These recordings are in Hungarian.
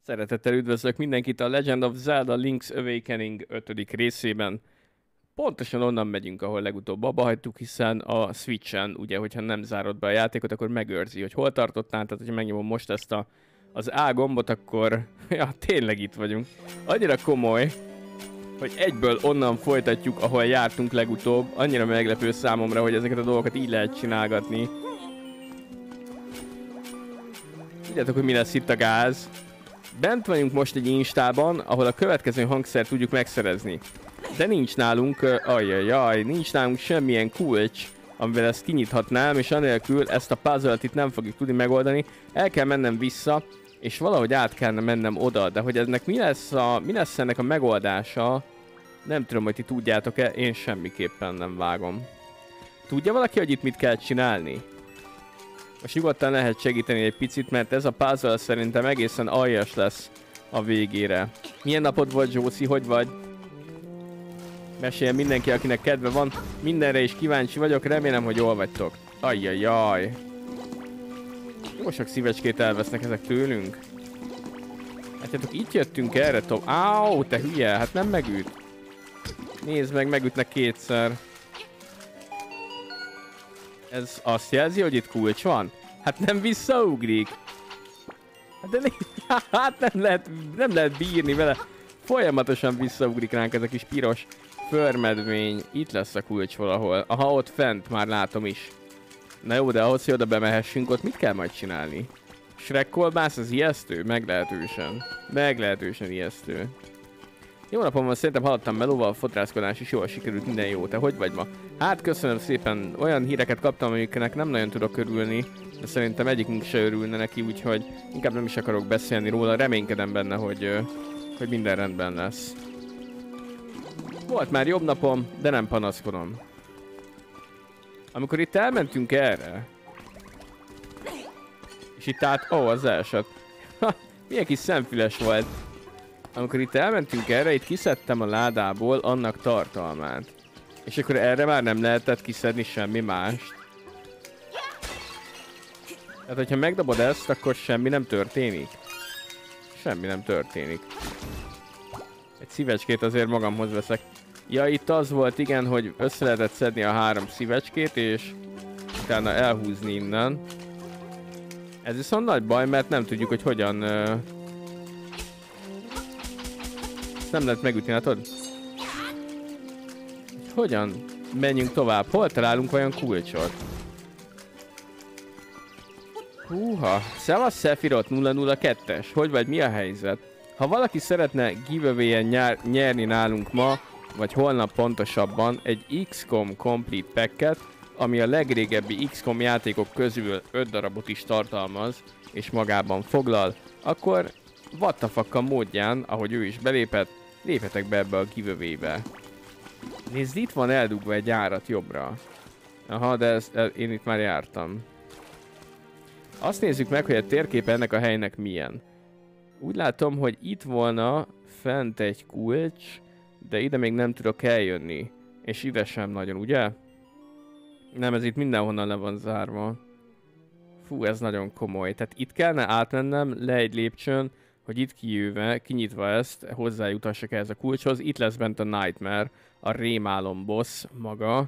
Szeretettel üdvözlök mindenkit a Legend of Zelda Link's Awakening 5. részében. Pontosan onnan megyünk, ahol legutóbb abba hagytuk, hiszen a Switchen, ugye, hogyha nem zárod be a játékot, akkor megőrzi, hogy hol tartottál, tehát hogyha megnyomom most ezt az A gombot, akkor ja, tényleg itt vagyunk. Annyira komoly, hogy egyből onnan folytatjuk, ahol jártunk legutóbb. Annyira meglepő számomra, hogy ezeket a dolgokat így lehet csinálgatni. Tudjátok, hogy mi lesz itt a gáz. Bent vagyunk most egy instában, ahol a következő hangszert tudjuk megszerezni. De nincs nálunk, nincs nálunk semmilyen kulcs, amivel ezt kinyithatnám, és anélkül ezt a puzzle-t itt nem fogjuk tudni megoldani. El kell mennem vissza, és valahogy át kellene mennem oda, de hogy ennek mi lesz ennek a megoldása, nem tudom, hogy ti tudjátok-e, én semmiképpen nem vágom. Tudja valaki, hogy itt mit kell csinálni? Most nyugodtan lehet segíteni egy picit, mert ez a puzzle szerintem egészen aljas lesz a végére. Milyen napod volt, Zsószi? Hogy vagy? Meséljen mindenki, akinek kedve van. Mindenre is kíváncsi vagyok, remélem, hogy jól vagytok. Ajjajjaj. Jó sok szívecskét elvesznek ezek tőlünk. Hát itt jöttünk erre, Áó, te hülye, hát nem megüt. Nézd meg, megütnek kétszer. Ez azt jelzi, hogy itt kulcs van? Hát nem visszaugrik. Hát nem lehet bírni vele. Folyamatosan visszaugrik ránk ez a kis piros förmedvény. Itt lesz a kulcs valahol. Aha, ott fent már látom is. Na jó, de ahhoz, hogy oda bemehessünk, ott mit kell majd csinálni? Shrek kolbász, az ijesztő? Meglehetősen. Meglehetősen ijesztő. Jó napom van, szerintem hallottam melóval, a fodrászkodás is jól sikerült, minden jó. Te hogy vagy ma? Hát köszönöm szépen, olyan híreket kaptam, amiknek nem nagyon tudok örülni, de szerintem egyikünk se örülne neki, úgyhogy inkább nem is akarok beszélni róla, reménykedem benne, hogy minden rendben lesz. Volt már jobb napom, de nem panaszkodom. Amikor itt elmentünk erre, és itt az elsőt. Milyen kis szemfüles volt. Amikor itt elmentünk erre, itt kiszedtem a ládából annak tartalmát. És akkor erre már nem lehetett kiszedni semmi mást. Tehát, hogyha megdobod ezt, akkor semmi nem történik. Semmi nem történik. Egy szívecskét azért magamhoz veszek. Ja, itt az volt, igen, hogy össze lehetett szedni a 3 szívecskét, és utána elhúzni innen. Ez viszont nagy baj, mert nem tudjuk, hogy hogyan... nem lehet megütni, látod? Hogyan menjünk tovább? Hol találunk olyan kulcsot? Húha! Szevasz Sephiroth 002-es! Hogy vagy, mi a helyzet? Ha valaki szeretne giveaway-en nyerni nálunk ma, vagy holnap pontosabban, egy XCOM Complete Packet, ami a legrégebbi XCOM játékok közül 5 darabot is tartalmaz, és magában foglal, akkor what the fuck a módján, ahogy ő is belépett, léphetek be ebbe a giveaway-be. Nézd, itt van eldugva egy árat jobbra. Aha, de én itt már jártam. Azt nézzük meg, hogy a térkép ennek a helynek milyen. Úgy látom, hogy itt volna fent egy kulcs, de ide még nem tudok eljönni. És ide sem nagyon, ugye? Nem, ez itt mindenhonnan le van zárva. Fú, ez nagyon komoly. Tehát itt kellene átmennem le egy lépcsőn, hogy itt kinyitva ezt, hozzájutassak ehhez a kulcshoz. Itt lesz bent a Nightmare, a rémálom boss maga.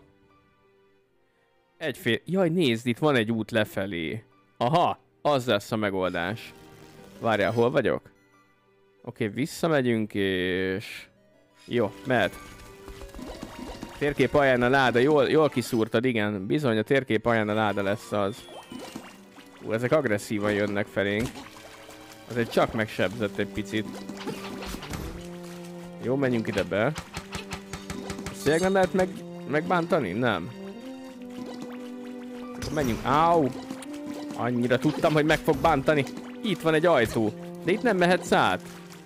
Jaj, nézd, itt van egy út lefelé. Aha, az lesz a megoldás. Várjál, hol vagyok? Oké, visszamegyünk, és... Jó, mehet. Térkép alján a láda, jól kiszúrtad, igen. Bizony, a térkép alján a láda lesz az. Ezek agresszívan jönnek felénk. Azért csak megsebzett egy picit. Jó, menjünk ide be. Tényleg nem lehet megbántani? Nem. Menjünk. Áú! Annyira tudtam, hogy meg fog bántani. Itt van egy ajtó. De itt nem mehetsz át.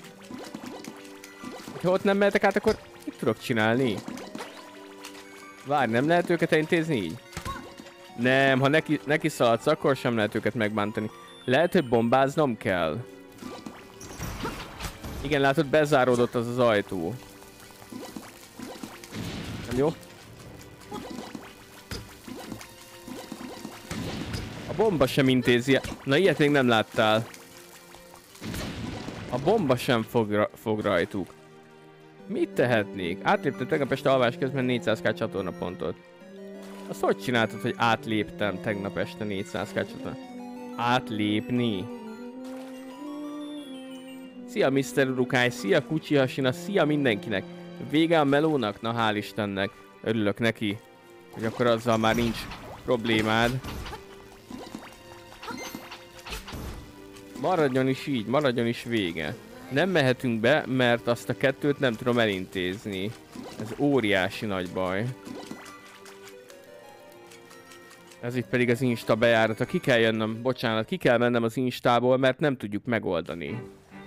Ha ott nem mehetek át, akkor mit tudok csinálni? Várj, nem lehet őket elintézni így? Nem, ha neki szaladsz, akkor sem lehet őket megbántani. Lehet, hogy bombáznom kell. Igen, látod, bezáródott az ajtó. Nem jó? A bomba sem intézi. Na, ilyet még nem láttál. A bomba sem fog rajtuk. Mit tehetnék? Átléptem tegnap este alvás közben 400k csatornapontot. Azt hogy csináltad, hogy átléptem tegnap este 400k csatorna? Átlépni. Szia Mr. Urukály, szia Kucsi Hasina, szia mindenkinek. Vége a melónak? Na hál' Istennek. Örülök neki, hogy akkor azzal már nincs problémád. Maradjon is így, maradjon is vége. Nem mehetünk be, mert azt a kettőt nem tudom elintézni. Ez óriási nagy baj. Ez itt pedig az Insta bejárata. Ki kell jönnöm, bocsánat, ki kell mennem az Instából, mert nem tudjuk megoldani.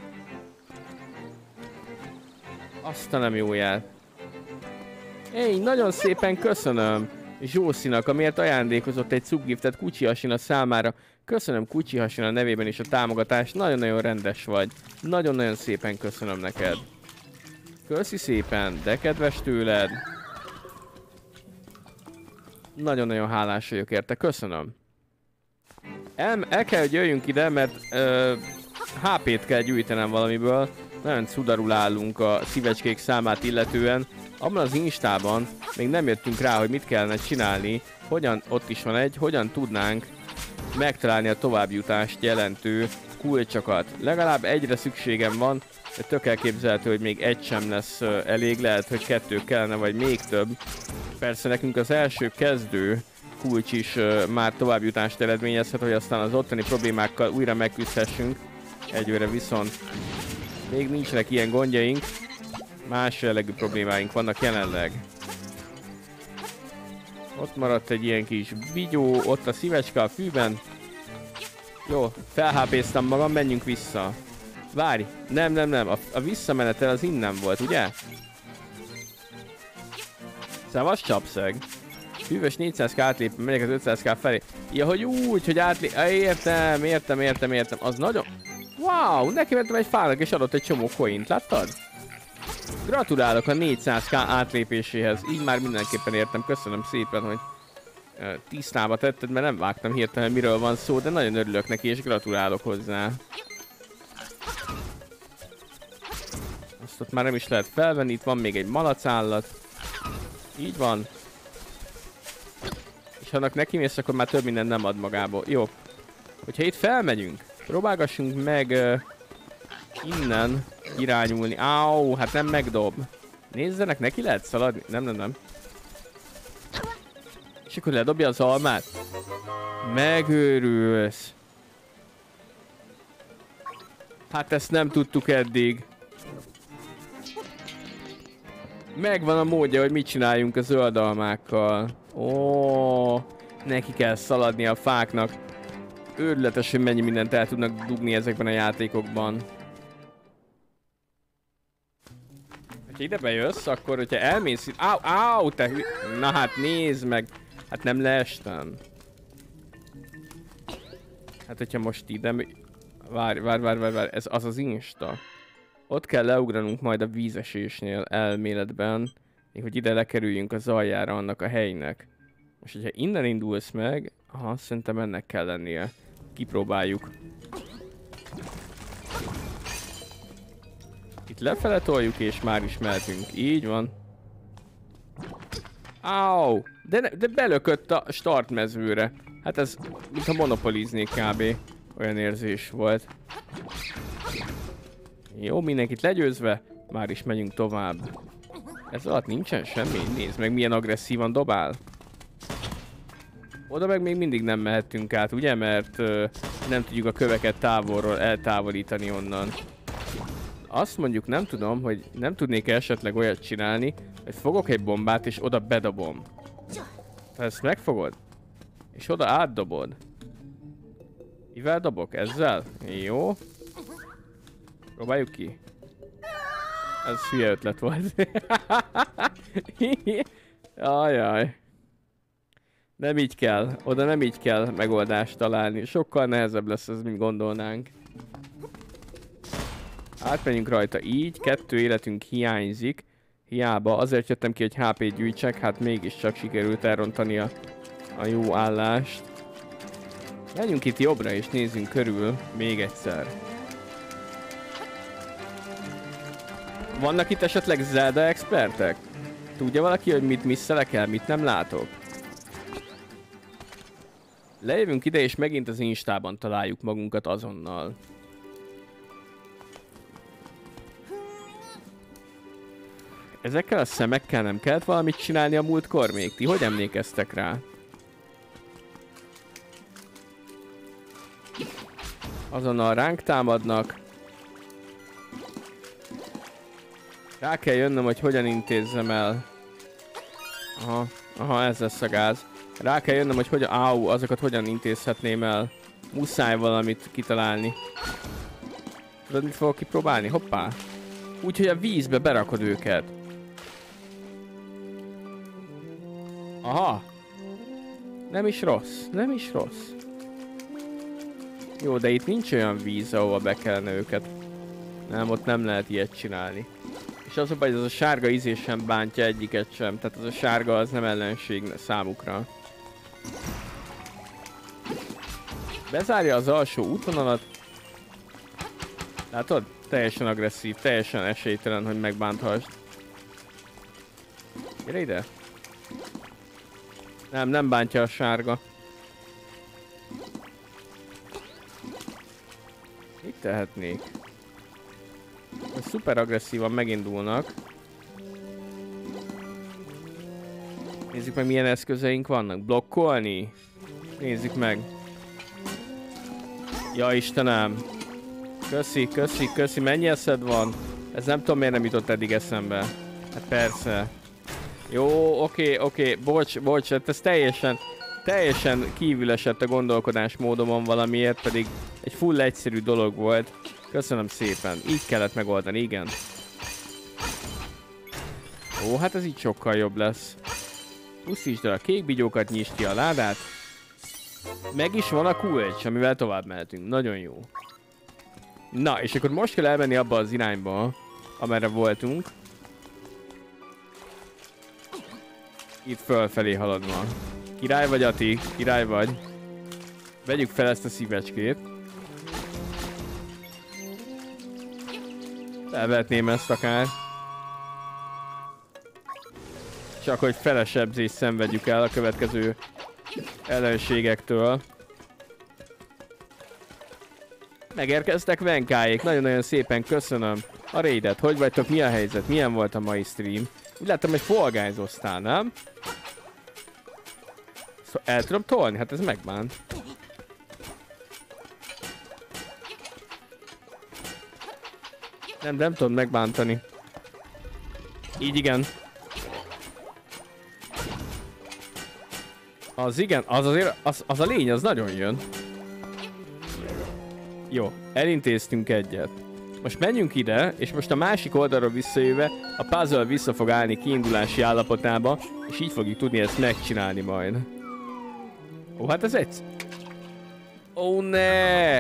Azt a nem jóját. Éj, nagyon szépen köszönöm Zsószinak, amiért ajándékozott egy subgiftet Kucsi Hasina számára. Köszönöm Kucsi Hasina nevében is a támogatást, nagyon-nagyon rendes vagy. Nagyon-nagyon szépen köszönöm neked. Köszi szépen, de kedves tőled. Nagyon-nagyon hálás vagyok érte, köszönöm. El kell, hogy jöjjünk ide, mert HP-t kell gyűjtenem valamiből. Nagyon cudarul állunk a szívecskék számát illetően. Abban az Instában még nem jöttünk rá, hogy mit kellene csinálni. Hogyan, ott is van egy, hogyan tudnánk megtalálni a továbbjutást jelentő kulcsokat. Legalább egyre szükségem van, de tök elképzelhető, hogy még egy sem lesz elég, lehet, hogy 2 kellene, vagy még több. Persze nekünk az első kezdő kulcs is már továbbjutást eredményezhet, hogy aztán az ottani problémákkal újra megküzdhessünk. Egyőre viszont még nincsenek ilyen gondjaink, más jellegű problémáink vannak jelenleg. Ott maradt egy ilyen kis vigyó, ott a szívecske a fűben. Jó, felhápéztem magam, menjünk vissza. Várj, nem, a visszamenetel az innen volt, ugye? Szevasz csapszeg. Hűvös 400k átlépve, megyek az 500k felé. Ja, hogy úgy, hogy értem. Az nagyon... Wow, neki mentem egy fának és adott egy csomó coint, láttad? Gratulálok a 400k átlépéséhez, így már mindenképpen értem, köszönöm szépen, hogy tisztába tetted, mert nem vágtam hirtelen miről van szó, de nagyon örülök neki és gratulálok hozzá. Azt ott már nem is lehet felvenni, itt van még egy malacállat. Így van. És ha annak neki mész, akkor már több minden nem ad magából. Jó. Hogyha itt felmegyünk, próbálgassunk meg innen irányulni. Áú, hát nem megdob. Nézzenek, neki lehet szaladni? Nem. És akkor ledobja az almát? Megőrülsz. Hát ezt nem tudtuk eddig. Megvan a módja, hogy mit csináljunk a zöld almákkal. Ó, neki kell szaladni a fáknak. Őrületes, hogy mennyi mindent el tudnak dugni ezekben a játékokban. Ha ide bejössz, akkor hogyha elmész... Áú, te hű... Na hát nézd meg. Hát nem leestem. Hát hogyha most ide... Várj, ez az Insta. Ott kell leugranunk majd a vízesésnél elméletben, még hogy ide lekerüljünk az aljára annak a helynek. Most, hogyha innen indulsz meg, aha, szerintem ennek kell lennie. Kipróbáljuk. Itt lefele toljuk és már is mehetünk. Így van. Áú! De belökött a startmezőre. Hát ez, mintha monopoliznék kb. Olyan érzés volt. Jó, mindenkit legyőzve, már is megyünk tovább. Ez alatt nincsen semmi? Nézd meg, milyen agresszívan dobál. Oda meg még mindig nem mehettünk át, ugye? Mert nem tudjuk a köveket távolról eltávolítani onnan. Azt mondjuk nem tudom, hogy nem tudnék esetleg olyat csinálni, hogy fogok egy bombát és oda bedobom. Ezt megfogod? És oda átdobod. Mivel dobok? Ezzel? Jó. Próbáljuk ki. Ez hülye ötlet volt. Ajaj. Nem így kell. Oda nem így kell megoldást találni. Sokkal nehezebb lesz ez, mint gondolnánk. Átmenjünk rajta így. 2 életünk hiányzik. Hiába. Azért jöttem ki, hogy HP-t gyűjtsek. Hát mégiscsak sikerült elrontani a jó állást. Menjünk itt jobbra és nézzünk körül még egyszer. Vannak itt esetleg Zelda expertek? Tudja valaki, hogy mit misszelek el, mit nem látok? Lejövünk ide, és megint az Instában találjuk magunkat azonnal. Ezekkel a szemekkel nem kellett valamit csinálni a múltkor még? Ti hogy emlékeztek rá? Azonnal ránk támadnak. Rá kell jönnöm, hogy hogyan intézzem el. Aha, ez lesz a gáz. Rá kell jönnöm, hogy hogyan... azokat hogyan intézhetném el. Muszáj valamit kitalálni. Tudod, mit fogok kipróbálni? Hoppá! Úgyhogy a vízbe berakod őket. Aha! Nem is rossz, nem is rossz. Jó, de itt nincs olyan víz, ahova be kellene őket. Nem, ott nem lehet ilyet csinálni. És az a baj, hogy az a sárga ízés sem bántja egyiket sem. Tehát az a sárga az nem ellenség számukra. Bezárja az alsó útvonalat. Látod? Teljesen agresszív, teljesen esélytelen, hogy megbánthasd. Gyere ide! Nem bántja a sárga. Mit tehetnék? Szuper agresszívan megindulnak. Nézzük meg, milyen eszközeink vannak. Blokkolni? Nézzük meg. Ja Istenem! Köszi, mennyi eszed van? Ez nem tudom, miért nem jutott eddig eszembe. Hát persze. Jó, oké, bocs, hát ez teljesen kívül esett a gondolkodásmódomon valamiért, pedig egy full egyszerű dolog volt. Köszönöm szépen, így kellett megoldani, igen. Ó, hát ez így sokkal jobb lesz. Pusztítsd el a kék bigyókat, nyisd ki a ládát. Meg is van a kulcs, amivel tovább mehetünk, nagyon jó. Na, és akkor most kell elmenni abba az irányba, amerre voltunk. Itt fölfelé haladva. Király vagy, Ati? Király vagy. Vegyük fel ezt a szívecskét. Elvetném ezt akár. Csak hogy felesebzést szenvedjük el a következő ellenségektől. Megérkeztek Venkáék, nagyon-nagyon szépen köszönöm a raidet. Hogy vagytok, mi a helyzet, milyen volt a mai stream? Úgy láttam, hogy Fall Guys-oztál, nem? Szóval el tudom tolni? Hát ez megbánt. Nem tudom megbántani. Így igen. Az igen, az azért, az a lény, az nagyon jön. Jó, elintéztünk egyet. Most menjünk ide, és most a másik oldalról visszajöve a puzzle vissza fog állni kiindulási állapotába, és így fogjuk tudni ezt megcsinálni majd. Ó, hát ez egy... Ó, ne!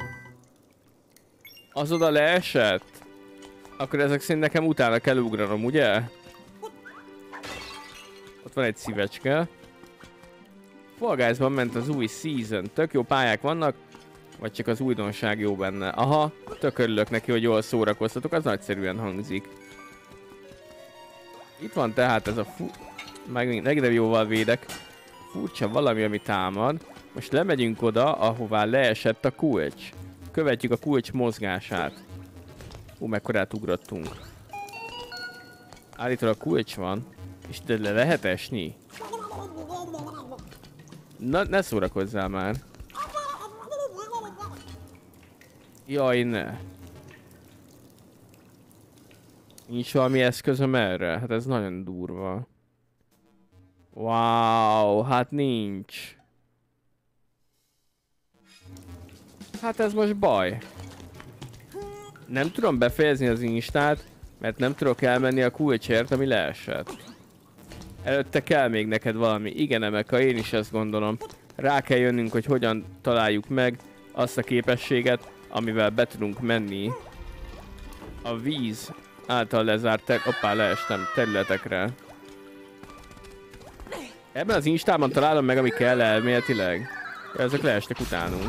Az oda leesett? Akkor ezek szerint nekem utána kell ugranom, ugye? Ott van egy szívecske. Fall Guys-ban ment az új season. Tök jó pályák vannak, vagy csak az újdonság jó benne. Aha, tök örülök neki, hogy jól szórakoztatok, az nagyszerűen hangzik. Itt van tehát ez a megint jóval védek. Furcsa valami, ami támad. Most lemegyünk oda, ahová leesett a kulcs. Követjük a kulcs mozgását. Mekkorát ugrottunk. Állítólag kulcs van. És de le lehet esni? Na, ne szórakozzál már. Jaj, ne. Nincs valami eszközöm erre? Hát ez nagyon durva. Wow, hát nincs. Hát ez most baj. Nem tudom befejezni az instát, mert nem tudok elmenni a kulcsért, ami leesett. Előtte kell még neked valami. Igen, Emeka, én is ezt gondolom. Rá kell jönnünk, hogy hogyan találjuk meg azt a képességet, amivel be tudunk menni a víz által lezárt leestem területekre. Ebben az instában találom meg, ami kell elméletileg. Ezek leestek utánunk.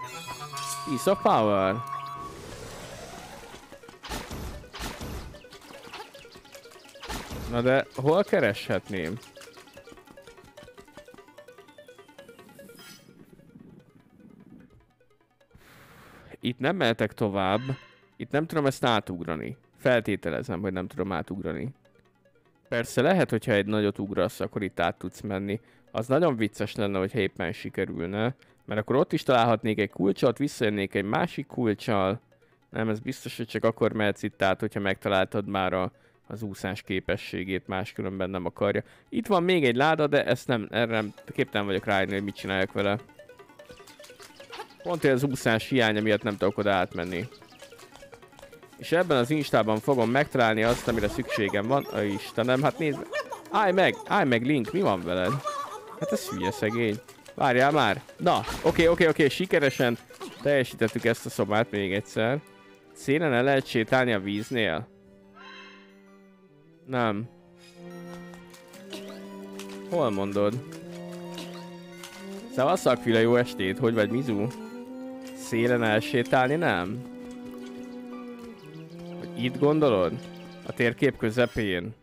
Piece of power. Na de hol kereshetném? Itt nem mehetek tovább. Itt nem tudom ezt átugrani. Feltételezem, hogy nem tudom átugrani. Persze lehet, hogyha egy nagyot ugrasz, akkor itt át tudsz menni. Az nagyon vicces lenne, hogyha éppen sikerülne. Mert akkor ott is találhatnék egy kulcsot, visszajönnék egy másik kulccsal. Nem, ez biztos, hogy csak akkor mehetsz itt át, hogyha megtaláltad már az úszás képességét, máskülönben nem akarja. Itt van még egy láda, de ezt nem, erre képtelen vagyok rájönni, hogy mit csináljak vele. Pont az úszás hiánya miatt nem tudok oda átmenni. És ebben az instában fogom megtalálni azt, amire szükségem van. Istenem, hát nézd! Állj meg Link, mi van veled? Hát ez hülye szegény. Várjál már! Na, oké, sikeresen teljesítettük ezt a szobát még egyszer. Szélen el lehet sétálni a víznél? Nem. Hol mondod? Szevasz Szakfila, jó estét! Hogy vagy, Mizu? Szélen elsétálni nem? Hogy itt gondolod? A térkép közepén?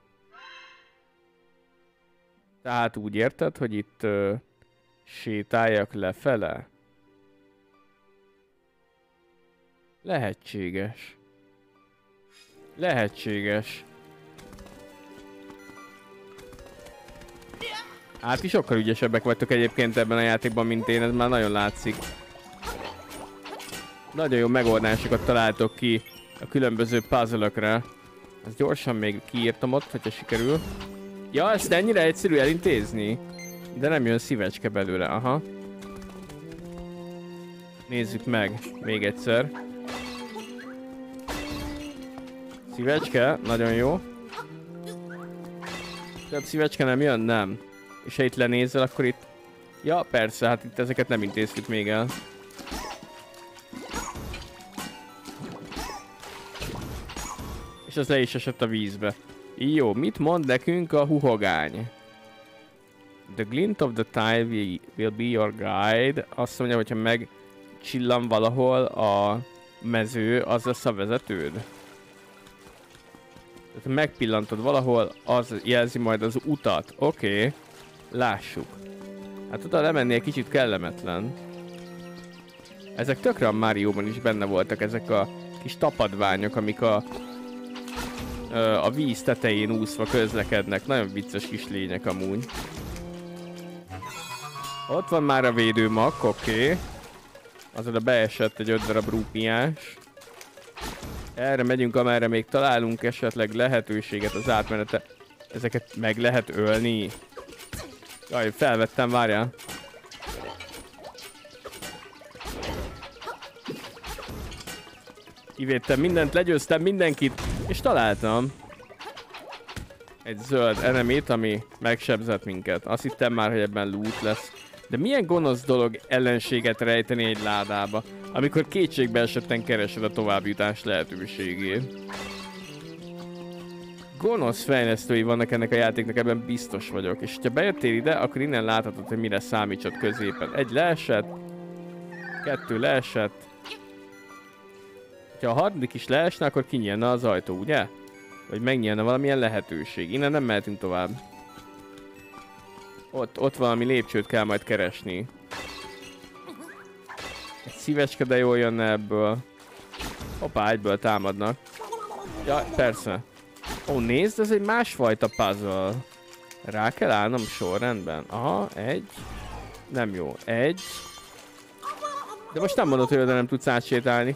Tehát úgy érted, hogy itt sétáljak lefele? Lehetséges. Lehetséges. Hát is sokkal ügyesebbek vagytok egyébként ebben a játékban, mint én, ez már nagyon látszik. Nagyon jó megoldásokat találtok ki a különböző puzzle-ökre. Ezt gyorsan még kiírtam ott, hogyha sikerül. Ja, ezt ennyire egyszerű elintézni? De nem jön szívecske belőle, aha. Nézzük meg még egyszer. Szívecske, nagyon jó. Több szívecske nem jön? Nem. És ha itt lenézel, akkor itt... Ja, persze, hát itt ezeket nem intéztük még el. És az le is esett a vízbe. Jó, mit mond nekünk a huhogány? The glint of the tile will be your guide. Azt mondja, hogyha megcsillan valahol a mező, az lesz a vezetőd. Tehát ha megpillantod valahol, az jelzi majd az utat. Oké. Lássuk. Hát oda lemenni egy kicsit kellemetlen. Ezek tökre a Mario-ban is benne voltak, ezek a kis tapadványok, amik a víz tetején úszva közlekednek. Nagyon vicces kis lények amúgy. Ott van már a védőmak, oké. Az oda beesett egy 5 darab rúpiás. Erre megyünk, amerre még találunk esetleg lehetőséget az átmenete. Ezeket meg lehet ölni. Jaj, felvettem, várjál. Kivédtem mindent, legyőztem mindenkit, és találtam egy zöld enemét, ami megsebzett minket. Azt hittem már, hogy ebben loot lesz. De milyen gonosz dolog ellenséget rejteni egy ládába, amikor kétségbe esetten keresed a továbbjutás lehetőségét. Gonosz fejlesztői vannak ennek a játéknak, ebben biztos vagyok. És ha bejöttél ide, akkor innen láthatod, hogy mire számítsod középen. Egy leesett, 2 leesett. Ha a harmadik is leesne, akkor kinyílna az ajtó, ugye? Vagy megnyílna valamilyen lehetőség. Innen nem mehetünk tovább. Ott valami lépcsőt kell majd keresni. Egy szívecske, de jól jönne ebből. Hoppá, egyből támadnak. Ja, persze. Ó, nézd, ez egy másfajta puzzle. Rá kell állnom sorrendben. Aha, egy. Nem jó. Egy. De most nem mondod, hogy oda nem tudsz átsétálni.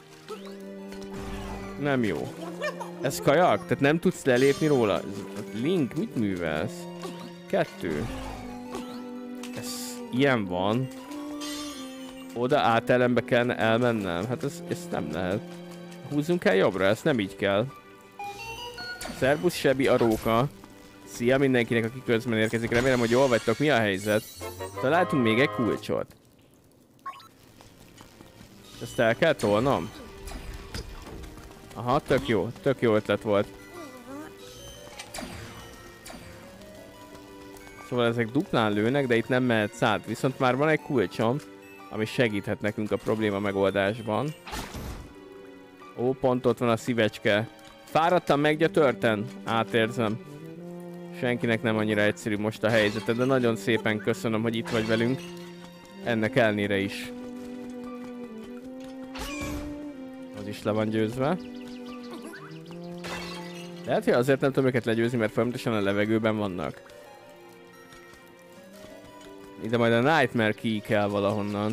Nem jó. Ez kajak? Tehát nem tudsz lelépni róla? Link, mit művelsz? 2. Ez ilyen van. Oda átelembe kellene elmennem. Hát ez nem lehet. Húzzunk el jobbra, ezt nem így kell. Szerbusz Sebi a róka. Szia mindenkinek, aki közben érkezik. Remélem, hogy jól vagytok. Mi a helyzet? Találtunk még egy kulcsot. Ezt el kell tolnom? Aha, tök jó ötlet volt. Szóval ezek duplán lőnek, de itt nem mehetsz át. Viszont már van egy kulcsom, ami segíthet nekünk a probléma megoldásban. Ó, pont ott van a szívecske Fáradtam, meggyötörten? Átérzem. Senkinek nem annyira egyszerű most a helyzete, de nagyon szépen köszönöm, hogy itt vagy velünk. Ennek ellenére is. Az is le van győzve. Lehet, hogy azért nem tudom őket legyőzni, mert folyamatosan a levegőben vannak. Ide majd a Nightmare Key kell valahonnan.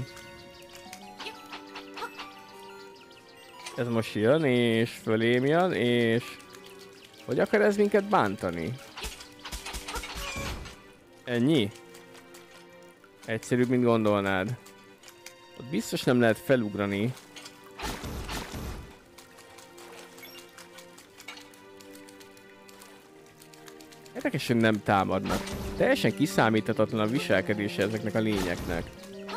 Ez most jön, és fölém jön, és... Hogy akar ez minket bántani? Ennyi? Egyszerűbb, mint gondolnád. Ott biztos nem lehet felugrani. Érdekesen nem támadnak. Teljesen kiszámíthatatlan a viselkedése ezeknek a lényeknek.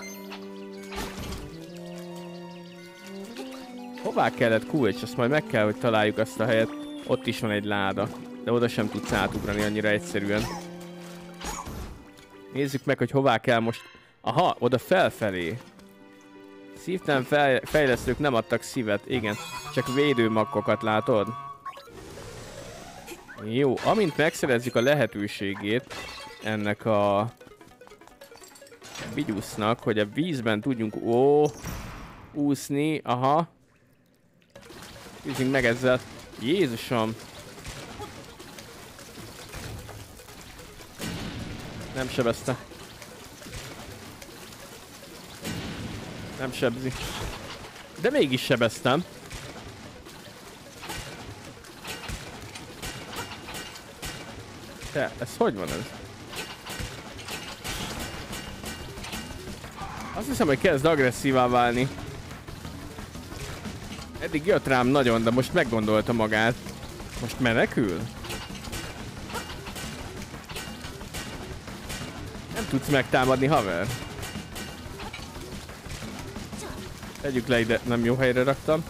Hová kellett kulcs? Azt majd meg kell, hogy találjuk azt a helyet. Ott is van egy láda. De oda sem tudsz átugrani annyira egyszerűen. Nézzük meg, hogy hová kell most... Aha, oda felfelé. Szívtelen fejlesztők nem adtak szívet. Igen, csak védőmakkokat látod? Jó, amint megszerezzük a lehetőségét ennek a Bigyusznak, hogy a vízben tudjunk úszni, aha. Nézzünk meg ezzel. Jézusom! Nem sebezte. Nem sebzi. De mégis sebeztem. Te, ez hogy van ez? Azt hiszem, hogy kezd agresszívá válni. Eddig jött rám nagyon, de most meggondolta magát. Most menekül? Nem tudsz megtámadni, haver. Tegyük le ide, nem jó helyre raktam.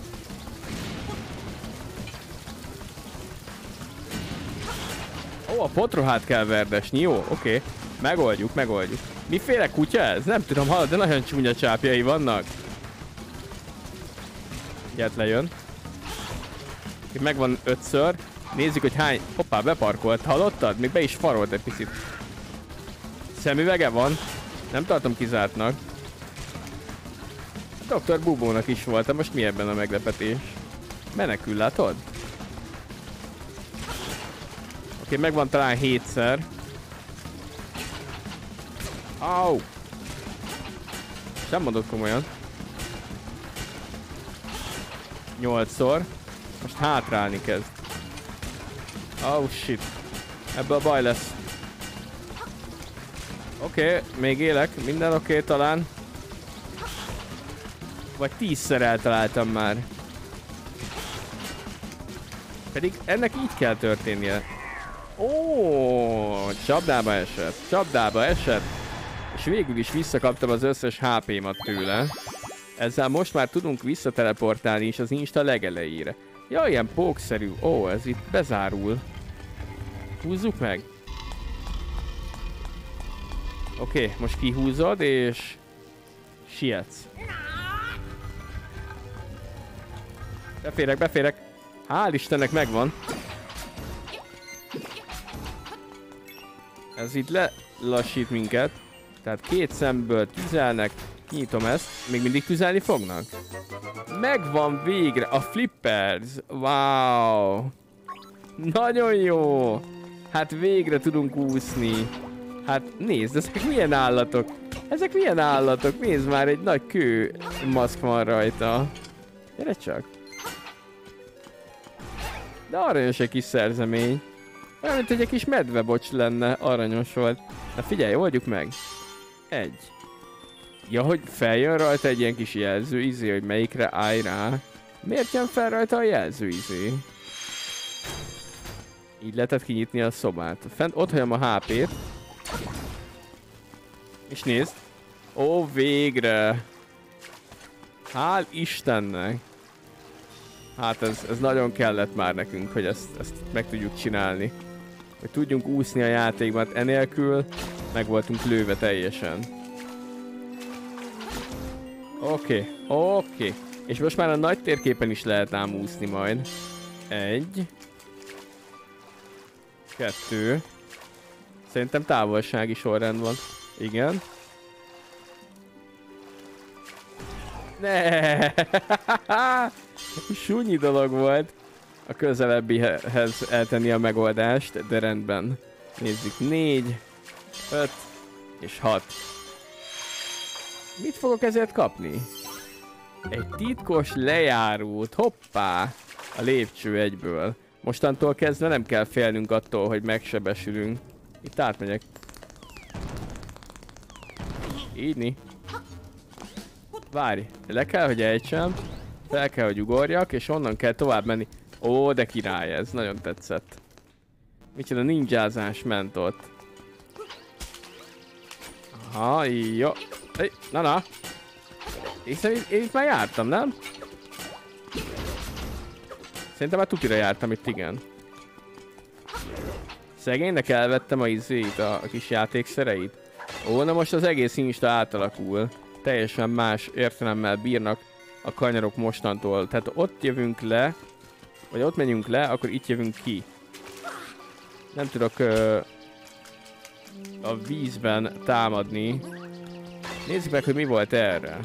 Ó, a potrohát kell verdesni, jó, oké. Megoldjuk, megoldjuk. Miféle kutya ez? Nem tudom, hallod, de nagyon csúnya csápjai vannak. Ilyet lejön. Megvan 5-ször. Nézzük, hogy hány... Hoppá, beparkolt. Hallottad? Még be is farolt egy picit. Szemüvege van. Nem tartom kizártnak. Dr. Bubónak is volt, de most mi ebben a meglepetés? Menekül, látod? Oké, megvan talán 7-szer. Au! Nem mondod komolyan. 8-szor. Most hátrálni kezd. Oh shit. Ebből baj lesz. Oké, még élek. Minden oké, talán. Vagy 10-szer eltaláltam már. Pedig ennek így kell történnie. Ó, csapdába esett. Csapdába esett. És végül is visszakaptam az összes HP-mat tőle. Ezzel most már tudunk visszateleportálni is az Insta legelejére. Ja, ilyen pókszerű. Ó, ez itt bezárul. Húzzuk meg. Oké, most kihúzod, és... sietsz. Beférek, beférek. Hál' Istennek megvan. Ez itt lelassít minket. Tehát 2 szemből tüzelnek. Nyitom ezt. Még mindig tüzelni fognak? Megvan végre a flippers. Wow. Nagyon jó. Hát végre tudunk úszni. Hát nézd, ezek milyen állatok. Ezek milyen állatok. Nézd már, egy nagy kő maszk van rajta. Gyere csak. De aranyos egy kis szerzemény. Olyan, mint egy kis medvebocs lenne. Aranyos volt. Na figyelj, oldjuk meg. 1. Ja, hogy feljön rajta egy ilyen kis jelző izé, hogy melyikre állj rá. Miért jön fel rajta a jelző izé? Így lehetett kinyitni a szobát. Fent ott hagyom a HP-t. És nézd. Ó, végre. Hál' Istennek. Hát ez nagyon kellett már nekünk, hogy ezt meg tudjuk csinálni. Hogy tudjunk úszni a játékban, enélkül meg voltunk lőve teljesen. Oké. És most már a nagy térképen is lehet ám úszni majd. 1. 2. Szerintem távolsági sorrend van. Igen. Ne! Súnyi dolog volt a közelebbihez eltenni a megoldást, de rendben. Nézzük, 4, 5 és 6. Mit fogok ezért kapni? Egy titkos lejárót, hoppá! A lépcső egyből. Mostantól kezdve nem kell félnünk attól, hogy megsebesülünk. Itt átmegyek. Ígyni. Várj, le kell, hogy ejtsem, fel kell, hogy ugorjak, és onnan kell tovább menni. Ó, de király ez, nagyon tetszett. Micsoda ninjázás ment ott. Aha, jó. Na. Én itt már jártam, nem? Szerintem már tutira jártam itt, igen. Szegénynek elvettem a izét, a kis játékszereit. Ó, na most az egész Insta átalakul. Teljesen más értelemmel bírnak a kanyarok mostantól. Tehát ott jövünk le, vagy ott megyünk le, akkor itt jövünk ki. Nem tudok a vízben támadni. Nézzük meg, hogy mi volt erre.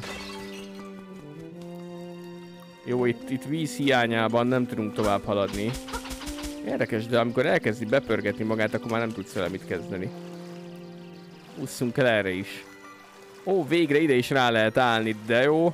Jó, itt víz hiányában nem tudunk tovább haladni. Érdekes, de amikor elkezdi bepörgetni magát, akkor már nem tudsz vele mit kezdeni. Ússzunk el erre is. Ó, végre ide is rá lehet állni, de jó.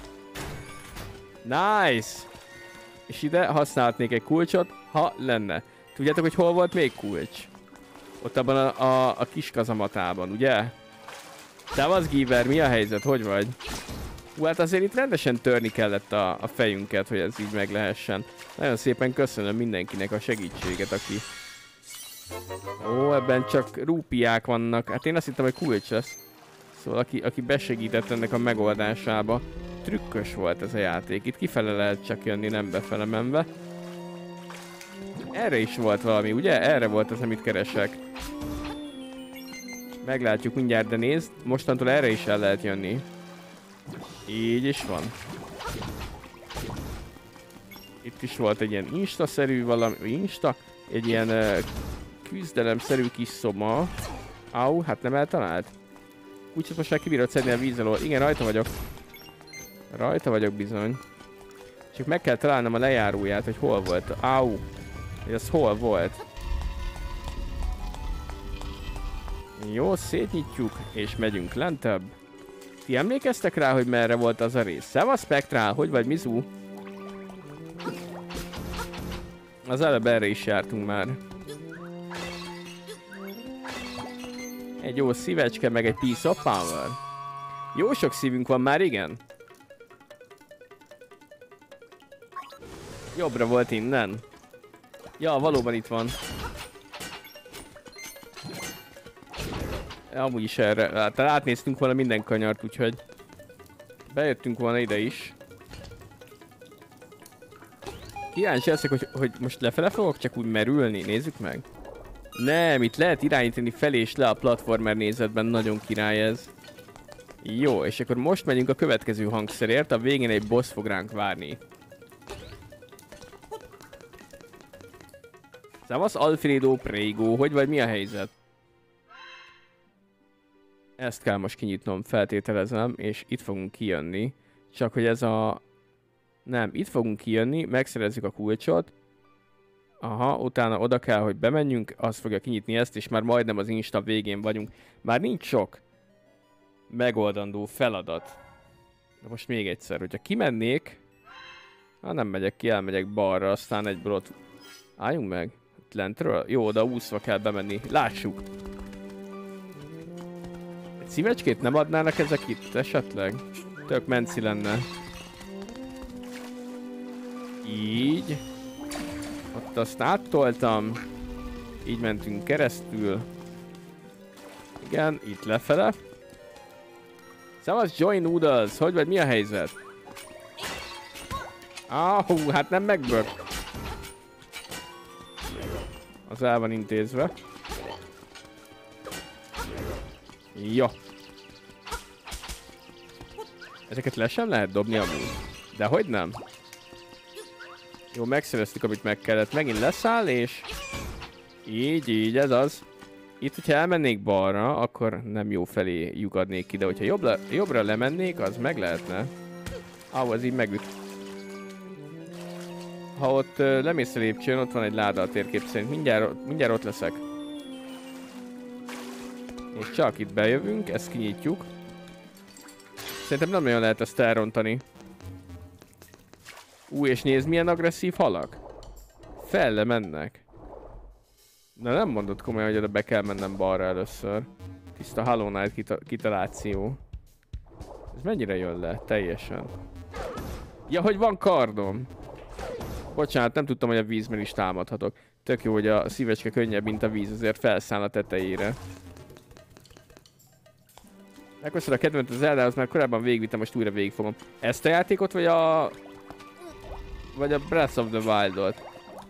Nice! És ide használhatnék egy kulcsot, ha lenne. Tudjátok, hogy hol volt még kulcs? Ott abban a kis kazamatában, ugye? Szevasz, Giver, mi a helyzet? Hogy vagy? Hát azért itt rendesen törni kellett a fejünket, hogy ez így meg lehessen. Nagyon szépen köszönöm mindenkinek a segítséget, aki... Ó, ebben csak rúpiák vannak. Hát én azt hittem, hogy kulcs lesz. Szóval aki besegített ennek a megoldásába. Trükkös volt ez a játék. Itt kifele lehet csak jönni, nem befele menve. Erre is volt valami, ugye? Erre volt az, amit keresek. Meglátjuk mindjárt, de nézd. Mostantól erre is el lehet jönni. Így is van. Itt is volt egy ilyen insta-szerű valami, egy ilyen küzdelemszerű kis szoba. Au, hát nem eltalált. Úgyhogy most már kibírod szedni a víz alól. Igen, rajta vagyok. Rajta vagyok bizony. Csak meg kell találnom a lejáróját, hogy hol volt. Au. Hogy az hol volt. Jó, szétnyitjuk, és megyünk lentebb. Ti emlékeztek rá, hogy merre volt az a rész? Szevasz, Spectral, hogy vagy, Mizu? Az előbb erre is jártunk már. Egy jó szívecske, meg egy piece of power. Jó sok szívünk van már, igen? Jobbra volt innen. Ja, valóban itt van. Amúgy is erre. Hát átnéztünk volna minden kanyart, úgyhogy bejöttünk volna ide is. Kíváncsi leszek, hogy most lefele fogok csak úgy merülni. Nézzük meg. Nem, itt lehet irányítani fel és le a platformer nézetben. Nagyon király ez. Jó, és akkor most megyünk a következő hangszerért. A végén egy boss fog ránk várni. Szevasz, Alfredo Prego. Hogy vagy, mi a helyzet? Ezt kell most kinyitnom, feltételezem, és itt fogunk kijönni. Csak hogy ez a... Nem, itt fogunk kijönni, megszerezzük a kulcsot. Aha, utána oda kell, hogy bemenjünk, az fogja kinyitni ezt, és már majdnem az Insta végén vagyunk. Már nincs sok megoldandó feladat. De most még egyszer, hogyha kimennék... Hát nem megyek ki, elmegyek balra, aztán egyből ott... Álljunk meg. Itt lentről? Jó, oda úszva kell bemenni. Lássuk! Egy szívecskét nem adnának ezek itt esetleg? Tök menci lenne. Így. Ott azt áttoltam. Így mentünk keresztül. Igen, itt lefele. Szevasz, Joy Noodles! Hogy vagy, mi a helyzet? Hát nem megbök. Az el van intézve. Jó. Ezeket le sem lehet dobni amúgy. De hogy nem? Jó, megszereztük, amit meg kellett. Megint leszáll, és... Így, ez az. Itt, hogyha elmennék balra, akkor nem jó felé lyukadnék ki, de hogyha jobbra lemennék, az meg lehetne. Az így megüt. Ha ott lemész a lépcsőn, ott van egy láda a térkép szerint. Mindjárt ott leszek. És csak itt bejövünk, ezt kinyitjuk. Szerintem nem nagyon lehet ezt elrontani. És nézd, milyen agresszív halak. Felle mennek. De nem mondod komolyan, hogy oda be kell mennem balra először. Tiszta Hollow Knight kitaláció. Ez mennyire jön le? Teljesen. Ja, hogy van kardom. Bocsánat, nem tudtam, hogy a vízben is támadhatok. Tök jó, hogy a szívecske könnyebb, mint a víz, azért felszáll a tetejére. Megköszönöm a kedvemet az Zeldához, mert korábban végigvittem, most újra végigfogom. Ezt a játékot, vagy a Breath of the Wild-ot?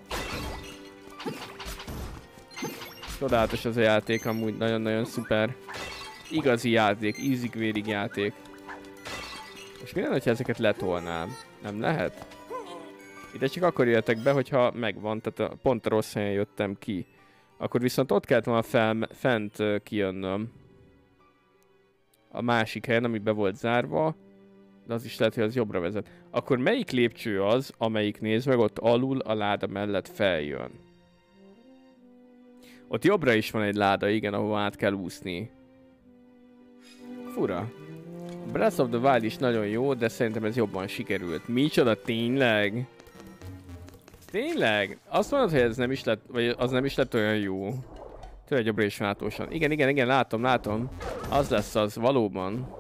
Csodálatos az a játék, amúgy nagyon-nagyon szuper. Igazi játék, ízig-vérig játék. És mi lenne, hogyha ezeket letolnám? Nem lehet? Ide csak akkor jöttek be, hogyha megvan, tehát pont a rossz helyen jöttem ki. Akkor viszont ott kellett volna fent kijönnöm. A másik helyen, ami be volt zárva. De az is lehet, hogy az jobbra vezet. Akkor melyik lépcső az, amelyik néz meg, ott alul a láda mellett feljön? Ott jobbra is van egy láda, igen, ahova át kell úszni. Fura. Breath of the Wild is nagyon jó, de szerintem ez jobban sikerült. Micsoda, tényleg? Tényleg? Azt mondod, hogy ez nem is lett, vagy az nem is lett olyan jó. Tőle jobbra is látósan. Igen, látom. Az lesz az, valóban.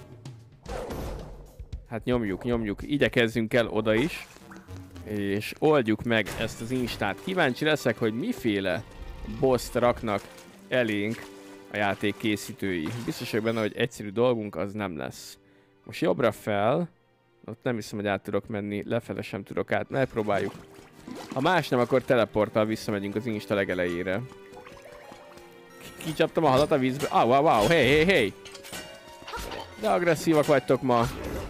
Hát nyomjuk. Igyekezzünk el oda is. És oldjuk meg ezt az instát. Kíváncsi leszek, hogy miféle boss-t raknak elénk a játék készítői. Biztos vagyok benne, hogy egyszerű dolgunk az nem lesz. Most jobbra fel. Ott nem hiszem, hogy át tudok menni. Lefele sem tudok át. Megpróbáljuk. Ha más nem, akkor teleporttal visszamegyünk az insta legelejére. Kicsaptam a halat a vízbe. Wow, hey. De agresszívak vagytok ma.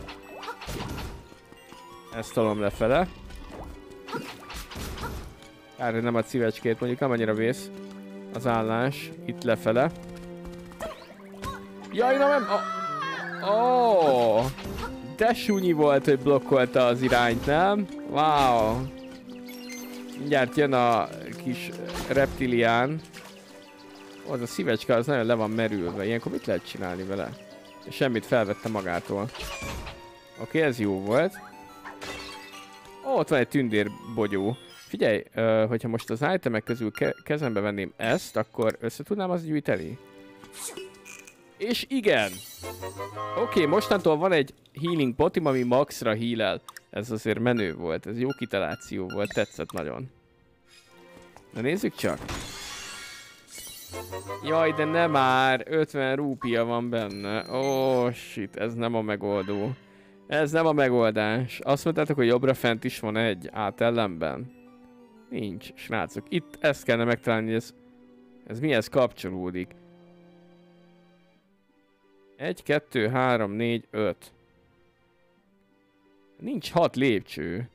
Ezt tolom lefele. Kár, hogy nem ad szívecskét, mondjuk nem annyira vész az állás. Itt lefele. Jaj, nem! De súnyi volt, hogy blokkolta az irányt, nem? Wow! Mindjárt jön a kis reptilián. Az a szívecske, az nagyon le van merülve. Ilyenkor mit lehet csinálni vele? Semmit felvette magától. Oké, ez jó volt. Ott van egy tündérbogyó. Figyelj, hogyha most az itemek közül kezembe venném ezt, akkor össze tudnám azt gyűjteni? És igen! Oké, mostantól van egy healing potim, ami maxra heal-el. Ez azért menő volt, ez jó kitaláció volt, tetszett nagyon. Na nézzük csak! Jaj, de nem már! 50 rúpia van benne. Shit, ez nem a megoldó. Ez nem a megoldás. Azt mondtátok, hogy jobbra fent is van egy átellenben? Nincs, srácok. Itt ezt kellene megtalálni, hogy ez mihez kapcsolódik. 1, 2, 3, 4, 5. Nincs 6 lépcső.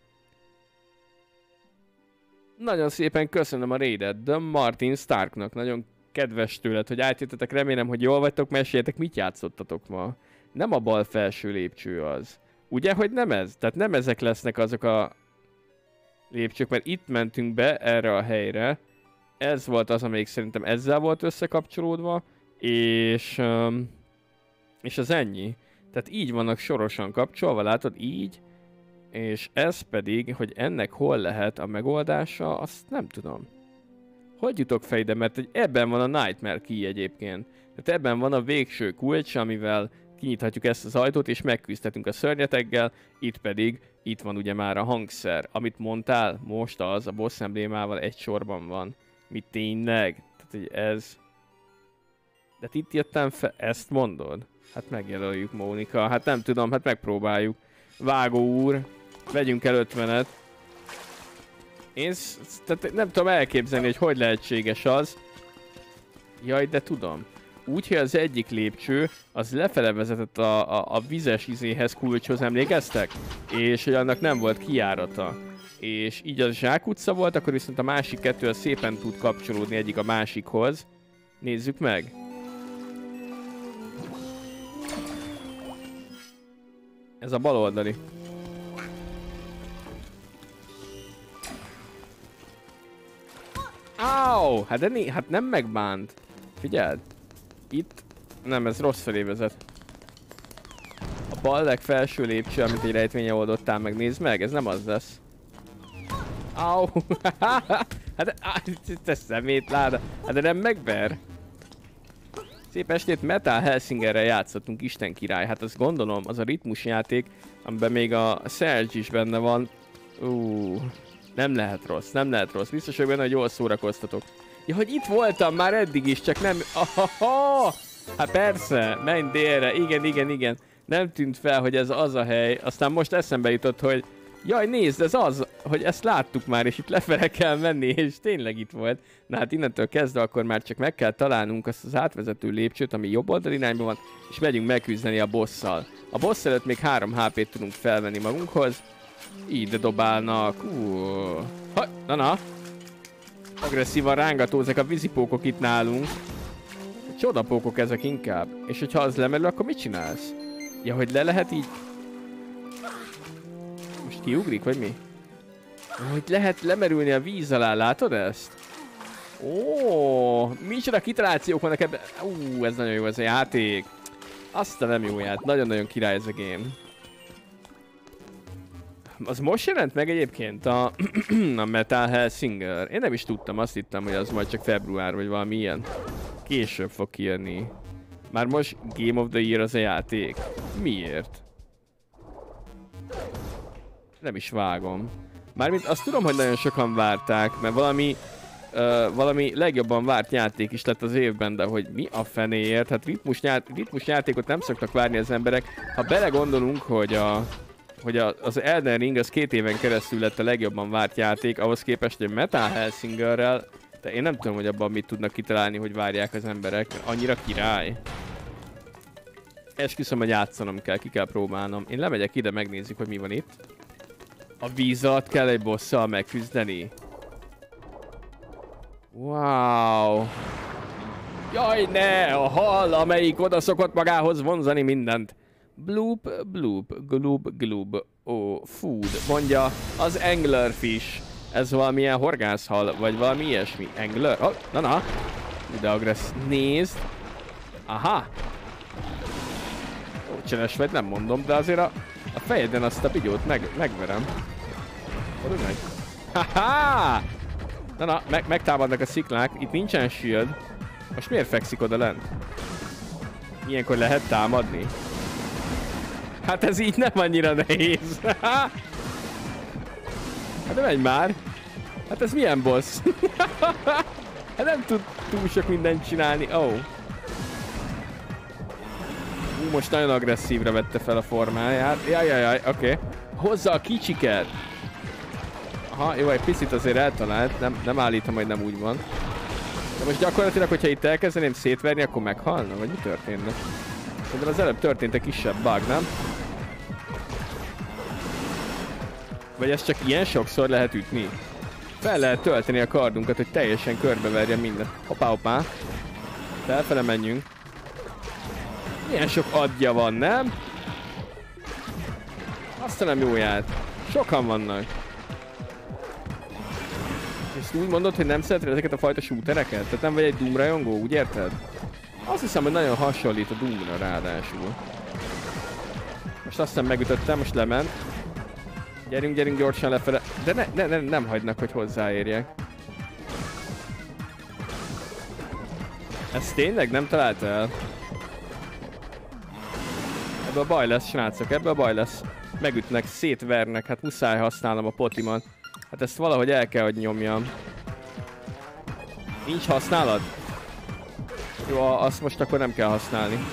Nagyon szépen köszönöm a raidet, de Martin Starknak. Nagyon kedves tőled, hogy átjöttetek. Remélem, hogy jól vagytok, meséljetek, mit játszottatok ma. Nem a bal felső lépcső az. Ugye, hogy nem ez? Tehát nem ezek lesznek azok a lépcsők, mert itt mentünk be erre a helyre. Ez volt az, amelyik szerintem ezzel volt összekapcsolódva, és az ennyi. Tehát így vannak sorosan kapcsolva, látod, így, és ez pedig, hogy ennek hol lehet a megoldása, azt nem tudom. Hogy jutok fejbe, mert ebben van a Nightmare Key egyébként. Tehát ebben van a végső kulcs, amivel kinyithatjuk ezt az ajtót, és megküzdhetünk a szörnyeteggel, itt van ugye már a hangszer. Amit mondtál, most az a boss emblémával egy sorban van. Mit tényleg? Tehát, hogy ez... De itt jöttem fel, ezt mondod? Hát megjelöljük, Mónika, hát nem tudom, hát megpróbáljuk. Vágó úr, vegyünk el 50-et. Én tehát nem tudom elképzelni, hogy lehetséges az. Jaj, de tudom. Úgy, hogy az egyik lépcső, az lefele vezetett a vizes izéhez, kulcshoz, emlékeztek? És hogy annak nem volt kijárata. és így az zsákutca volt, akkor viszont a másik kettő az szépen tud kapcsolódni egyik a másikhoz. Nézzük meg. Ez a bal oldali. Áó! Hát, hát nem megbánt. Figyeld. Itt... Nem, ez rossz felé vezet. A bal legfelső lépcső, amit egy rejtvénye oldottál meg, nézd meg, ez nem az lesz. Áó! Hát te szemétláda. Hát de nem megver. Szép estét, Metal Helsingerrel játszottunk, Isten király. Hát azt gondolom, az a ritmusjáték, amiben még a Serge is benne van. Nem lehet rossz, nem lehet rossz. Biztos vagyok benne, hogy jól szórakoztatok. Ja, hogy itt voltam már eddig is, csak nem... Hát persze, menj délre, igen. Nem tűnt fel, hogy ez az a hely. Aztán most eszembe jutott, hogy... Jaj, nézd, ez az, hogy ezt láttuk már, és itt lefele kell menni, és tényleg itt volt. Na hát innentől kezdve akkor már csak meg kell találnunk azt az átvezető lépcsőt, ami jobb oldal irányban van, és megyünk megküzdeni a bosszal. A bossz előtt még 3 HP-t tudunk felvenni magunkhoz. Ide dobálnak. Na. Agresszívan rángatóznak a vízipókok itt nálunk. Csodapókok ezek inkább. És hogyha az lemerül, akkor mit csinálsz? Ja, hogy le lehet így... Most kiugrik, vagy mi? Hogy lehet lemerülni a víz alá, látod ezt? Micsoda kitalációk vannak ebben. Ez nagyon jó ez a játék. Azt nem jó játék. Nagyon-nagyon király ez a game. Az most jelent meg egyébként a Metal Helsinger. Én nem is tudtam, azt hittem, hogy az majd csak február, vagy valami ilyen. Később fog kijönni. Már most Game of the Year az a játék. Miért? Nem is vágom. Mármint azt tudom, hogy nagyon sokan várták, mert valami legjobban várt játék is lett az évben, de hogy mi a fenéért? Hát ritmus játékot nem szoktak várni az emberek. Ha belegondolunk, hogy az Elden Ring az 2 éven keresztül lett a legjobban várt játék, ahhoz képest, hogy Metal Helsingerrel, de én nem tudom, hogy abban mit tudnak kitalálni, hogy várják az emberek. Annyira király. Esküszöm, hogy játszanom kell, ki kell próbálnom. Én lemegyek ide, megnézzük, hogy mi van itt. A víz alatt kell egy bosszal megküzdeni. Wow. Jaj, ne! A hal, amelyik oda szokott magához vonzani mindent. Bloop, bloop, gloob, gloob. Food, mondja az anglerfish. Ez valamilyen horgászhal, vagy valami ilyesmi. Angler? Na. Ide agressz. Nézd. Aha. Csenes vagy, nem mondom, de azért a fejeden azt a pigyót megverem. Hol megy? Haha! Na, megtámadnak a sziklák. Itt nincsen shield. Most miért fekszik oda lent? Ilyenkor lehet támadni? Hát ez így nem annyira nehéz. Hát de menj már. Hát ez milyen boss? Hát nem tud túl sok mindent csinálni. Most nagyon agresszívre vette fel a formáját. Jaj, oké. Hozza a kicsiket. Aha, jó, egy picit azért eltalált. Nem állítom, hogy nem úgy van. De most gyakorlatilag, hogyha itt elkezdeném szétverni, akkor meghalna? Vagy mi történne? De az előbb történt egy kisebb bug, nem? Vagy ezt csak ilyen sokszor lehet ütni? Fel lehet tölteni a kardunkat, hogy teljesen körbeverjen mindent. Hoppá. Felfele menjünk. Milyen sok adja van, nem? Azt nem jóját. Sokan vannak. És úgy mondod, hogy nem szereted ezeket a fajta shootereket? Tehát nem vagy egy Doom rajongó, úgy érted? Azt hiszem, hogy nagyon hasonlít a Doomra ráadásul. Most aztán megütöttem, most lement. Gyerünk gyorsan lefele. De nem hagynak, hogy hozzáérjek. Ezt tényleg nem találta el? Ebből baj lesz, srácok, ebből baj lesz. Megütnek, szétvernek, hát muszáj használnom a potimat. Hát ezt valahogy el kell, hogy nyomjam. Nincs használat? Jó, azt most akkor nem kell használni.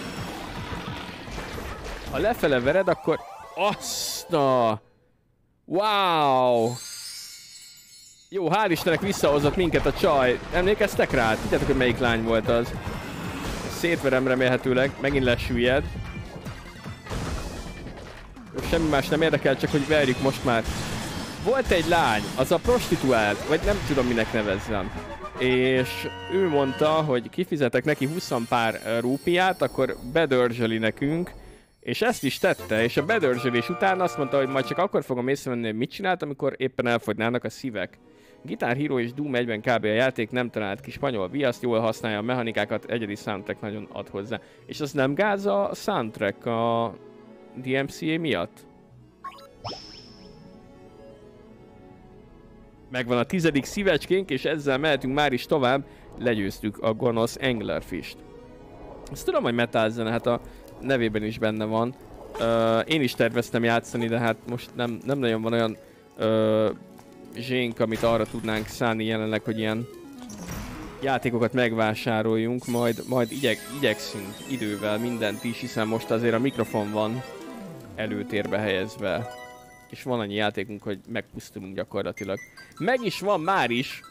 Ha lefele vered, akkor... Azt a... Wow! Jó, hál' Istennek visszahozott minket a csaj. Emlékeztek rá? Tudjátok, hogy melyik lány volt az? Szétverem remélhetőleg, megint lesüllyed. Semmi más nem érdekel, csak hogy verjük most már. Volt egy lány, az a prostituált, vagy nem tudom minek nevezzem. És ő mondta, hogy kifizetek neki 20 pár rúpiát, akkor bedörzsöli nekünk, és ezt is tette, és a bedörzsölés után azt mondta, hogy majd csak akkor fogom észrevenni, hogy mit csinált, amikor éppen elfogynának a szívek. Guitar Hero és Doom 1-ben kb. A játék nem talált ki spanyol viaszt, jól használja a mechanikákat, egyedi soundtrack nagyon ad hozzá. És az nem gáz a soundtrack a DMCA miatt? Megvan a 10. szívecskénk, és ezzel mehetünk már is tovább. Legyőztük a gonosz Anglerfish-t. Azt tudom, hogy metal zene, hát a nevében is benne van. Én is terveztem játszani, de hát most nem nagyon van olyan zsénk, amit arra tudnánk szállni jelenleg, hogy ilyen játékokat megvásároljunk, majd igyekszünk idővel mindent is, hiszen most azért a mikrofon van előtérbe helyezve. És van annyi játékunk, hogy megpusztulunk gyakorlatilag. Meg is van már is!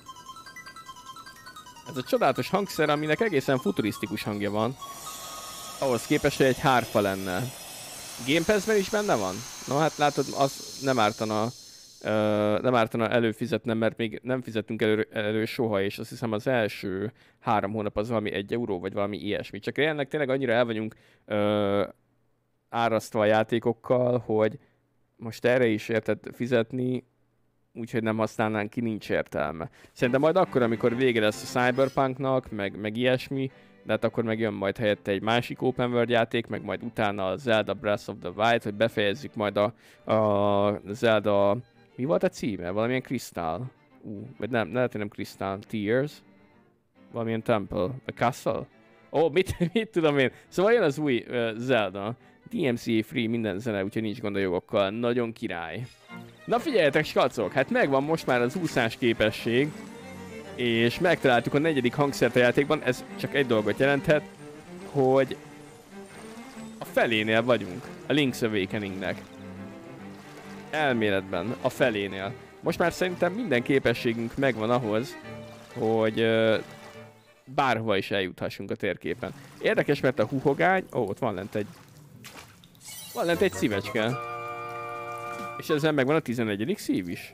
Ez a csodálatos hangszer, aminek egészen futurisztikus hangja van. Ahhoz képest, hogy egy hárfa lenne. Game Pass-ben is benne van? Na hát látod, az nem ártana előfizetnem, mert még nem fizettünk elő soha, és azt hiszem az első 3 hónap az valami 1 euró, vagy valami ilyesmi. Csak jelenleg tényleg annyira el vagyunk árasztva a játékokkal, hogy most erre is érted fizetni, úgyhogy nem használnánk ki, nincs értelme. Szerintem majd akkor, amikor vége lesz a Cyberpunknak, meg ilyesmi, de hát akkor megjön majd helyette egy másik open world játék, meg majd utána a Zelda Breath of the Wild, hogy befejezzük majd a Zelda... Mi volt a címe? Valamilyen Crystal? Vagy nem, lehet, hogy nem Crystal. Tears? Valamilyen Temple? A Castle? Mit tudom én? Szóval jön az új Zelda. DMCA free minden zene, úgyhogy nincs gond a jogokkal. Nagyon király. Na figyeljetek, skacok! Hát megvan most már az úszás képesség. És megtaláltuk a 4. hangszert a játékban. Ez csak egy dolgot jelenthet, hogy a felénél vagyunk. A Link's Awakeningnek. Elméletben a felénél. Most már szerintem minden képességünk megvan ahhoz, hogy bárhova is eljuthassunk a térképen. Érdekes, mert a huhogány... ott van lent egy szívecske. És ezzel megvan a 11. szív is.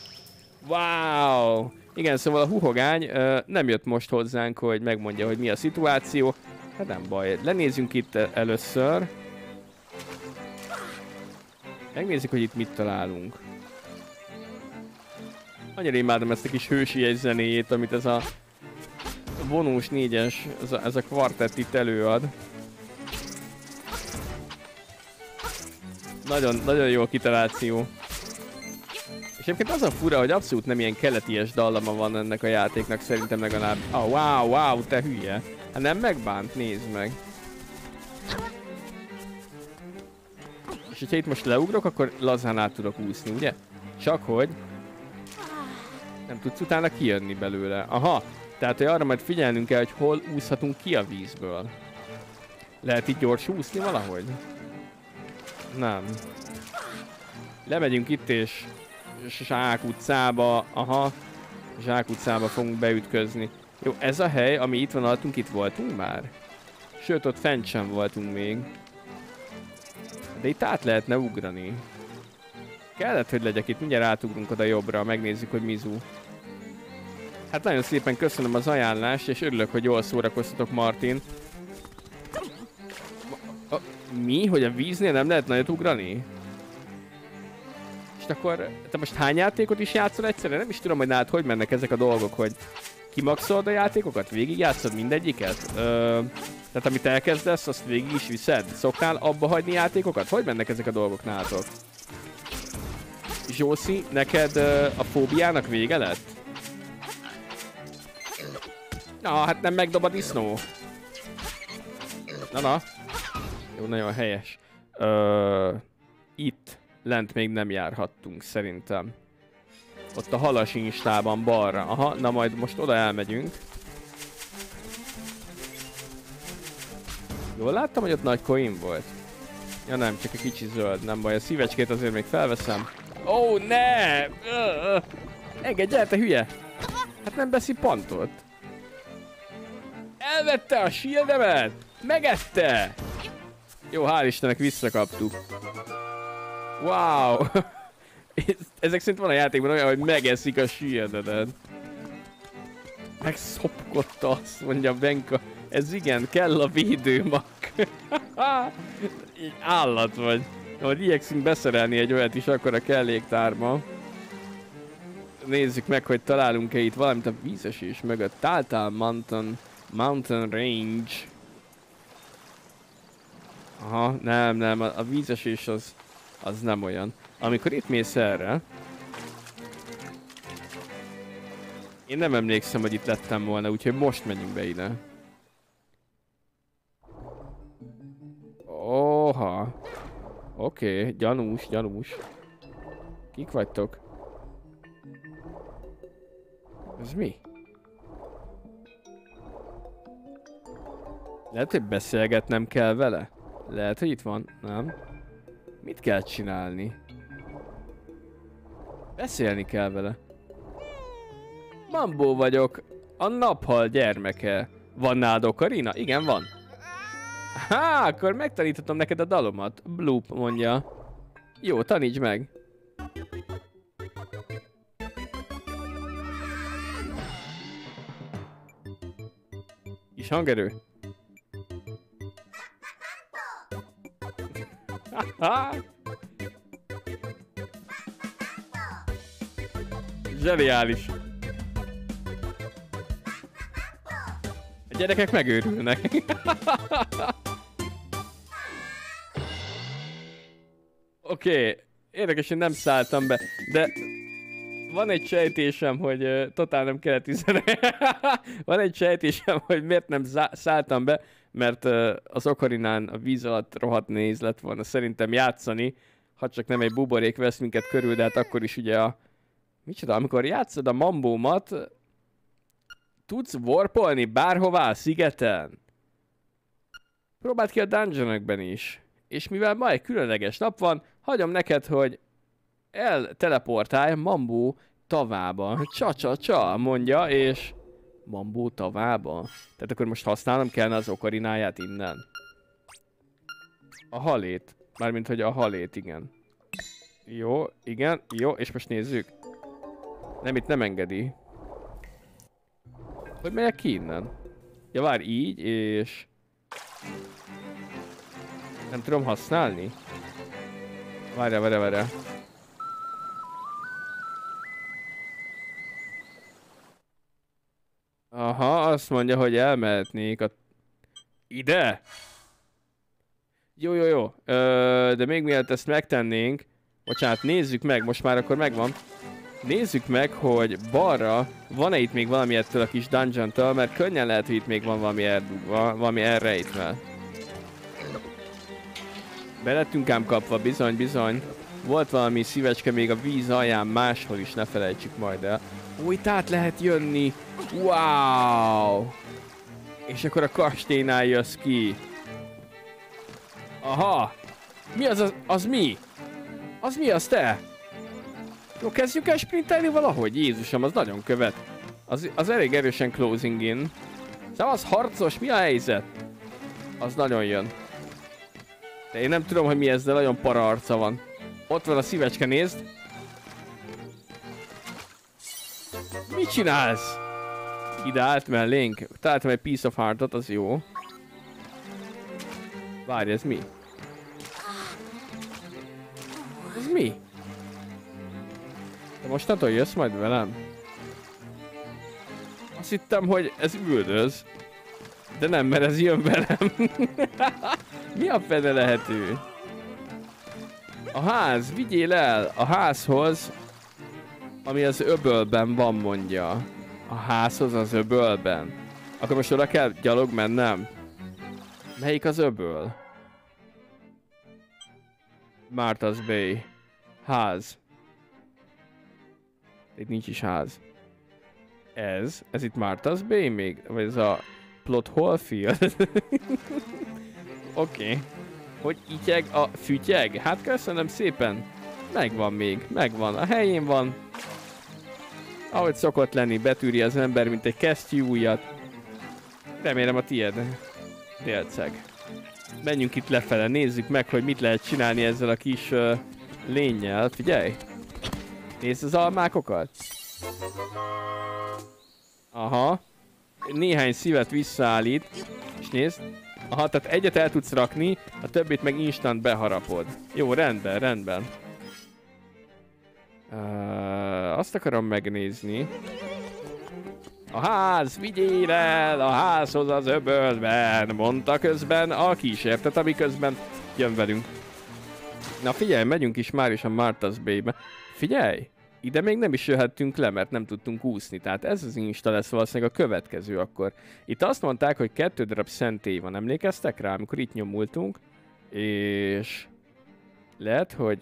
Wow! Igen, szóval a huhogány nem jött most hozzánk, hogy megmondja, hogy mi a szituáció. Hát nem baj, lenézzünk itt először. Megnézzük, hogy itt mit találunk. Annyira imádom ezt a kis hősies zenéjét, amit ez a vonós 4-es, ez a kvartett itt előad. Nagyon jó a kitaláció. És egyébként az a fura, hogy abszolút nem ilyen keleties dallama van ennek a játéknak, szerintem legalább. Wow, te hülye. Hát nem megbánt, nézd meg. És hogyha itt most leugrok, akkor lazán át tudok úszni, ugye? Csak hogy... nem tudsz utána kijönni belőle. Aha, tehát hogy arra majd figyelnünk kell, hogy hol úszhatunk ki a vízből. Lehet itt gyors úszni valahogy? Nem. Lemegyünk itt és zsákutcába, zsákutcába fogunk beütközni. Jó, ez a hely, ami itt van alattunk, itt voltunk már? Sőt, ott fent sem voltunk még. De itt át lehetne ugrani. Kellett, hogy legyek itt, mindjárt átugrunk oda jobbra, megnézzük, hogy Mizu. Hát nagyon szépen köszönöm az ajánlást, és örülök, hogy jól szórakoztatok, Martin. Mi? Hogy a víznél nem lehet nagyot ugrani? És akkor, te most hány játékot is játszol egyszerre? Nem is tudom, hogy nálad hogy mennek ezek a dolgok, hogy kimaxolod a játékokat? Végig játszod mindegyiket? Tehát amit elkezdesz, azt végig is viszed? Szoktál abba hagyni játékokat? Hogy mennek ezek a dolgok nálatok? Zsószi, neked a fóbiának vége lett? Na, hát nem megdob a disznó. Na. Jó, nagyon helyes. Itt lent még nem járhattunk, szerintem. Ott a halas instában balra. Aha, na majd most oda elmegyünk. Jól láttam, hogy ott nagy coin volt? Ja nem, csak egy kicsi zöld, nem baj. A szívecskét azért még felveszem. Ó, ne! Engedj el, te hülye! Hát nem beszippantott. Elvette a shieldemet! Megette! Jó, hál' Istennek visszakaptuk. Wow! Ezek szerint van a játékban olyan, hogy megeszik a shieldedet. Megszopkodta, azt mondja Benka. Ez igen, kell a védőmak. Így állat vagy. Hogy igyekszünk beszerelni egy olyat is akkor a kelléktárba. Nézzük meg, hogy találunk-e itt valamit a vízesés mögött. Taltal Mountain Range. Aha, nem, a vízesés az nem olyan. Amikor itt mész erre... Én nem emlékszem, hogy itt lettem volna, úgyhogy most menjünk be ide. Oha. Oké, gyanús. Kik vagytok? Ez mi? Lehet, hogy beszélgetnem kell vele? Lehet, hogy itt van? Nem? Mit kell csinálni? Beszélni kell vele. Mambó vagyok, a naphal gyermeke. Van nálad okarina? Igen, van. Há, akkor megtaníthatom neked a dalomat. Bloop mondja. Jó, taníts meg. Kis hangerő. Zseniális. A gyerekek megőrülnek. Oké, érdekes, hogy nem szálltam be, de van egy sejtésem, hogy totál nem kellett üzeni. Van egy sejtésem, hogy miért nem szálltam be, mert az okarinán a víz alatt rohadt nehéz lett volna szerintem játszani, ha csak nem egy buborék vesz minket körül, de hát akkor is ugye a... Micsoda, amikor játszod a mambómat, tudsz warpolni bárhová a szigeten? Próbáld ki a dungeonokben is. És mivel ma egy különleges nap van, hagyom neked, hogy elteleportálj Mambó tavába. Csa-csa-csa, mondja, és... Mambó tavába? Tehát akkor most használnom kellene az okarináját innen. A halét. Mármint, hogy a halét, igen. Jó, igen, jó, és most nézzük. Nem, itt nem engedi. Hogy megyek ki innen? Ja, várj, így, és... Nem tudom használni? Várjál. Aha, azt mondja, hogy elmehetnék a... Ide? Jó. De még mielőtt ezt megtennénk... Bocsánat, nézzük meg, most már akkor megvan. Nézzük meg, hogy balra van-e itt még valami ettől a kis dungeon-től, mert könnyen lehet, hogy itt még van valami erdugva, valami elrejtve. Belettünk ám kapva, bizony. Volt valami szívecske még a víz alján, máshol is, ne felejtsük majd el. Ó, itt át lehet jönni! Wow! És akkor a kastélynál jössz ki. Aha! Mi az mi? Az mi az te? Jó, kezdjük el sprintelni valahogy? Jézusom, az nagyon követ. Az elég erősen closing in. Szóval az harcos, mi a helyzet? Az nagyon jön. De én nem tudom, hogy mi ez, de nagyon para arca van. Ott van a szívecske, nézd! Mit csinálsz? Ide állt mellénk. Találtam egy piece of heartot, az jó. Várj, ez mi? Ez mi? De mostantól jössz majd velem? Azt hittem, hogy ez üldöz. De nem, mert ez jön velem. Mi a fene lehető? A ház, vigyél el a házhoz, ami az öbölben van, mondja. A házhoz az öbölben. Akkor most oda kell gyalog mennem? Melyik az öböl? Martha's Bay. Ház. Itt nincs is ház. Ez itt Martha's Bay még? Vagy ez a Plot Hole Field? Oké. Hogy ityeg a fütyeg? Hát köszönöm szépen. Megvan még. Megvan. A helyén van. Ahogy szokott lenni, betűri az ember, mint egy kesztyűujjat. Remélem a tiéd. Délceg. Menjünk itt lefele, nézzük meg, hogy mit lehet csinálni ezzel a kis lénnyel. Figyelj! Nézd az almákokat. Aha. Néhány szívet visszaállít. És nézd. Aha, tehát egyet el tudsz rakni, a többit meg instant beharapod. Jó, rendben, rendben. Azt akarom megnézni. A ház, vigyél el a házhoz az öbölben, mondta közben a kísértet, ami közben jön velünk. Na figyelj, megyünk is már is a Martha's Bay-be. Figyelj! Ide még nem is jöhettünk le, mert nem tudtunk úszni, tehát ez az insta lesz valószínűleg a következő akkor. Itt azt mondták, hogy 2 darab szentély van, emlékeztek rá, amikor itt nyomultunk? És... lehet, hogy...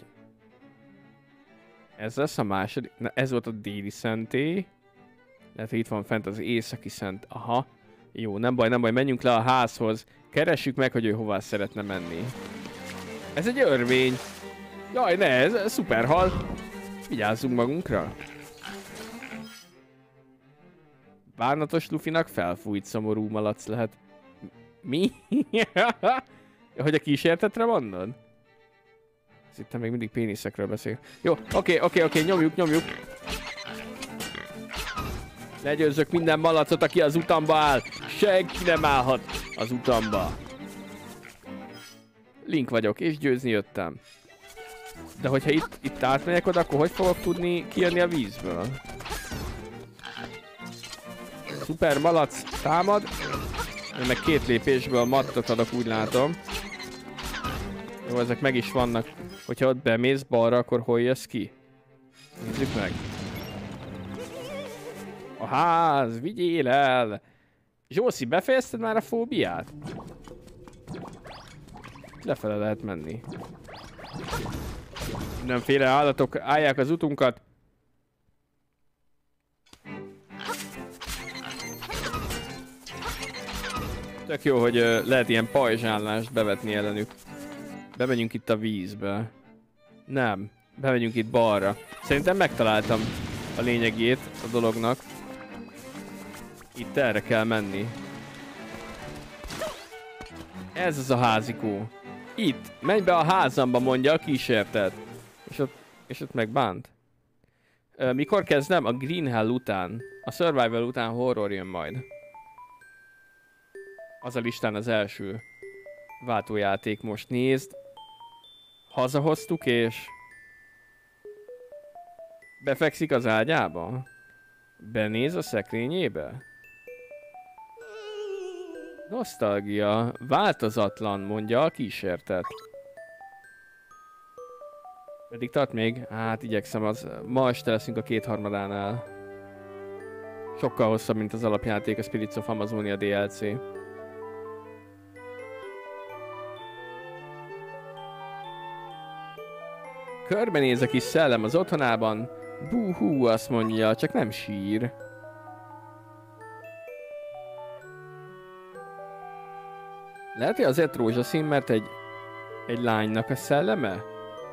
ez lesz a második... na, ez volt a déli szentély. Lehet, hogy itt van fent az északi szent... aha. Jó, nem baj, nem baj, menjünk le a házhoz. Keressük meg, hogy ő hová szeretne menni. Ez egy örvény. Jaj, ne, ez szuper hal. Vigyázzunk magunkra. Bánatos Luffynak felfújt szomorú malac lehet. Mi? Hogy a kísértetre mondod? Ez itt még mindig péniszekről beszél. Jó, oké, nyomjuk. Legyőzzök minden malacot, aki az utamba áll. Senki nem állhat az utamba. Link vagyok, és győzni jöttem. De hogyha itt átmegyek oda, akkor hogy fogok tudni kijönni a vízből? Szuper malac támad. Én meg 2 lépésből mattot adok, úgy látom. Jó, ezek meg is vannak. Hogyha ott bemész balra, akkor hol jössz ki? Nézzük meg. A ház, vigyél el! Zsószi, befejezted már a fóbiát? Lefele lehet menni. Mindenféle állatok állják az utunkat. Tök jó, hogy lehet ilyen pajzsállást bevetni ellenük. Bemegyünk itt a vízbe. Nem, bemegyünk itt balra. Szerintem megtaláltam a lényegét a dolognak. Itt erre kell menni. Ez az a házikó. Itt, menj be a házamba, mondja a kísértet. És ott megbánt. Mikor kezdem? A Green Hell után. A Survival után horror jön majd. Az a listán az első váltójáték, most nézd. Hazahoztuk és... befekszik az ágyába? Benéz a szekrényébe? Nosztalgia. Változatlan, mondja a kísértet. Pedig tart még? Hát igyekszem, az ma este leszünk a 2/3-ánál. Sokkal hosszabb, mint az alapjáték, a Spirits of Amazonia DLC. Körbenéz a kis szellem az otthonában. Búhú, azt mondja, csak nem sír. Lehet, hogy azért rózsaszín, mert egy lánynak a szelleme?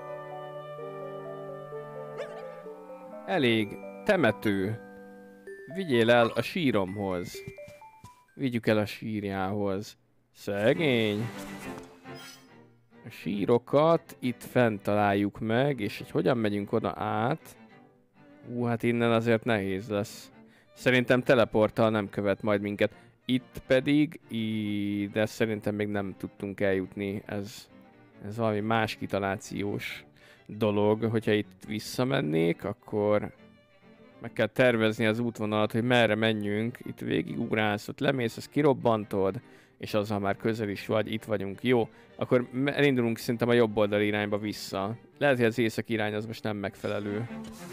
Elég. Temető. Vigyél el a síromhoz. Vigyük el a sírjához. Szegény. A sírokat itt fent találjuk meg, és hogy hogyan megyünk oda át? Hát innen azért nehéz lesz. Szerintem teleporttal nem követ majd minket. Itt pedig, de szerintem még nem tudtunk eljutni. Ez valami más kitalációs dolog. Hogyha itt visszamennék, akkor meg kell tervezni az útvonalat, hogy merre menjünk. Itt végigugrálsz, ott lemész, ezt kirobbantod, és azzal már közel is vagy, itt vagyunk. Jó, akkor elindulunk szerintem a jobb oldali irányba vissza. Lehet, hogy az északi irány az most nem megfelelő.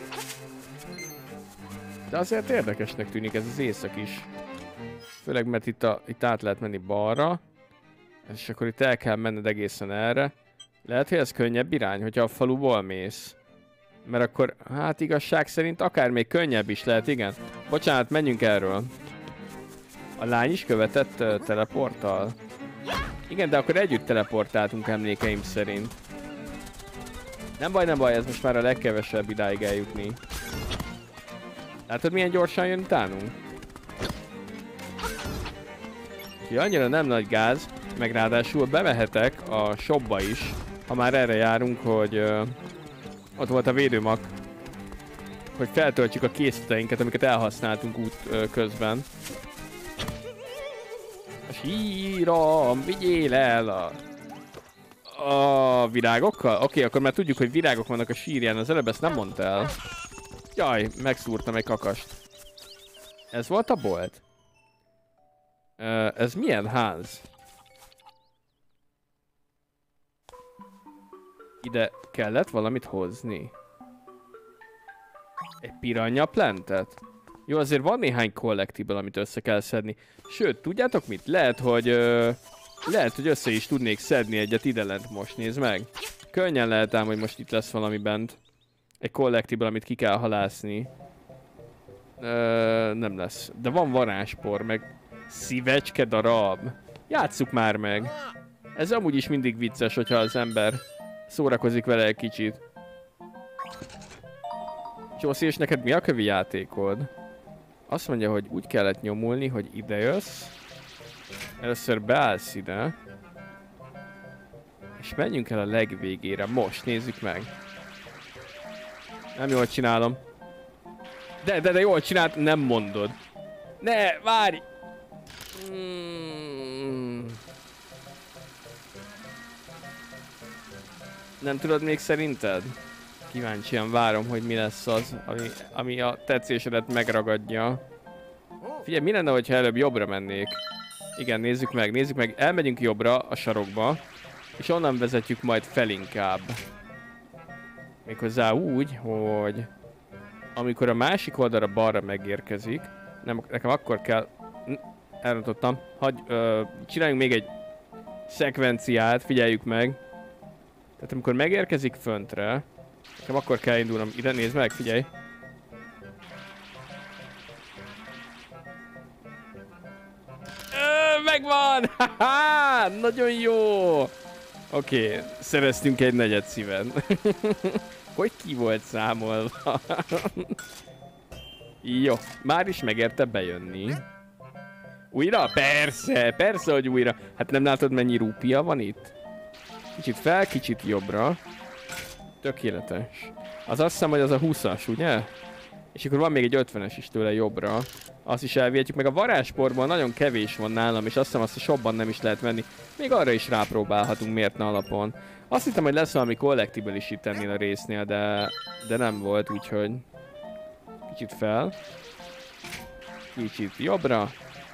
De azért érdekesnek tűnik ez az észak is. Főleg, mert itt át lehet menni balra. És akkor itt el kell menned egészen erre. Lehet, hogy ez könnyebb irány, hogyha a faluból mész. Mert akkor, hát igazság szerint akár még könnyebb is lehet, igen. Bocsánat, menjünk erről. A lány is követett teleporttal. Igen, de akkor együtt teleportáltunk emlékeim szerint. Nem baj, ez most már a legkevesebb idáig eljutni. Látod, milyen gyorsan jön utánunk? Úgyhogy annyira nem nagy gáz, meg ráadásul bemehetek a shopba is, ha már erre járunk, hogy ott volt a védőmak. hogy feltöltjük a készleteinket, amiket elhasználtunk út közben. A sírom, vigyél el a virágokkal? Oké, akkor már tudjuk, hogy virágok vannak a sírján, az előbb ezt nem mondta el. Jaj, megszúrtam egy kakast. Ez volt a bolt? Ez milyen ház? Ide kellett valamit hozni. Egy piranha plantet? Jó, azért van néhány collectible, amit össze kell szedni. Sőt, tudjátok mit? Lehet, hogy össze is tudnék szedni egyet ide lent most, nézd meg. Könnyen lehet ám, hogy most itt lesz valami bent. Egy collectible, amit ki kell halászni. Nem lesz. De van varázspor, meg szívecske darab. Játsszuk már meg. Ez amúgy is mindig vicces, hogyha az ember szórakozik vele egy kicsit. Csószi, és neked mi a kövi játékod? Azt mondja, hogy úgy kellett nyomulni, hogy ide jössz. Először beállsz ide. És menjünk el a legvégére. Most, nézzük meg. Nem jól csinálom. De jól csinált, nem mondod. Ne, várj! Nem tudod még szerinted? Kíváncsian várom, hogy mi lesz az, ami a tetszésedet megragadja. Figyelj, mi lenne, hogyha előbb jobbra mennék? Igen, nézzük meg. Elmegyünk jobbra a sarokba, és onnan vezetjük majd fel inkább. Méghozzá úgy, hogy amikor a másik oldalra balra megérkezik, nekem akkor kell... Elrontottam. Csináljunk még egy szekvenciát, figyeljük meg. Tehát amikor megérkezik föntre, nekem akkor kell indulnom. Ide, nézd meg, figyelj. Megvan! Haha! Nagyon jó! Oké, szereztünk egy negyed szíven. Hogy ki volt számolva? Jó, már is megérte bejönni. Újra? Persze, hogy újra. Hát nem látod, mennyi rúpia van itt? Kicsit fel, kicsit jobbra. Tökéletes. Az azt hiszem, hogy az a 20-as, ugye? És akkor van még egy 50-es is tőle jobbra. Azt is elvihetjük, meg a varázsportban nagyon kevés van nálam, és azt hiszem, azt a shopban nem is lehet venni. Még arra is rápróbálhatunk, miért ne alapon. Azt hittem, hogy lesz valami collectible is itt ennél a résznél, de nem volt, úgyhogy... Kicsit fel. Kicsit jobbra.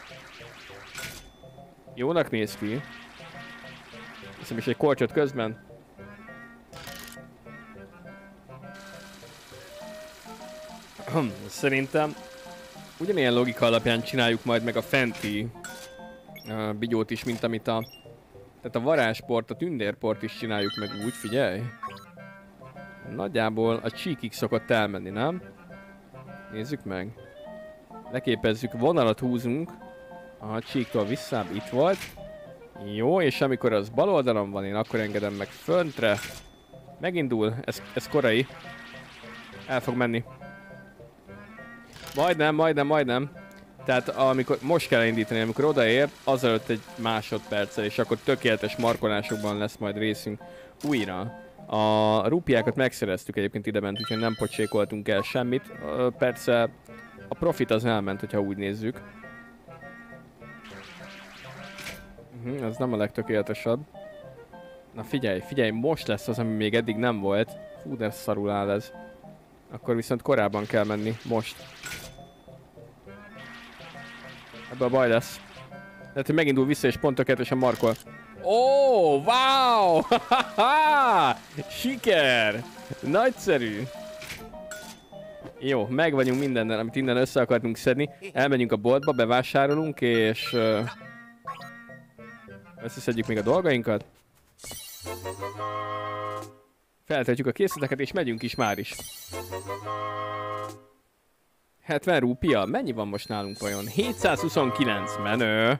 Jónak néz ki. Hiszem is egy korcsot közben. Szerintem ugyanilyen logika alapján csináljuk majd meg a fenti bigyót is, mint amit tehát a varázsport, a tündérport is csináljuk meg úgy, figyelj. Nagyjából a csíkig szokott elmenni, nem? Nézzük meg. Leképezzük, vonalat húzunk. A csíktól visszább, itt volt. Jó, és amikor az bal oldalon van, én akkor engedem meg föntre. Megindul, ez korai. El fog menni. Majdnem. Tehát amikor most kell indítani, amikor odaér, azelőtt egy másodperccel, és akkor tökéletes markolásokban lesz majd részünk újra. A rúpiákat megszereztük egyébként idebent, úgyhogy nem pocsékoltunk el semmit. Persze a profit az elment, hogyha úgy nézzük. Ez nem a legtökéletesebb. Na figyelj, most lesz az, ami még eddig nem volt. Fú, de szarul áll ez. Akkor viszont korábban kell menni, most. Ebből a baj lesz. Lehet, hogy megindul vissza és pont tökéletesen markol. Ó, wow! Siker! Nagyszerű! Jó, meg vagyunk mindennel, amit innen össze akartunk szedni. Elmegyünk a boltba, bevásárolunk, és... összeszedjük még a dolgainkat. Feltöltjük a készleteket, és megyünk is már is. 70 rúpia? Mennyi van most nálunk vajon? 729, menő!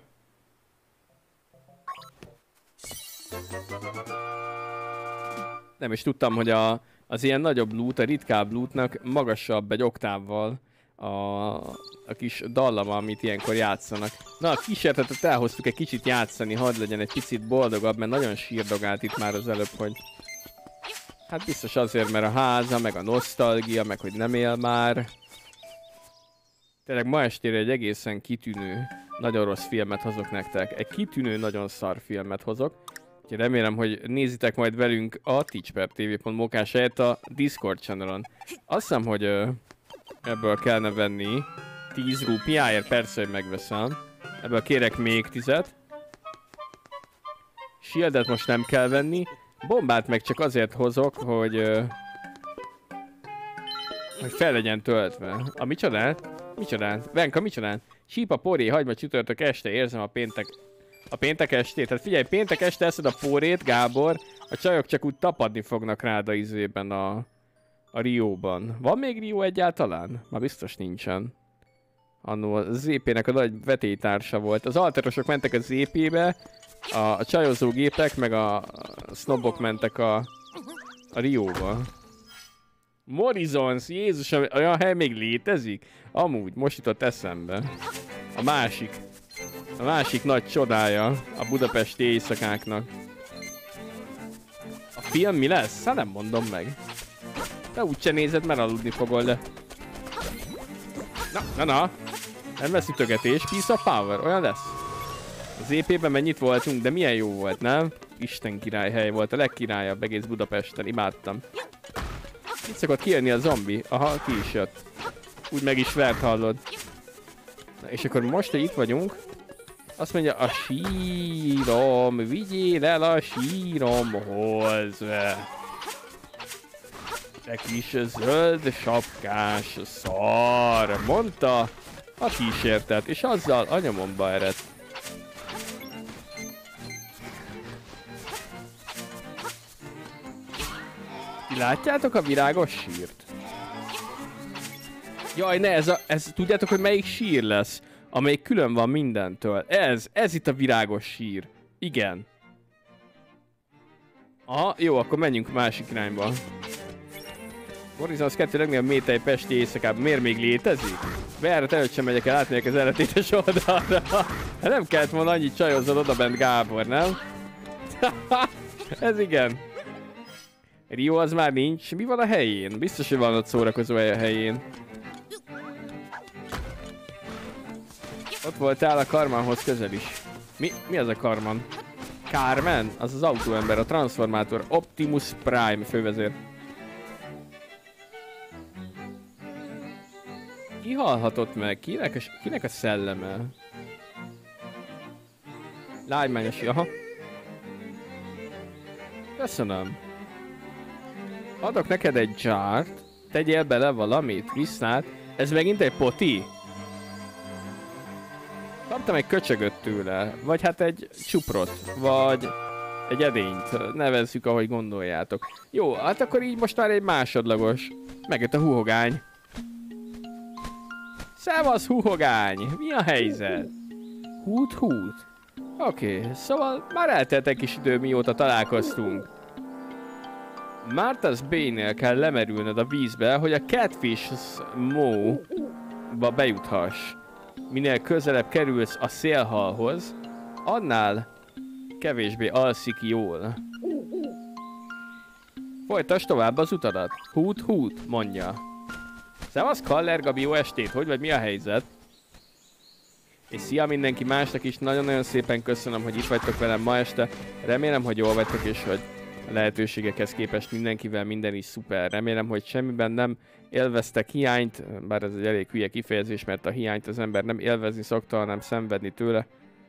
Nem is tudtam, hogy az ilyen nagyobb loot, a ritkább lootnak magasabb egy oktávval a kis dallama, amit ilyenkor játszanak. Na, a kísérletet elhoztuk egy kicsit játszani, hadd legyen egy picit boldogabb, mert nagyon sírdogált itt már az előbb, hogy Hát biztos azért, mert a háza, meg a nosztalgia, meg hogy nem él már. Tényleg ma estére egy egészen kitűnő, nagyon rossz filmet hozok nektek. Egy kitűnő, nagyon szar filmet hozok. Úgyhogy remélem, hogy nézitek majd velünk a teachpertv.mókás helyett a Discord channelon. Azt hiszem, hogy ebből kellene venni 10 rúpiáért, persze, hogy megveszem. Ebből kérek még 10-et. Shieldet most nem kell venni. Bombát meg csak azért hozok, hogy fel legyen töltve. A micsodát? Micsodát? Venka, micsodát? Sípa, poré, hagyma, csütörtök este, érzem a péntek estét. Tehát figyelj, péntek este eszed a porét, Gábor, a csajok csak úgy tapadni fognak rád a izében a Rióban. Van még Rio egyáltalán? Már biztos nincsen. Annó a ZP-nek a nagy vetélytársa volt. Az alterosok mentek a ZP-be, a csajozógépek meg a sznobok mentek a Rióba. Morizons, Jézus, olyan hely még létezik? Amúgy, most jutott eszembe. A másik nagy csodája a budapesti éjszakáknak. A film mi lesz? Hát nem mondom meg. De úgyse nézed, mert aludni fogol, de... Na. Nem lesz ütögetés, Piece of Power, olyan lesz. Az EP-ben mennyit voltunk, de milyen jó volt, nem? Isten király hely volt, a legkirályabb egész Budapesten, imádtam. Itt szokott kijönni a zombi. Aha, ki is jött. Úgy meg is vert, hallod. Na, és akkor most, hogy itt vagyunk, azt mondja, a sírom, vigyél el a síromhoz. Te kis zöld sapkás szar, mondta a kísértet, és azzal a nyomomba eredt. Látjátok a virágos sírt? Jaj, ne, ez tudjátok, hogy melyik sír lesz? Amelyik külön van mindentől. Ez itt a virágos sír. Igen. Aha, jó, akkor menjünk másik irányba. Horizons 2 legnagyobb métei pesti éjszakában. Miért még létezik? Bejárat előtt sem megyek el, átmegyek az ellentétes oldalra. Hát nem kellett volna annyit csajozzad odabent, Gábor, nem? Ez igen. Rio az már nincs. Mi van a helyén? Biztos, hogy van ott szórakozó hely a helyén. Ott voltál a Karmanhoz közel is. Mi az a Karman? Carmen? Az az autóember, a transformátor. Optimus Prime fővezér. Ki halhatott meg? Kinek a szelleme? Lágymányos, aha. Köszönöm. Adok neked egy zsárt, tegyél bele valamit, viszlát. Ez megint egy poti? Kaptam egy köcsögöt tőle, vagy hát egy csuprot, vagy egy edényt, nevezzük ahogy gondoljátok. Jó, hát akkor így most már egy másodlagos. Megjött a huhogány. Szevasz huhogány, mi a helyzet? Hút. Oké, szóval már eltelt egy kis idő, mióta találkoztunk. Martha's Bay-nél kell lemerülnöd a vízbe, hogy a Catfish Moe-ba bejuthass. Minél közelebb kerülsz a szélhalhoz, annál kevésbé alszik jól. Folytasd tovább az utadat. Hút, mondja. Szevasz Kaller Gabi, jó estét, hogy vagy, mi a helyzet? És szia mindenki másnak is, nagyon-nagyon szépen köszönöm, hogy itt vagytok velem ma este. Remélem, hogy jól vagytok, és hogy a lehetőségekhez képest mindenkivel minden is szuper. Remélem, hogy semmiben nem élveztek hiányt, bár ez egy elég hülye kifejezés, mert a hiányt az ember nem élvezni szokta, hanem szenvedni tőle.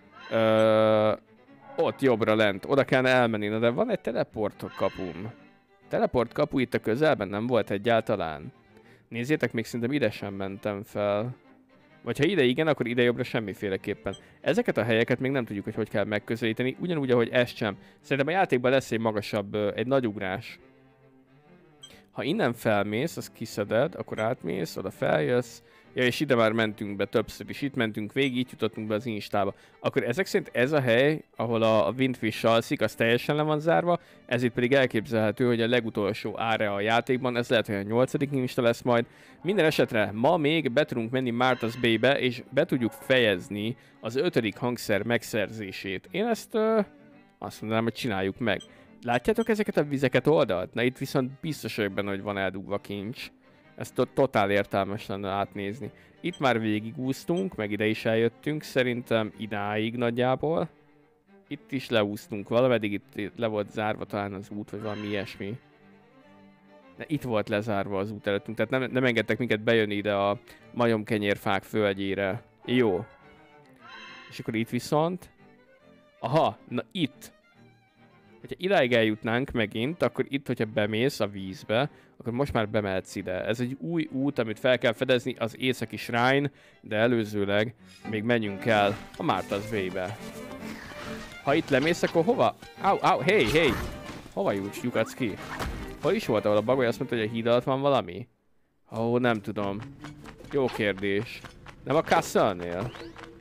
Ott jobbra lent, oda kellene elmenni, de van egy teleport kapum. Teleport kapu itt a közelben nem volt egyáltalán. Nézzétek, még szerintem ide sem mentem fel. Vagy ha ide igen, akkor ide jobbra semmiféleképpen. Ezeket a helyeket még nem tudjuk, hogy kell megközelíteni, ugyanúgy, ahogy ezt sem. Szerintem a játékban lesz egy magasabb, egy nagy ugrás. Ha innen felmész, azt kiszeded, akkor átmész, oda feljössz. Ja, és ide már mentünk be többször is, itt mentünk végig, így jutottunk be az instába. Akkor ezek szerint ez a hely, ahol a Windfish alszik, az teljesen le van zárva, ezért pedig elképzelhető, hogy a legutolsó area a játékban, ez lehet, hogy a 8. insta lesz majd. Minden esetre ma még be tudunk menni Martha's Bay-be, és be tudjuk fejezni az 5. hangszer megszerzését. Én ezt azt mondanám, hogy csináljuk meg. Látjátok ezeket a vizeket oldalt? Na itt viszont biztos vagyok benne, hogy van eldugva kincs. Ezt totál értelmes lenne átnézni. Itt már végigúsztunk, meg ide is eljöttünk, szerintem idáig nagyjából. Itt is leúsztunk valameddig, itt le volt zárva talán az út, vagy valami ilyesmi. De itt volt lezárva az út előttünk, tehát nem engedtek minket bejönni ide a majomkenyérfák földjére. Jó. És akkor itt viszont... Aha, na itt. Hogyha idáig eljutnánk megint, akkor itt, hogyha bemész a vízbe, akkor most már bemehetsz ide. Ez egy új út, amit fel kell fedezni, az északi shrine, de előzőleg még menjünk el a Martha's Bay-be. Ha itt lemész, akkor hova? Au, hey! Hova lyukadsz ki? Hol is volt, ahol a bagoly azt mondta, hogy a híd alatt van valami? Ó, nem tudom. Jó kérdés. Nem a Castle-nél?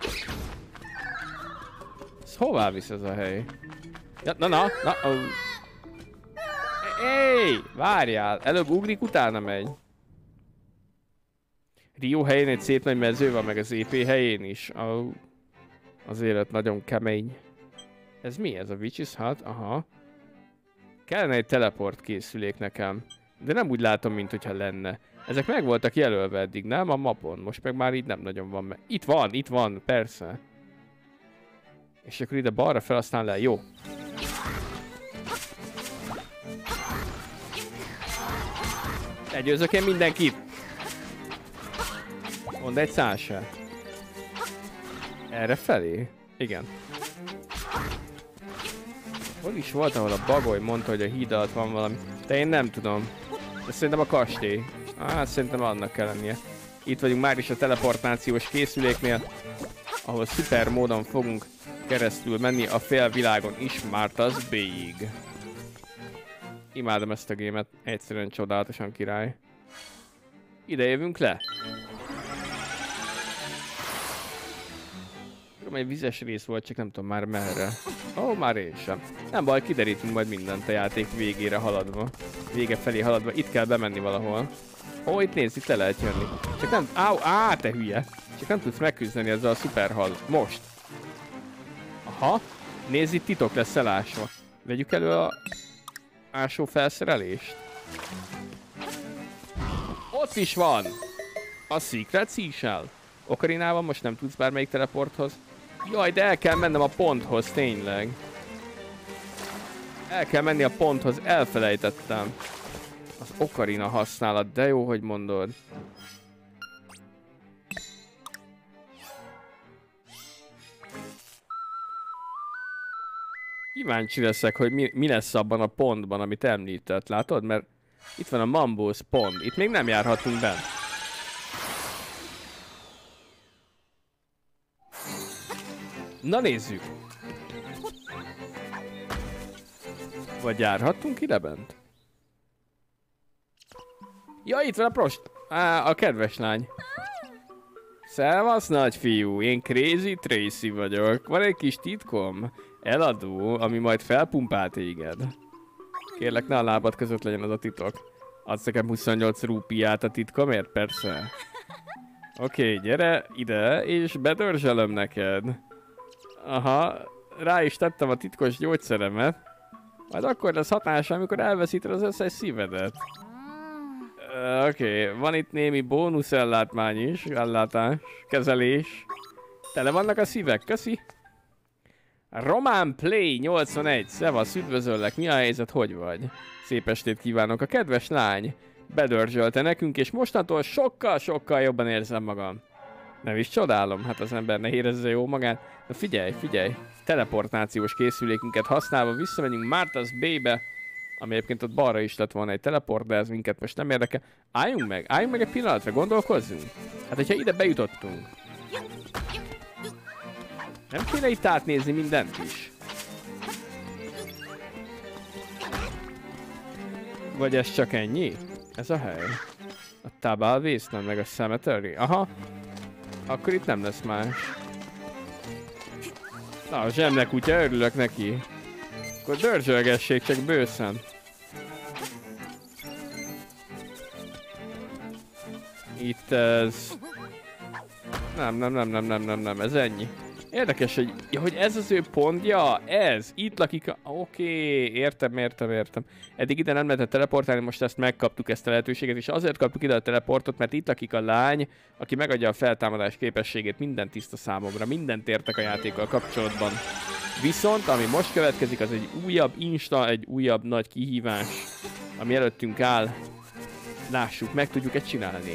Ez hová visz ez a hely? Ja, na, oh. Hey, várjál! Előbb ugrik, utána megy. Rio helyén egy szép nagy mező van, meg az EP helyén is. Oh. Az élet nagyon kemény. Ez mi? Ez a Witch's Hut? Aha. Kellene egy teleport készülék nekem. De nem úgy látom, mint hogyha lenne. Ezek meg voltak jelölve eddig, nem? A mapon. Most meg már így nem nagyon van meg. Itt van, persze. És akkor ide balra fel, aztán le. Jó. Legyőzök én mindenkit. Mondd egy szál se. Erre felé? Igen. Hol is volt, ahol a bagoly mondta, hogy a híd alatt van valami. De én nem tudom. De szerintem a kastély. Szerintem annak kell lennie. Itt vagyunk már is a teleportációs készüléknél, ahol szuper módon fogunk keresztül menni a félvilágon is Martha's Bay-ig. Imádom ezt a gémet, egyszerűen csodálatosan király. Ide jövünk le. Egy vizes rész volt, csak nem tudom már merre. Ó, már én sem. Nem baj, kiderítünk majd mindent a játék végére haladva. Vége felé haladva. Itt kell bemenni valahol. Ó, itt nézd, itt le lehet jönni. Csak nem... te hülye! Csak nem tudsz megküzdeni ezzel a szuperhal. Most! Aha! Nézd, itt titok lesz elásva. Vegyük elő a... ásó felszerelést. Ott is van! A Secret Seashell. Okarinával most nem tudsz bármelyik teleporthoz. Jaj, de el kell mennem a ponthoz, tényleg. El kell menni a ponthoz, elfelejtettem. Az Ocarina használat, de jó, hogy mondod. Kíváncsi leszek, hogy mi lesz abban a pontban, amit említett, látod? Mert itt van a Mambos pont, itt még nem járhatunk be. Na nézzük! Vagy járhattunk ide bent? Ja, itt van a prost... a kedves lány. Szevasz, nagyfiú, én Crazy Tracy vagyok. Van egy kis titkom, eladó, ami majd felpumpál téged. Kérlek, ne a lábad között legyen az a titok. Adsz nekem 28 rúpiát a titkomért, persze. Oké, gyere ide, és bedörzselöm neked. Aha, rá is tettem a titkos gyógyszeremet. Majd akkor lesz hatása, amikor elveszíted az összes szívedet. Oké, van itt némi bónuszellátmány is, ellátás, kezelés. Tele vannak a szívek, köszi. Román Play 81, szevasz, üdvözöllek, mi a helyzet, hogy vagy? Szép estét kívánok, a kedves lány bedörzsölte nekünk, és mostantól sokkal jobban érzem magam. Nem is csodálom, hát az ember ne érezze jó magát. Na figyelj, teleportációs készülékünket használva visszamegyünk Martha's Bay-be, ami egyébként ott balra is lett volna egy teleport, de ez minket most nem érdekel. Álljunk meg egy pillanatra, gondolkozzunk. Hát hogyha ide bejutottunk. Nem kéne itt átnézni mindent is? Vagy ez csak ennyi? Ez a hely? A Tabal Wasteland meg a Cemetery? Aha. Akkor itt nem lesz más. Na, a zsemnek útja, örülök neki. Akkor dörzsölgessék csak bőszen. Itt ez... Nem, ez ennyi. Érdekes, hogy, ja, hogy ez az ő pontja, ez, itt lakik a... Oké, értem. Eddig ide nem lehetett teleportálni, most ezt megkaptuk, ezt a lehetőséget, és azért kaptuk ide a teleportot, mert itt lakik a lány, aki megadja a feltámadás képességét, minden tiszta számomra, mindent értek a játékkal kapcsolatban. Viszont, ami most következik, az egy újabb egy újabb nagy kihívás, ami előttünk áll. Lássuk, meg tudjuk-e csinálni.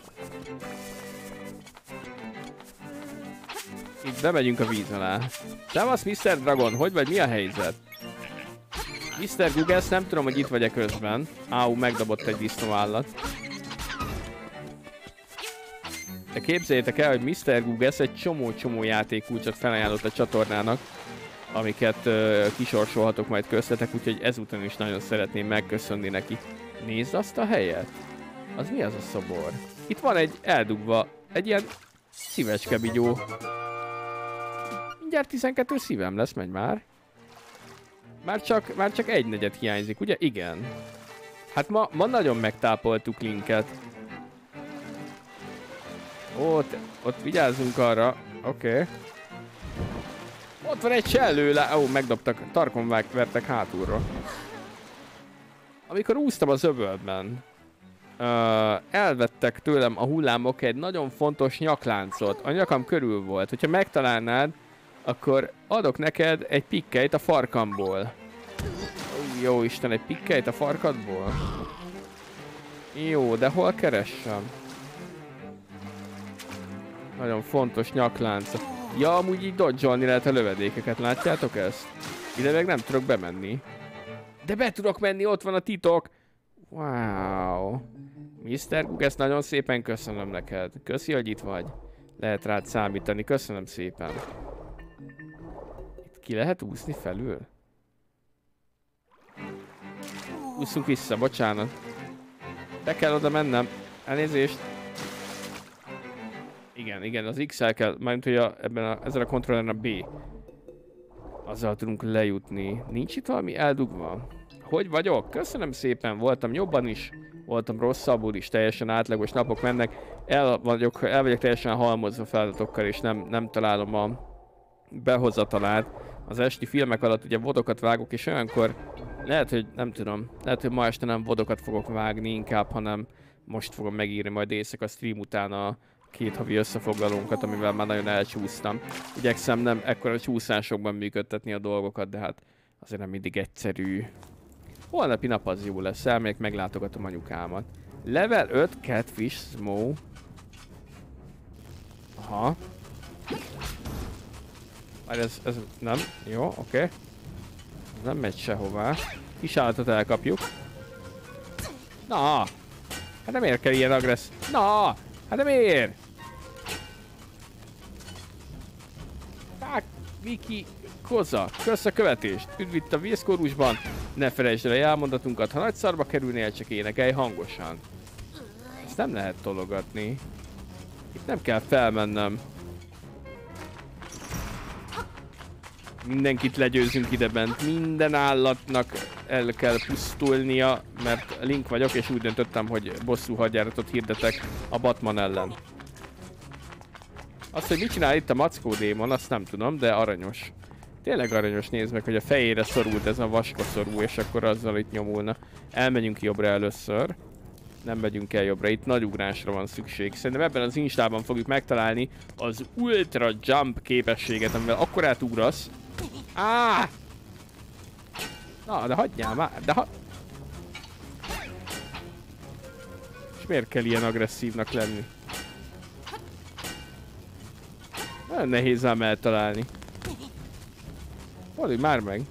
Itt bemegyünk a víz alá. Szevasz, Mr. Dragon, hogy vagy, mi a helyzet? Mr. Guggess, nem tudom, hogy itt vagy-e közben. Áú, megdobott egy disznóállat. De képzeljétek el, hogy Mr. Guggess egy csomó játékkulcsot felajánlott a csatornának, amiket kisorsolhatok majd köztetek, úgyhogy ezúton is nagyon szeretném megköszönni neki. Nézd azt a helyet! Az mi az a szobor? Itt van egy eldugva, egy ilyen szívecskebigyó. Mindjárt 12 szívem lesz, menj már. Már csak egy negyed hiányzik, ugye? Igen. Hát ma nagyon megtápoltuk Linket. Ott vigyázzunk arra. Oké. Ott van egy csellő, megdobtak, tarkon vertek hátulra. Amikor úsztam az öbölben, elvettek tőlem a hullámok egy nagyon fontos nyakláncot. A nyakam körül volt. Hogyha megtalálnád, akkor adok neked egy pikkelyt a farkamból. Jó Isten, egy pikkelyt a farkadból? Jó, de hol keressem? Nagyon fontos nyaklánc. Ja, amúgy így dodge-olni lehet a lövedékeket, látjátok ezt? Ide meg nem tudok bemenni. De be tudok menni, ott van a titok! Wow! Mr. Guggess, nagyon szépen köszönöm neked. Köszi, hogy itt vagy. Lehet rád számítani, köszönöm szépen. Itt ki lehet úszni felül? Ússzunk vissza, bocsánat. Be kell oda mennem. Elnézést. Igen, az X-el kell, mármint hogy ezzel a kontrolleren a B. Azzal tudunk lejutni. Nincs itt valami eldugva? Hogy vagyok? Köszönöm szépen, voltam jobban is, voltam rosszabbul is, teljesen átlagos napok mennek. El vagyok teljesen halmozva feladatokkal, és nem találom a behozatalát. Az esti filmek alatt ugye vodokat vágok, és olyankor lehet, hogy nem tudom, lehet, hogy ma este nem vodokat fogok vágni inkább, hanem most fogom megírni majd éjszaka stream után a 2 havi összefoglalónkat, amivel már nagyon elcsúsztam. Igyekszem nem ekkora csúszásokban működtetni a dolgokat, de hát azért nem mindig egyszerű. Holnapi nap az jó lesz, elmegyek, meglátogatom anyukámat. Level 5 Catfish Smoke. Aha. Már ez nem. Jó, oké. Nem megy sehová. Kis állatot elkapjuk. Na! Hát nem miért kell ilyen agressz... Na! Hát de miért? Hát, Viki, Koza, kösz a követést. Üdv itt a vízkorúsban. Ne felejtsd el a jelmondatunkat, ha nagy szarba kerülnél, csak énekelj hangosan. Ezt nem lehet tologatni. Itt nem kell felmennem. Mindenkit legyőzünk idebent. Minden állatnak el kell pusztulnia, mert Link vagyok, és úgy döntöttem, hogy bosszú hadjáratot hirdetek a Batman ellen. Azt, hogy mit csinál itt a mackó démon, azt nem tudom, de aranyos. Tényleg aranyos, nézd meg, hogy a fejére szorult ez a vaskoszorú, és akkor azzal itt nyomulna. Elmegyünk jobbra először. Nem megyünk el jobbra, itt nagy ugrásra van szükség. Szerintem ebben az instában fogjuk megtalálni az Ultra Jump képességet, amivel akkor átugrasz. Áh! Na, de hagyjál már, És miért kell ilyen agresszívnak lenni? Nagyon nehéz ám eltalálni. Fordulj már meg.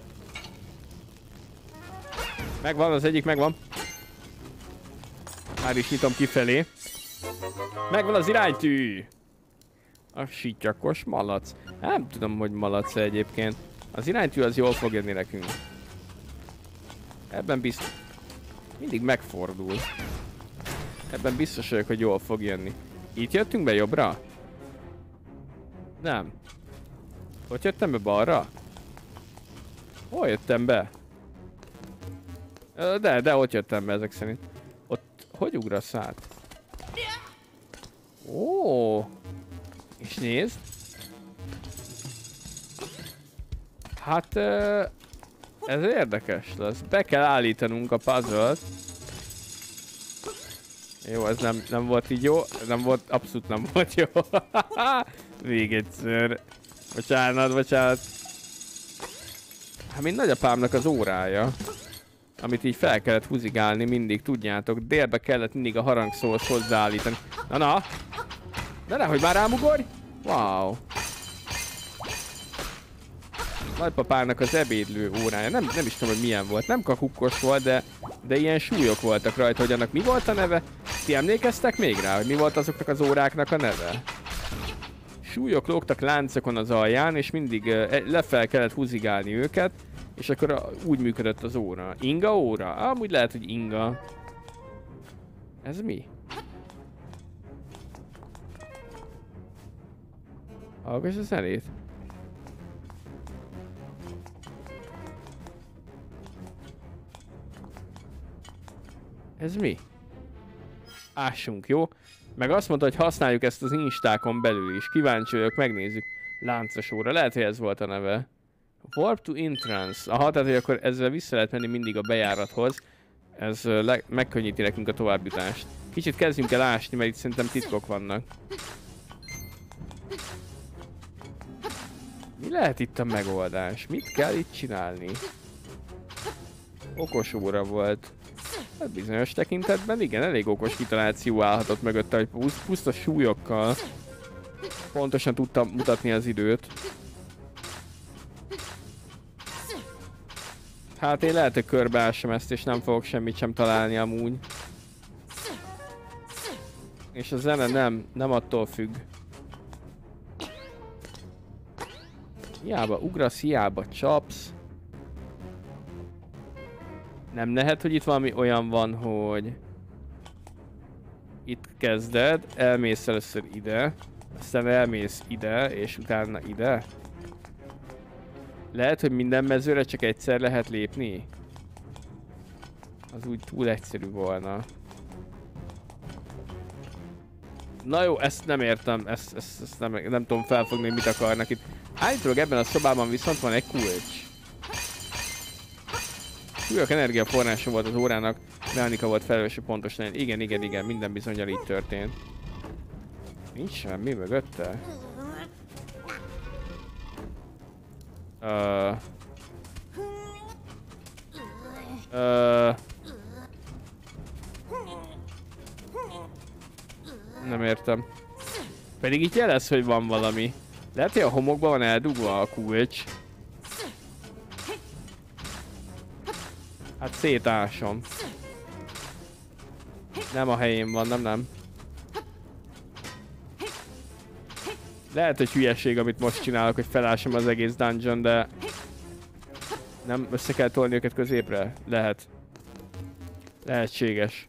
Megvan, az egyik megvan. Már is nyitom kifelé. Megvan az iránytű! A sityakos malac. Nem tudom, hogy malac egyébként. Az iránytű az jól fog jönni nekünk. Ebben biztos... Mindig megfordul. Ebben biztos vagyok, hogy jól fog jönni. Itt jöttünk be jobbra? Nem. Hogy jöttem be balra? Hol jöttem be? De ott jöttem be ezek szerint. Ott hogy ugrasz át? Ó! És nézd! Hát ez érdekes lesz. Be kell állítanunk a puzzle-t. Jó, ez nem volt így jó. Nem volt, abszolút nem volt jó. Még egyszer. Bocsánat. Hát mint nagyapámnak az órája. Amit így fel kellett húzigálni mindig, tudjátok. Délbe kellett mindig a harangszóhoz hozzáállítani. Na! De nehogy már rámugorj! Wow! Nagypapának az ebédlő órája. Nem is tudom, hogy milyen volt. Nem kakukkos volt, de ilyen súlyok voltak rajta, hogy annak mi volt a neve. Ti emlékeztek még rá, hogy mi volt azoknak az óráknak a neve? Súlyok lógtak láncokon az alján, és mindig lefel kellett húzigálni őket, és akkor úgy működött az óra. Inga óra? Amúgy lehet, hogy inga. Ez mi? Hallgass a zenét. Ez mi? Ássunk, jó? Meg azt mondta, hogy használjuk ezt az instákon belül is. Kíváncsi vagyok, megnézzük. Láncos óra. Lehet, hogy ez volt a neve. Warp to entrance. Aha, tehát hogy akkor ezzel vissza lehet menni mindig a bejárathoz. Ez megkönnyíti nekünk a továbbjutást. Kicsit kezdjünk el ásni, mert itt szerintem titkok vannak. Mi lehet itt a megoldás? Mit kell itt csinálni? Okos óra volt. Hát bizonyos tekintetben igen, elég okos kitaláció állhatott mögötte, hogy puszta súlyokkal pontosan tudtam mutatni az időt. Hát én lehet, hogy körbeássam ezt, és nem fogok semmit sem találni amúgy. És a zene nem attól függ. Hiába ugrasz, hiába csapsz. Nem lehet, hogy itt valami olyan van, hogy itt kezded, elmész először ide, aztán elmész ide, és utána ide. Lehet, hogy minden mezőre csak egyszer lehet lépni? Az úgy túl egyszerű volna. Na jó, ezt nem értem, ezt nem tudom felfogni, mit akarnak itt. Állítólag ebben a szobában viszont van egy kulcs. Súlyok energiaforrása volt az órának, mechanika volt felelős, pontosan. Igen, minden bizonnyal így történt. Nincs semmi mögötte? Nem értem. Pedig itt jelez, hogy van valami. Lehet, hogy a homokban van eldugva a kulcs. Hát szétásom. Nem a helyén van, nem. Lehet, hogy hülyeség, amit most csinálok, hogy felásom az egész dungeon, de... Nem össze kell tolni őket középre? Lehet. Lehetséges.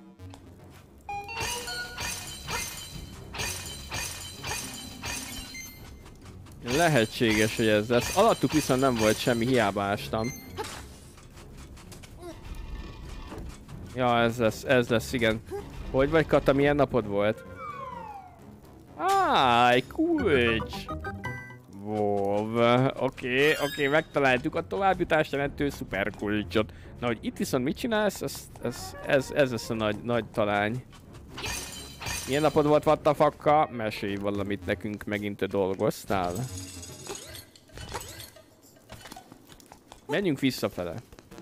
Lehetséges, hogy ez lesz. Alattuk viszont nem volt semmi, hiába ástam. Ja, ez lesz, igen. Hogy vagy, Kata, milyen napod volt? Egy kulcs! Wow, oké, megtaláltuk a továbbjutást, ettől szuper kulcsot. Na, hogy itt viszont mit csinálsz, ez lesz a nagy talány. Milyen napod volt, vattafakka? Mesélj valamit nekünk, megint te dolgoztál. Menjünk visszafele.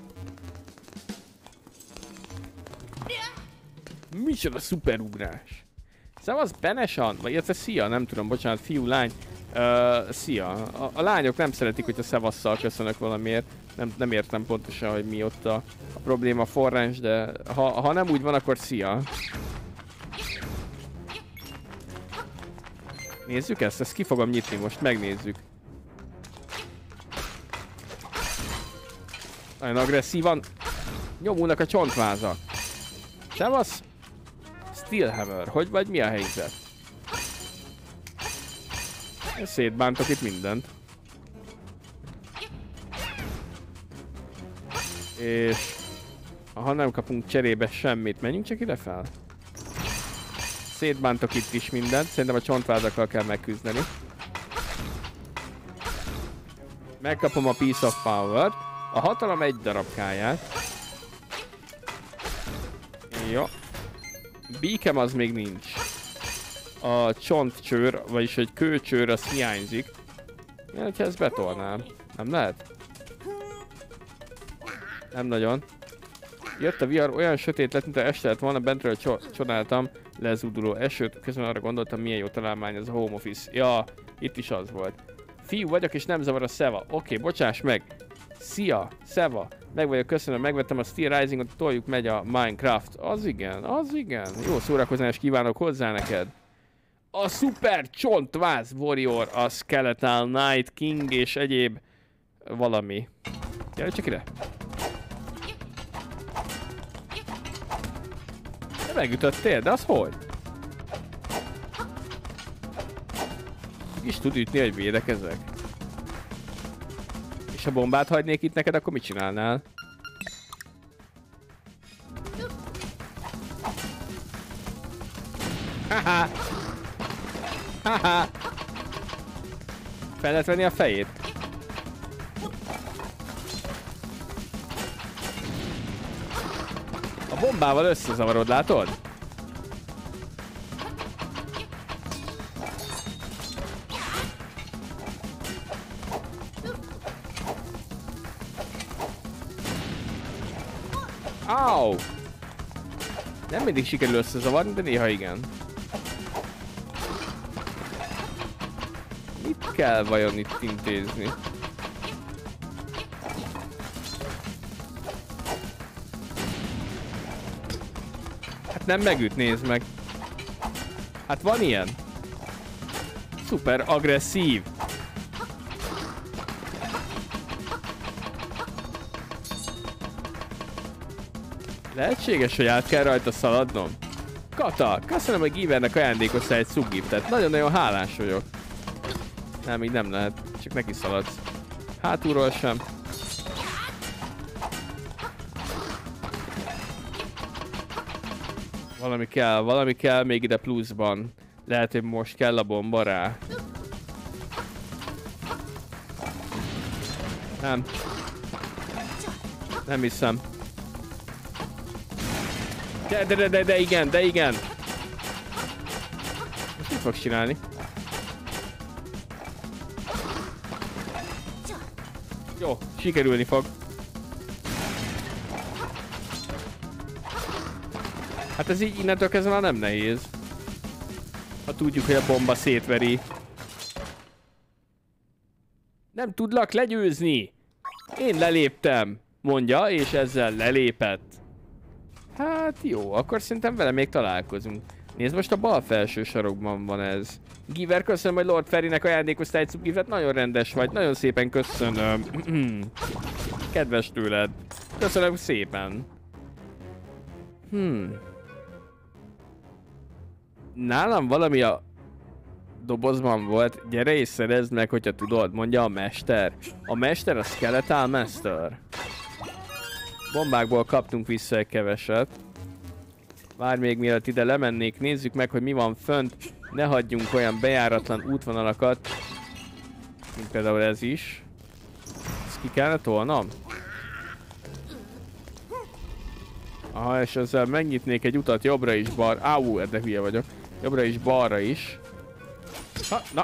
Micsoda szuperugrás. Szevasz, Benesan? Vagy illetve szia, nem tudom, bocsánat, fiú, lány. Szia. A lányok nem szeretik, hogyha szevasszal köszönök valamiért. Nem értem pontosan, hogy mi ott a probléma forrás, de ha nem úgy van, akkor szia. Nézzük ezt ki fogom nyitni most, megnézzük. Nagyon agresszívan nyomulnak a csontvázak. Szevasz! Steelhammer, hogy vagy, mi a helyzet? Szétbántok itt mindent. És... ha nem kapunk cserébe semmit, menjünk csak ide fel. Szétbántok itt is mindent, szerintem a csontvázakkal kell megküzdeni. Megkapom a Piece of Power-t. A hatalom egy darabkáját. Jó. Beacon az még nincs. A csontcsőr, vagyis egy kőcsőr, az hiányzik. Én, hogyha ezt betolnám. Nem lehet? Nem nagyon. Jött a vihar, olyan sötét lett, mint a este lett volna, bentről csodáltam lezúduló esőt. Közben arra gondoltam, milyen jó találmány ez a home office. Ja, itt is az volt. Fiú vagyok, és nem zavar a Szeva. Oké, bocsáss meg. Szia, Szeva. Meg vagyok, köszönöm, megvettem a Steel Risingot, toljuk megy a Minecraft. Az igen, az igen. Jó szórakozást kívánok hozzá neked. A Super Csontváz Warrior, a Skeletal Knight King és egyéb valami. Gyere csak ide. Te megütöttél, de az hogy? Is tud ütni, hogy védekezek. És ha bombát hagynék itt neked, akkor mit csinálnál? Haha! Haha! Fel lehet venni a fejét? A bombával összezavarod, látod? Au! Nem mindig sikerül összezavarni, de néha igen. Mit kell vajon itt intézni? Hát nem megüt, nézd meg. Hát van ilyen. Szuper agresszív. Lehetséges, hogy át kell rajta szaladnom? Kata, köszönöm, hogy Givernek ajándékoztál egy subgiftet. Nagyon-nagyon hálás vagyok. Nem, így nem lehet. Csak neki szaladsz. Hátulról sem. Valami kell még ide pluszban. Lehet, hogy most kell a bomba rá. Nem. Nem hiszem. De igen. Most mit fogsz csinálni? Jó, sikerülni fog. Hát ez így innentől kezdve már nem nehéz. Ha tudjuk, hogy a bomba szétveri. Nem tudlak legyőzni! Én leléptem, mondja, és ezzel lelépett. Hát jó, akkor szerintem vele még találkozunk. Nézd, most a bal felső sarokban van ez. Giver, köszönöm, hogy Lord Ferrynek ajándékoztál egy subgiftet. Nagyon rendes vagy, nagyon szépen köszönöm. Kedves tőled. Köszönöm szépen. Nálam valami a dobozban volt. Gyere és szerezd meg, hogyha tudod, mondja a mester. A mester a Skeletal Master. Bombákból kaptunk vissza egy keveset. Várj még mielőtt ide lemennék, nézzük meg, hogy mi van fönt. Ne hagyjunk olyan bejáratlan útvonalakat, mint például ez is. Ezt ki kellene tolnom? Aha, és ezzel megnyitnék egy utat jobbra is, balra. Áú, de hülye vagyok. Jobbra is, balra is. Ha, na,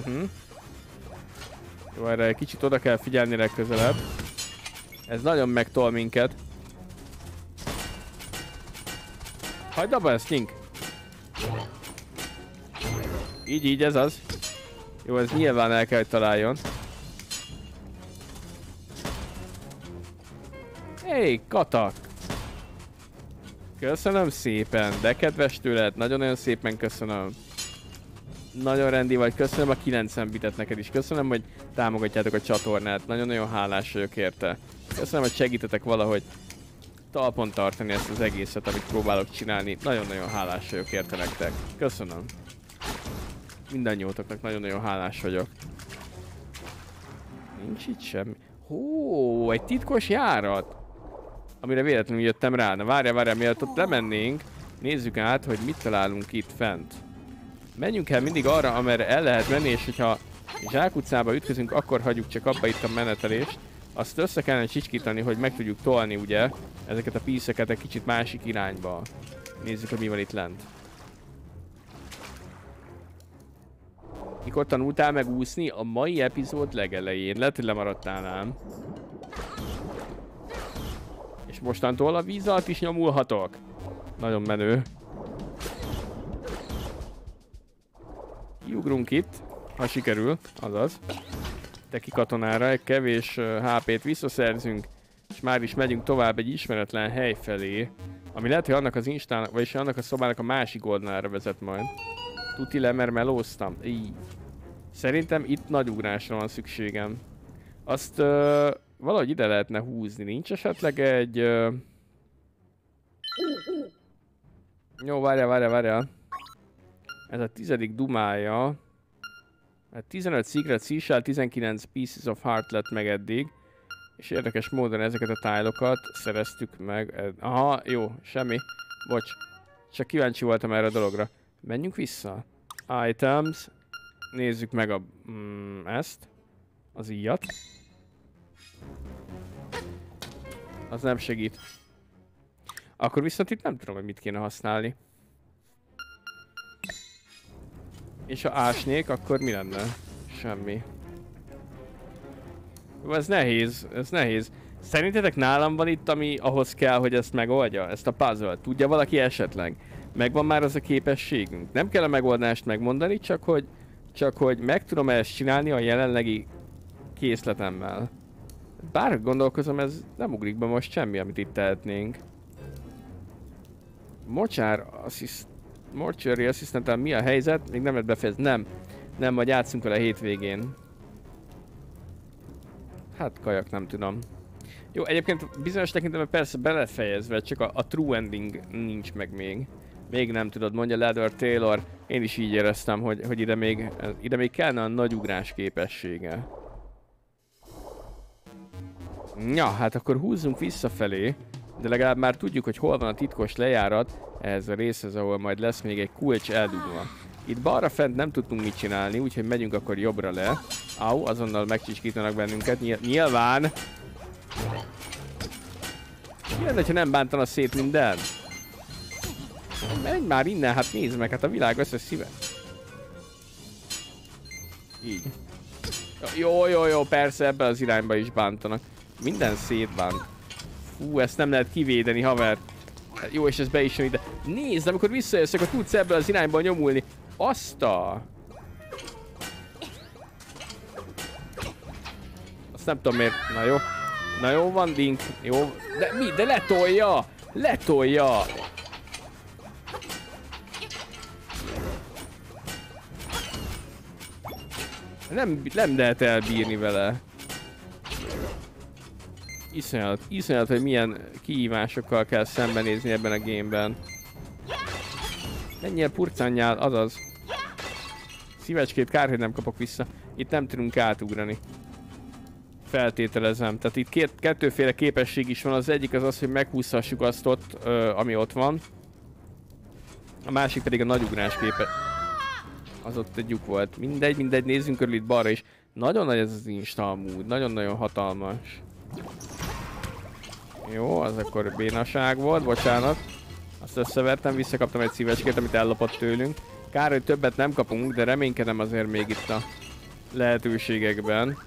Jó, erre egy kicsit oda kell figyelni legközelebb. Ez nagyon megtol minket. Hagyd abba ezt, Link! Így, ez az. Jó, ez nyilván el kell, hogy találjon. Hey, Katak! Köszönöm szépen, de kedves tőled, nagyon-nagyon szépen köszönöm. Nagyon rendi vagy, köszönöm a 90 bitet neked is, köszönöm, hogy támogatjátok a csatornát, nagyon-nagyon hálás vagyok érte. Köszönöm, hogy segítetek valahogy talpon tartani ezt az egészet, amit próbálok csinálni, nagyon-nagyon hálás vagyok érte nektek. Köszönöm. Mindannyiótoknak nagyon-nagyon hálás vagyok. Nincs itt semmi. Hó, egy titkos járat! Amire véletlenül jöttem rá. Na várjál, mielőtt ott lemennénk, nézzük át, hogy mit találunk itt fent. Menjünk el mindig arra, amerre el lehet menni, és hogyha zsákutcába ütközünk, akkor hagyjuk csak abba itt a menetelést. Azt össze kellene csicskítani, hogy meg tudjuk tolni, ugye, ezeket a píszeket egy kicsit másik irányba. Nézzük, hogy mi van itt lent. Mikor tanultál meg úszni? A mai epizód legelején. Lehet, hogy lemaradtál ám. És mostantól a víz alatt is nyomulhatok. Nagyon menő. Kiugrunk itt, ha sikerül, azaz. Teki katonára egy kevés HP-t visszaszerzünk, és már is megyünk tovább egy ismeretlen hely felé, ami lehet, hogy annak az instának, vagyis annak a szobának a másik oldalára vezet majd. Tuti le, mert melóztam. Így. Szerintem itt nagy ugrásra van szükségem. Azt valahogy ide lehetne húzni. Nincs esetleg egy... Jó, várjál. Ez a 10. dumája. 15 Secret Seashell, 19 Pieces of Heart lett meg eddig. És érdekes módon ezeket a tájlokat szereztük meg. Aha, jó, semmi. Bocs. Csak kíváncsi voltam erre a dologra. Menjünk vissza. Items. Nézzük meg ezt. Az íjat. Az nem segít. Akkor viszont itt nem tudom, hogy mit kéne használni. És ha ásnék, akkor mi lenne? Semmi. Ez nehéz. Szerintetek nálam van itt, ami ahhoz kell, hogy ezt megoldja? Ezt a puzzle-t? Tudja valaki esetleg? Megvan már az a képességünk? Nem kell a megoldást megmondani, csak hogy meg tudom ezt csinálni a jelenlegi készletemmel. Bár gondolkozom, ez nem ugrik be most semmi, amit itt tehetnénk. Mortuary assistant mi a helyzet? Még nem lett befejezni. Nem, majd játszunk vele hétvégén. Hát kajak, nem tudom. Jó, egyébként bizonyos tekintetben persze belefejezve, csak a true ending nincs meg még. Még nem tudod, mondja Leather Taylor. Én is így éreztem, hogy ide még kellene a nagy ugrás képessége. Ja, hát akkor húzzunk visszafelé. De legalább már tudjuk, hogy hol van a titkos lejárat ehhez a részhez, ahol majd lesz még egy kulcs eldugva. Itt balra fent nem tudtunk mit csinálni, úgyhogy megyünk akkor jobbra le. Au, azonnal megcsicskítanak bennünket, nyilván. Mi lenne, ha nem bántana szét minden? Menj már innen, hát nézd meg, hát a világ összes szíve. Így. Jó, persze ebben az irányba is bántanak. Minden szétbánt. Fú, ezt nem lehet kivédeni, haver. Jó, és ez be is jön ide. Nézd, amikor visszajössz, akkor tudsz ebből az irányba nyomulni. Azt nem tudom miért. Na jó van, Dink. Jó. De mi? De letolja! Letolja! Nem lehet elbírni vele. Iszonyat, hogy milyen kihívásokkal kell szembenézni ebben a gameben. Menjél purcánnyál, azaz. Szívecskét, kár, hogy nem kapok vissza. Itt nem tudunk átugrani. Feltételezem. Tehát itt kettőféle képesség is van. Az egyik az, hogy meghúzhassuk azt ott, ami ott van. A másik pedig a nagy ugrás képe. Az ott egy lyuk volt. Mindegy, nézzünk körül itt balra is. Nagyon nagy ez az insta amúgy. Nagyon-nagyon hatalmas. Jó, az akkor bénaság volt, bocsánat. Azt összevertem, visszakaptam egy szívecskét, amit ellopott tőlünk. Kár, hogy többet nem kapunk, de reménykedem azért még itt a lehetőségekben.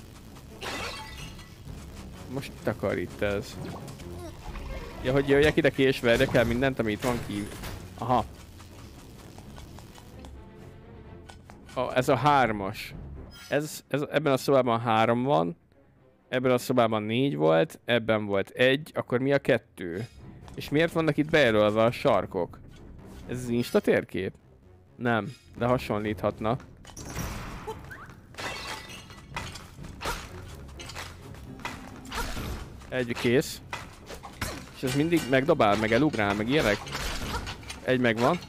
Most mit akar itt ez? Ja, hogy jöjjek ide ki és verjek el mindent, ami itt van kívül. Aha. Ez a 3-as. Ebben a szobában 3 van. Ebben a szobában 4 volt, ebben volt 1, akkor mi a 2? És miért vannak itt bejelölve a sarkok? Ez az insta térkép? Nem, de hasonlíthatna. Egy kész. És ez mindig megdobál, meg elugrál, meg ilyenek. Egy megvan.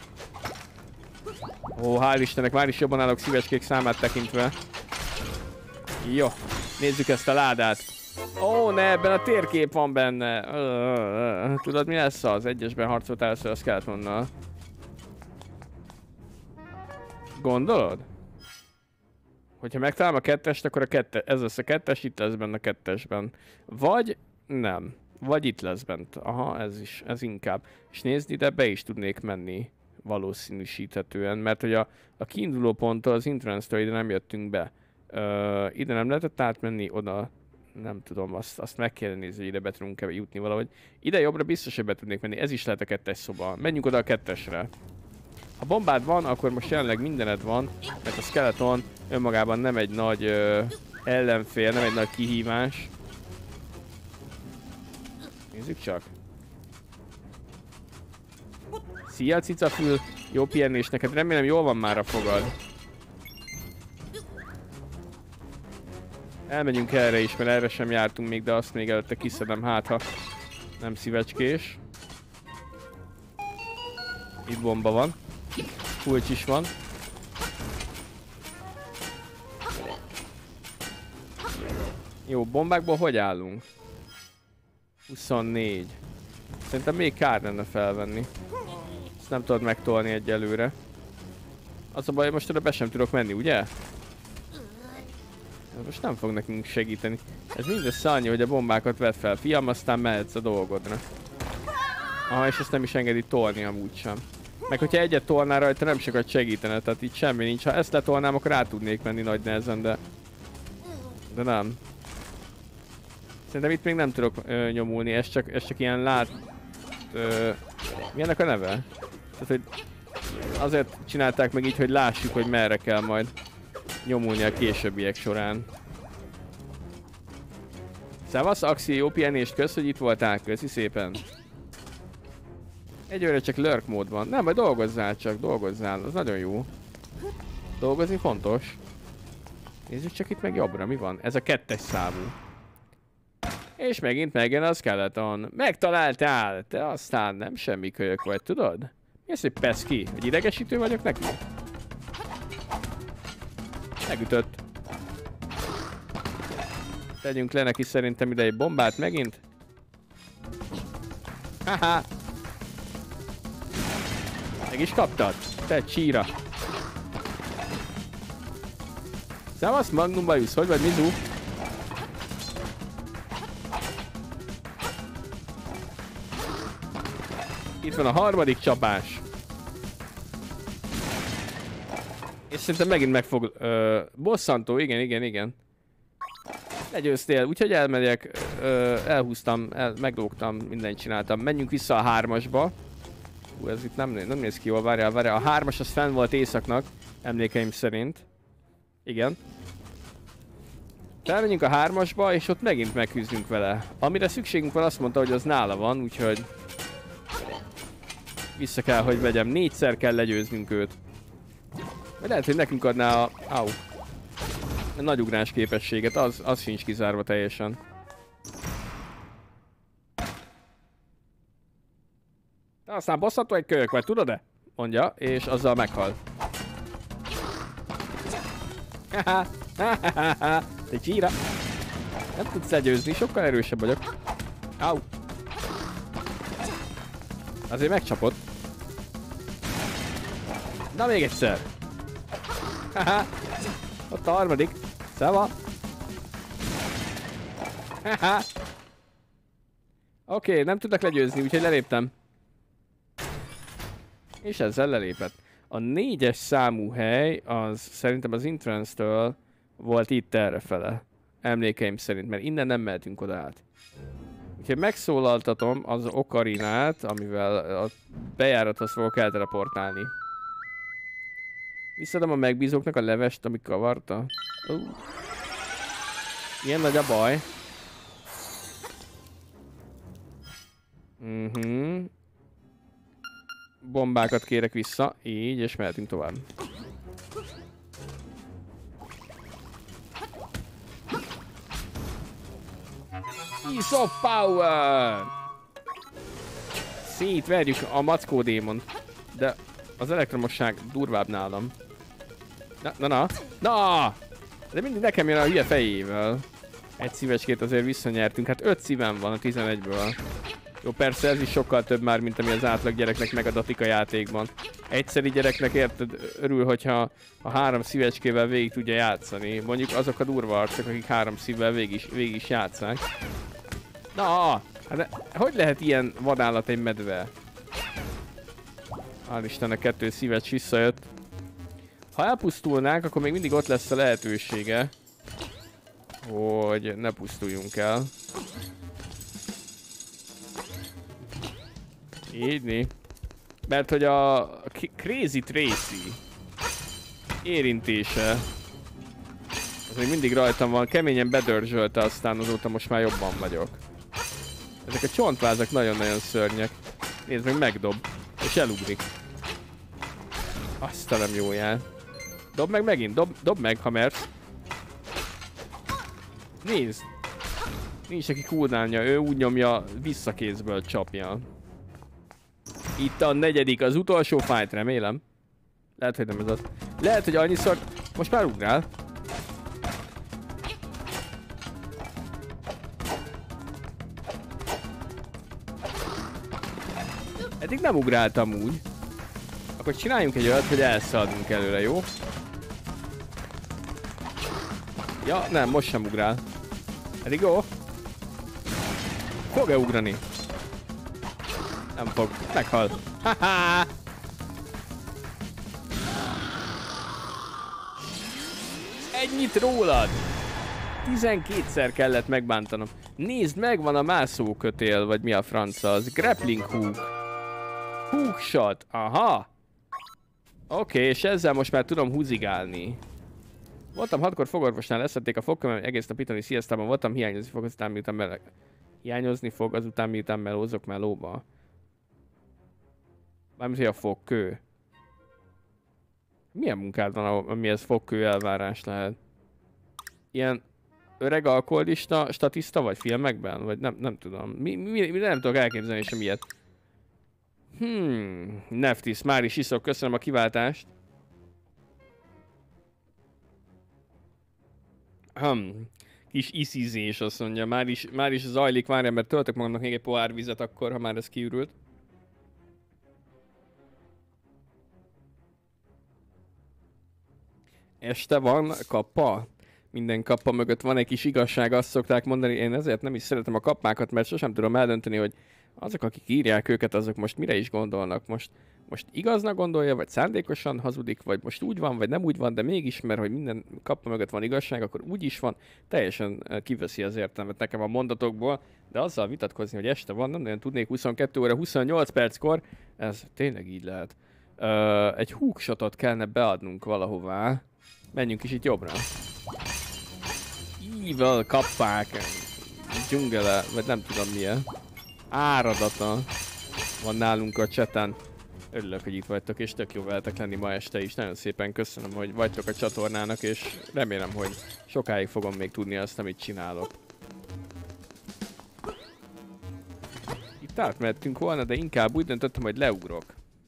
Ó, hál' Istennek, már is jobban állok szívecskék számát tekintve. Jó. Nézzük ezt a ládát. Ó, ne, ebben a térkép van benne. Tudod, mi lesz az? Egyesben harcolt először a Skeletonnal. Gondolod? Hogyha megtalálom a kettest, akkor ez lesz a kettes, itt lesz benne a kettesben. Vagy nem. Vagy itt lesz bent. Aha, ez inkább. És nézd, ide be is tudnék menni valószínűsíthetően, mert hogy a kiinduló ponttól az entrance-től ide nem jöttünk be. Ide nem lehetett átmenni, oda nem tudom, azt meg kell nézni, hogy ide be tudunk jutni valahogy. Ide jobbra biztos, hogy be tudnék menni, ez is lehet a kettes szoba. Menjünk oda a kettesre. Ha bombád van, akkor most jelenleg mindened van, mert a skeleton önmagában nem egy nagy ellenfél, nem egy nagy kihívás. Nézzük csak. Szia, cicafül! Jó pihenés neked, remélem jól van már a fogad. Elmegyünk erre is, mert erre sem jártunk még, de azt még előtte kiszedem, hát ha nem szívecskés. Itt bomba van. Kulcs is van. Jó, bombákból hogy állunk? 24. Szerintem még kár lenne felvenni. Ezt nem tudod megtolni egyelőre. Az a baj, hogy most oda be sem tudok menni, ugye? Ez most nem fog nekünk segíteni. Ez mindössze annyi, hogy a bombákat vedd fel, fiam, aztán mehetsz a dolgodra. Aha, és ezt nem is engedi tolni amúgy sem. Meg hogyha egyet tolnál rajta, nem sokat segítene, tehát itt semmi nincs. Ha ezt letolnám, akkor át tudnék menni nagy nehezen, de nem. Szerintem itt még nem tudok nyomulni, ez csak ilyen mi ennek a neve? Tehát, hogy azért csinálták meg így, hogy lássuk, hogy merre kell majd nyomulni a későbbiek során. Szevasz, Axi, jó pihenést, kösz, hogy itt voltál, köszi szépen. Egyőre csak lurk mód van. Nem, majd dolgozzál csak, dolgozzál, az nagyon jó. Dolgozni fontos. Nézzük csak itt meg jobbra, mi van? Ez a kettes számú. És megint megjön a skeleton. Megtaláltál! Te aztán nem semmi kölyök vagy, tudod? Mi az, hogy peszki? Egy idegesítő vagyok neki? Megütött. Tegyünk le neki szerintem ide egy bombát megint. Haha! Meg is kaptad? Te csíra! Szevasz, Magnum Bajusz, hogy vagy, Mizu? Itt van a harmadik csapás. És szerintem megint meg fog... bosszantó, igen. Legyőztél, úgyhogy elmegyek. Elhúztam, meglógtam, mindent csináltam. Menjünk vissza a hármasba. Ez itt nem néz ki jól, várjál. A hármas az fenn volt északnak, emlékeim szerint. Igen. Felmenjünk a hármasba, és ott megint megküzdünk vele. Amire szükségünk van, azt mondta, hogy az nála van, úgyhogy... Vissza kell, hogy vegyem. 4-szer kell legyőznünk őt. Vagy lehet, hogy nekünk adná a... a nagy ugrás képességet, az sincs kizárva teljesen. De aztán bosszantó egy kölyök vagy, tudod-e? Mondja, és azzal meghal. Te csíra! Nem tudsz legyőzni, sokkal erősebb vagyok. Au! Azért megcsapott. Na még egyszer! Haha! Ott a harmadik. Szeva! Haha! Oké, nem tudnak legyőzni, úgyhogy leléptem. És ezzel lelépett. A 4-es számú hely, az szerintem az entrance-től volt itt errefele. Emlékeim szerint, mert innen nem mehetünk oda át. Úgyhogy megszólaltatom az okarinát, amivel a bejárathoz fogok elteleportálni. Visszadom a megbízóknak a levest, ami kavarta. Ilyen nagy a baj. Bombákat kérek vissza, így, és mehetünk tovább. Piece of power! Szétverjük a mackó démon. De az elektromosság durvább nálam. Na! De mindig nekem jön a hülye fejével. Egy szívecskét azért visszanyertünk. Hát 5 szívem van a 11-ből. Jó, persze ez is sokkal több már, mint ami az átlag gyereknek megadatik a játékban. Egyszeri gyereknek érted, örül, hogyha a 3 szívecskével végig tudja játszani. Mondjuk azok a durva arcok, akik 3 szívvel végig is játszák. Na, hát hogy lehet ilyen vadállat egy medve? Hál' Istennek 2 szívecs visszajött. Ha elpusztulnánk, akkor még mindig ott lesz a lehetősége, hogy ne pusztuljunk el. Így. Mert hogy a Crazy Tracy érintése az még mindig rajtam van, keményen bedörzsölte, aztán azóta most már jobban vagyok. Ezek a csontvázak nagyon-nagyon szörnyek. Nézd meg, megdob, és elugrik. Azt nem jó jel. Dob meg megint, dob meg, ha mersz. Nézd! Nincs neki cooldownja, ő úgy nyomja, visszakézből csapja. Itt a 4., az utolsó fight, remélem. Lehet, hogy nem ez az. Lehet, hogy annyiszor... Most már ugrál. Eddig nem ugráltam úgy. Akkor csináljunk egy olyat, hogy elszaladunk előre, jó? Ja, nem, most sem ugrál. Eddig jó? Fog-e ugrani? Nem fog. Meghal. Haha! Ennyit rólad! 12-szer kellett megbántanom. Nézd meg, van a mászókötél, vagy mi a franca az. Grappling hook. Hook shot. Aha! Oké, és ezzel most már tudom húzigálni. Voltam 6-kor fogorvosnál, leszették a fogkömmel, egész nap itthoni sziasztában voltam, hiányozni fog, azután miután meleg. Hiányozni fog, azután miután melózok melóba. Mármint, hogy a fogkő. Milyen munkád van, amihez fogkő elvárás lehet? Ilyen öreg alkoholista statiszta vagy filmekben? Vagy nem tudom. Nem tudok elképzelni sem ilyet. Neftis, már is iszok, köszönöm a kiváltást. Kis iszízés, azt mondja, már is zajlik, várjál, mert töltök magamnak még egy pohár vizet akkor, ha már ez kiürült. Este van kappa? Minden kappa mögött van egy kis igazság, azt szokták mondani, én ezért nem is szeretem a kappákat, mert sosem tudom eldönteni, hogy azok, akik írják őket, azok most mire is gondolnak. Most igaznak gondolja, vagy szándékosan hazudik, vagy most úgy van, vagy nem úgy van, de mégis, mert hogy minden kappa mögött van igazság, akkor úgy is van, teljesen kiveszi az értelmet nekem a mondatokból, de azzal vitatkozni, hogy este van, nem nagyon tudnék 22 óra 28 perckor, ez tényleg így lehet. Egy hookshotot kellene beadnunk valahová. Menjünk is itt jobbra. Evil kappák. Dzsungele, vagy nem tudom milyen. Áradata van nálunk a cseten. Örülök, hogy itt vagytok, és tök jó veletek lenni ma este is. Nagyon szépen köszönöm, hogy vagytok a csatornának, és remélem, hogy sokáig fogom még tudni azt, amit csinálok. Itt átmehettünk volna, de inkább úgy döntöttem, hogy leugrok.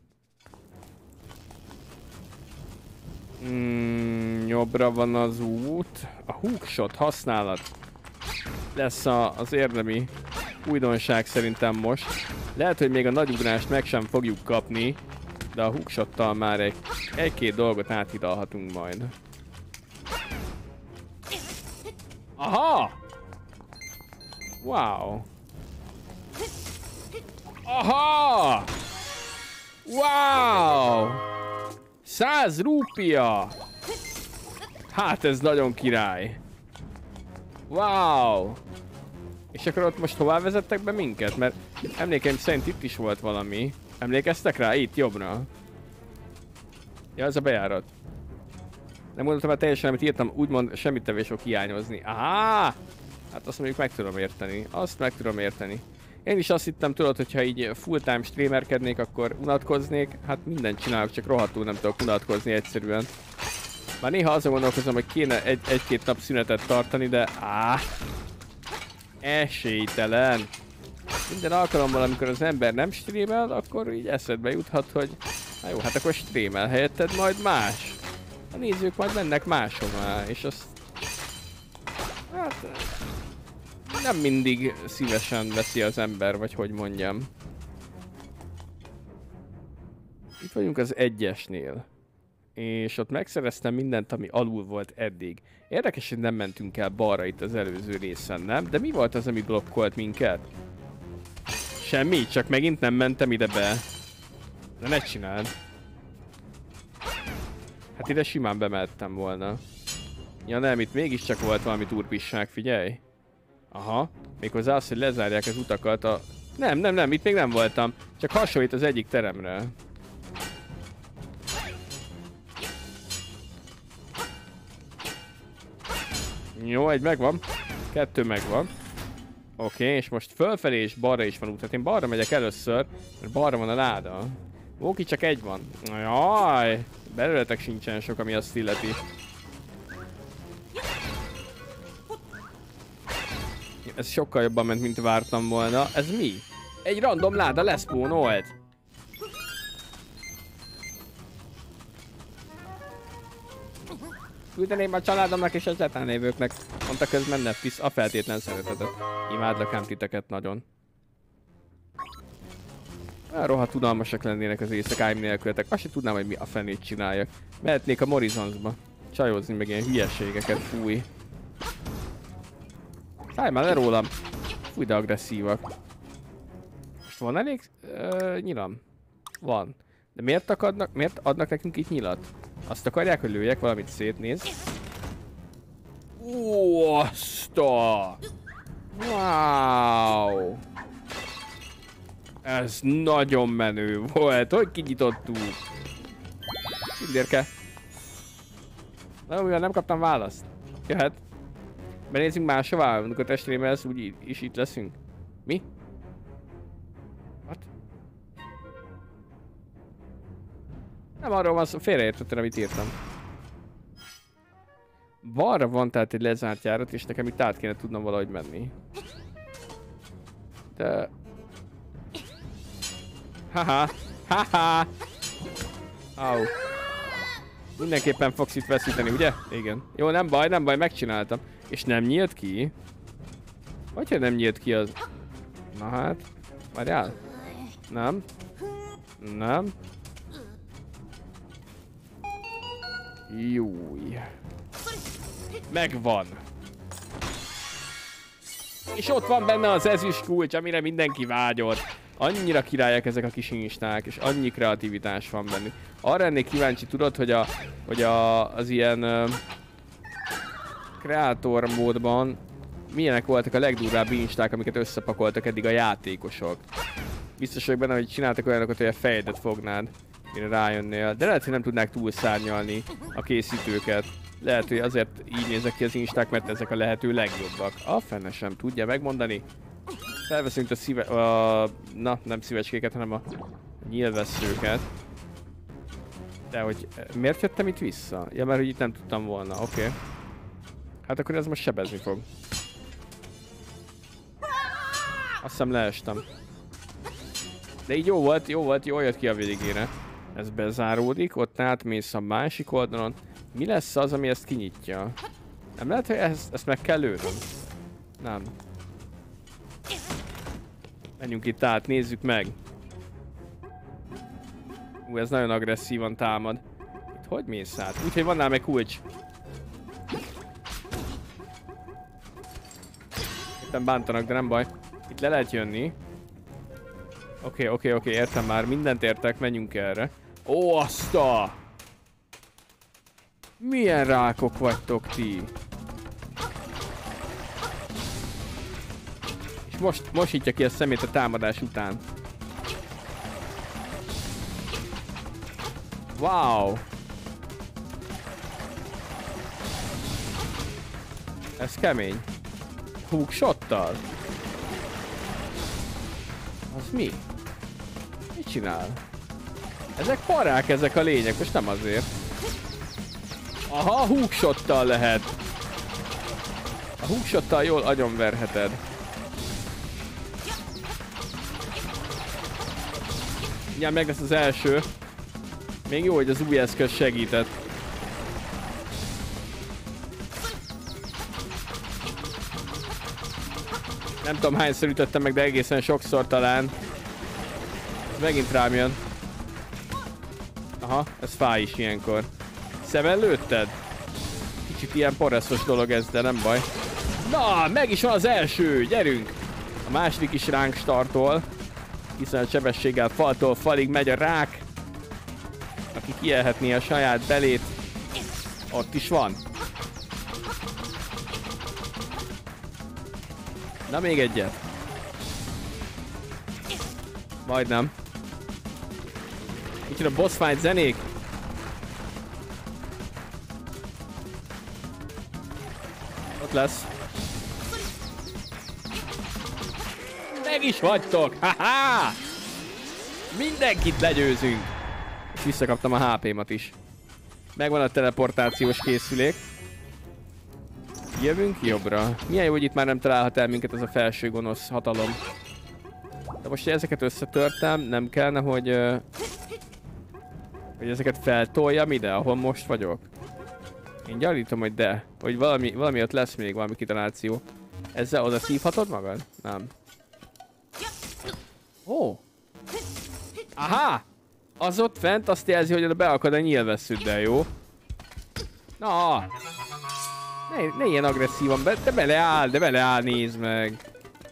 Jobbra van az út. A hookshot használat lesz az érdemi újdonság szerintem most. Lehet, hogy még a nagy ugrást meg sem fogjuk kapni, de a hookshottal már egy-két dolgot áthidalhatunk majd. Aha! Wow! Aha! Wow! 100 rúpia! Hát ez nagyon király. Wow! És akkor ott most hová vezettek be minket? Mert emlékeim szerint itt is volt valami. Emlékeztek rá? Itt, jobbra. Ja, ez a bejárat. Nem mondtam el teljesen, amit írtam, úgymond semmit tevés fog hiányozni. Aha! Hát azt mondjuk meg tudom érteni. Azt meg tudom érteni. Én is azt hittem, tudod, hogyha így full-time streamerkednék, akkor unatkoznék. Hát mindent csinálok, csak rohadtul nem tudok unatkozni egyszerűen. Már néha azon gondolkozom, hogy kéne egy-két nap szünetet tartani, de esélytelen. Minden alkalommal, amikor az ember nem streamel, akkor így eszedbe juthat, hogy na jó, hát akkor streamel helyetted majd más. A nézők majd mennek máshová, és azt... Hát... nem mindig szívesen veszi az ember, vagy hogy mondjam. Itt vagyunk az 1-esnél. És ott megszereztem mindent, ami alul volt eddig. Érdekes, hogy nem mentünk el balra itt az előző részen, nem? De mi volt az, ami blokkolt minket? Semmi, csak megint nem mentem ide be. De ne csináld. Hát ide simán bemehettem volna. Ja nem, itt mégiscsak volt valami turpisság, figyelj. Aha, méghozzá az, hogy lezárják az utakat a... Nem, itt még nem voltam. Csak hasonlít az egyik teremre. Jó, egy megvan. 2 megvan. Oké, és most fölfelé és balra is van út. Hát én balra megyek először, mert balra van a láda. Oké, csak 1 van. Jaj, belőletek sincsen sok, ami azt illeti. Ez sokkal jobban ment, mint vártam volna. Ez mi? Egy random láda leszpónolt. Küldeném a családomnak és az etán lévőknek, mondta közben Neftis a feltétlen szeretetet. Imádlak ám titeket nagyon. Rohadt unalmasak lennének az éjszakáim nélkületek. Azt sem tudnám, hogy mi a fenét csináljak. Mehetnék a Morrisonsba. Csajozni meg ilyen hülyeségeket, fúj. Szállj már le rólam. Fúj, de agresszívak. Most van elég nyilam? Van. De miért adnak nekünk itt nyilat? Azt akarják, hogy lőjek valamit szét, nézd. Oszta! Wow! Ez nagyon menő volt, hogy kinyitottuk. Szindérke. Na, mivel nem kaptam választ. Jöhet. Benézzünk máshová, amikor testrémelsz, úgy is itt leszünk. Mi? What? Nem arról van szó, félreértettem, amit írtam. Balra van tehát egy lezárt járat, és nekem itt át kéne tudnom valahogy menni. De... Haha! Haha! Au. Mindenképpen fogsz itt veszíteni, ugye? Igen. Jó, nem baj, megcsináltam. És nem nyílt ki? Hogyha nem nyílt ki az... Na hát... Várjál? Nem. Nem. Júj. Megvan. És ott van benne az ezüst kulcs, amire mindenki vágyott. Annyira királyak ezek a kis insták, és annyi kreativitás van bennük. Arra lennék kíváncsi, tudod, hogy az ilyen kreator módban milyenek voltak a legdurvább insták, amiket összepakoltak eddig a játékosok. Biztos vagyok benne, hogy csináltak olyanokat, hogy a fejedet fognád, mire rájönnél. De lehet, hogy nem tudnák túlszárnyalni a készítőket. Lehet, hogy azért így nézek ki az insták, mert ezek a lehető legjobbak. A fene sem tudja megmondani. Felveszünk na, nem szívecskéket, hanem a nyílvesszőket. De hogy miért jöttem itt vissza? Ja, mert hogy itt nem tudtam volna, oké. Hát akkor ez most sebezni fog. Azt hiszem leestem. De így jó volt, jól jött ki a végére. Ez bezáródik, ott átmész a másik oldalon. Mi lesz az, ami ezt kinyitja? Nem lehet, hogy ezt meg kell lőnöm? Nem. Menjünk itt át, nézzük meg. Ez nagyon agresszívan támad. Itt hogy mész át? Úgyhogy van nálam egy kulcs. Itten bántanak, de nem baj. Itt le lehet jönni. Oké, értem már. Mindent értek, menjünk erre. Ó, azta! Milyen rákok vagytok ti? És most nyitja ki a szemét a támadás után. Wow! Ez kemény. Hookshottal? Az mi? Mit csinál? Ezek parák, ezek a lények, most nem azért. Aha, hookshottal lehet. A hookshottal jól agyonverheted. Ja, meg lesz az első. Még jó, hogy az új eszköz segített. Nem tudom hányszor ütöttem meg, de egészen sokszor talán. Megint rám jön. Aha, ez fáj is ilyenkor. Szemen lőtted? Kicsit ilyen porreszos dolog ez, de nem baj. Na, meg is van az első, gyerünk! A második is ránk startol. Hiszen a sebességgel faltól falig megy a rák. Aki kielhetné a saját belét. Ott is van. Na, még egyet. Majdnem. Micsoda boss fight zenék. Ott lesz. Meg is vagytok! Haha! Mindenkit legyőzünk! És visszakaptam a HP-mat is. Megvan a teleportációs készülék. Jövünk jobbra. Milyen jó, hogy itt már nem találhat el minket ez a felső gonosz hatalom. De most, hogy ezeket összetörtem, nem kellene, hogy ezeket feltoljam ide, ahol most vagyok. Én gyanítom, hogy de. Hogy valami ott lesz még, valami kitaláció. Ezzel oda szívhatod magad? Nem. Ó! Aha! Az ott fent azt jelzi, hogy oda beakad a nyílvessződdel, jó? Na! Ne ilyen agresszívan, de beleáll, nézd meg!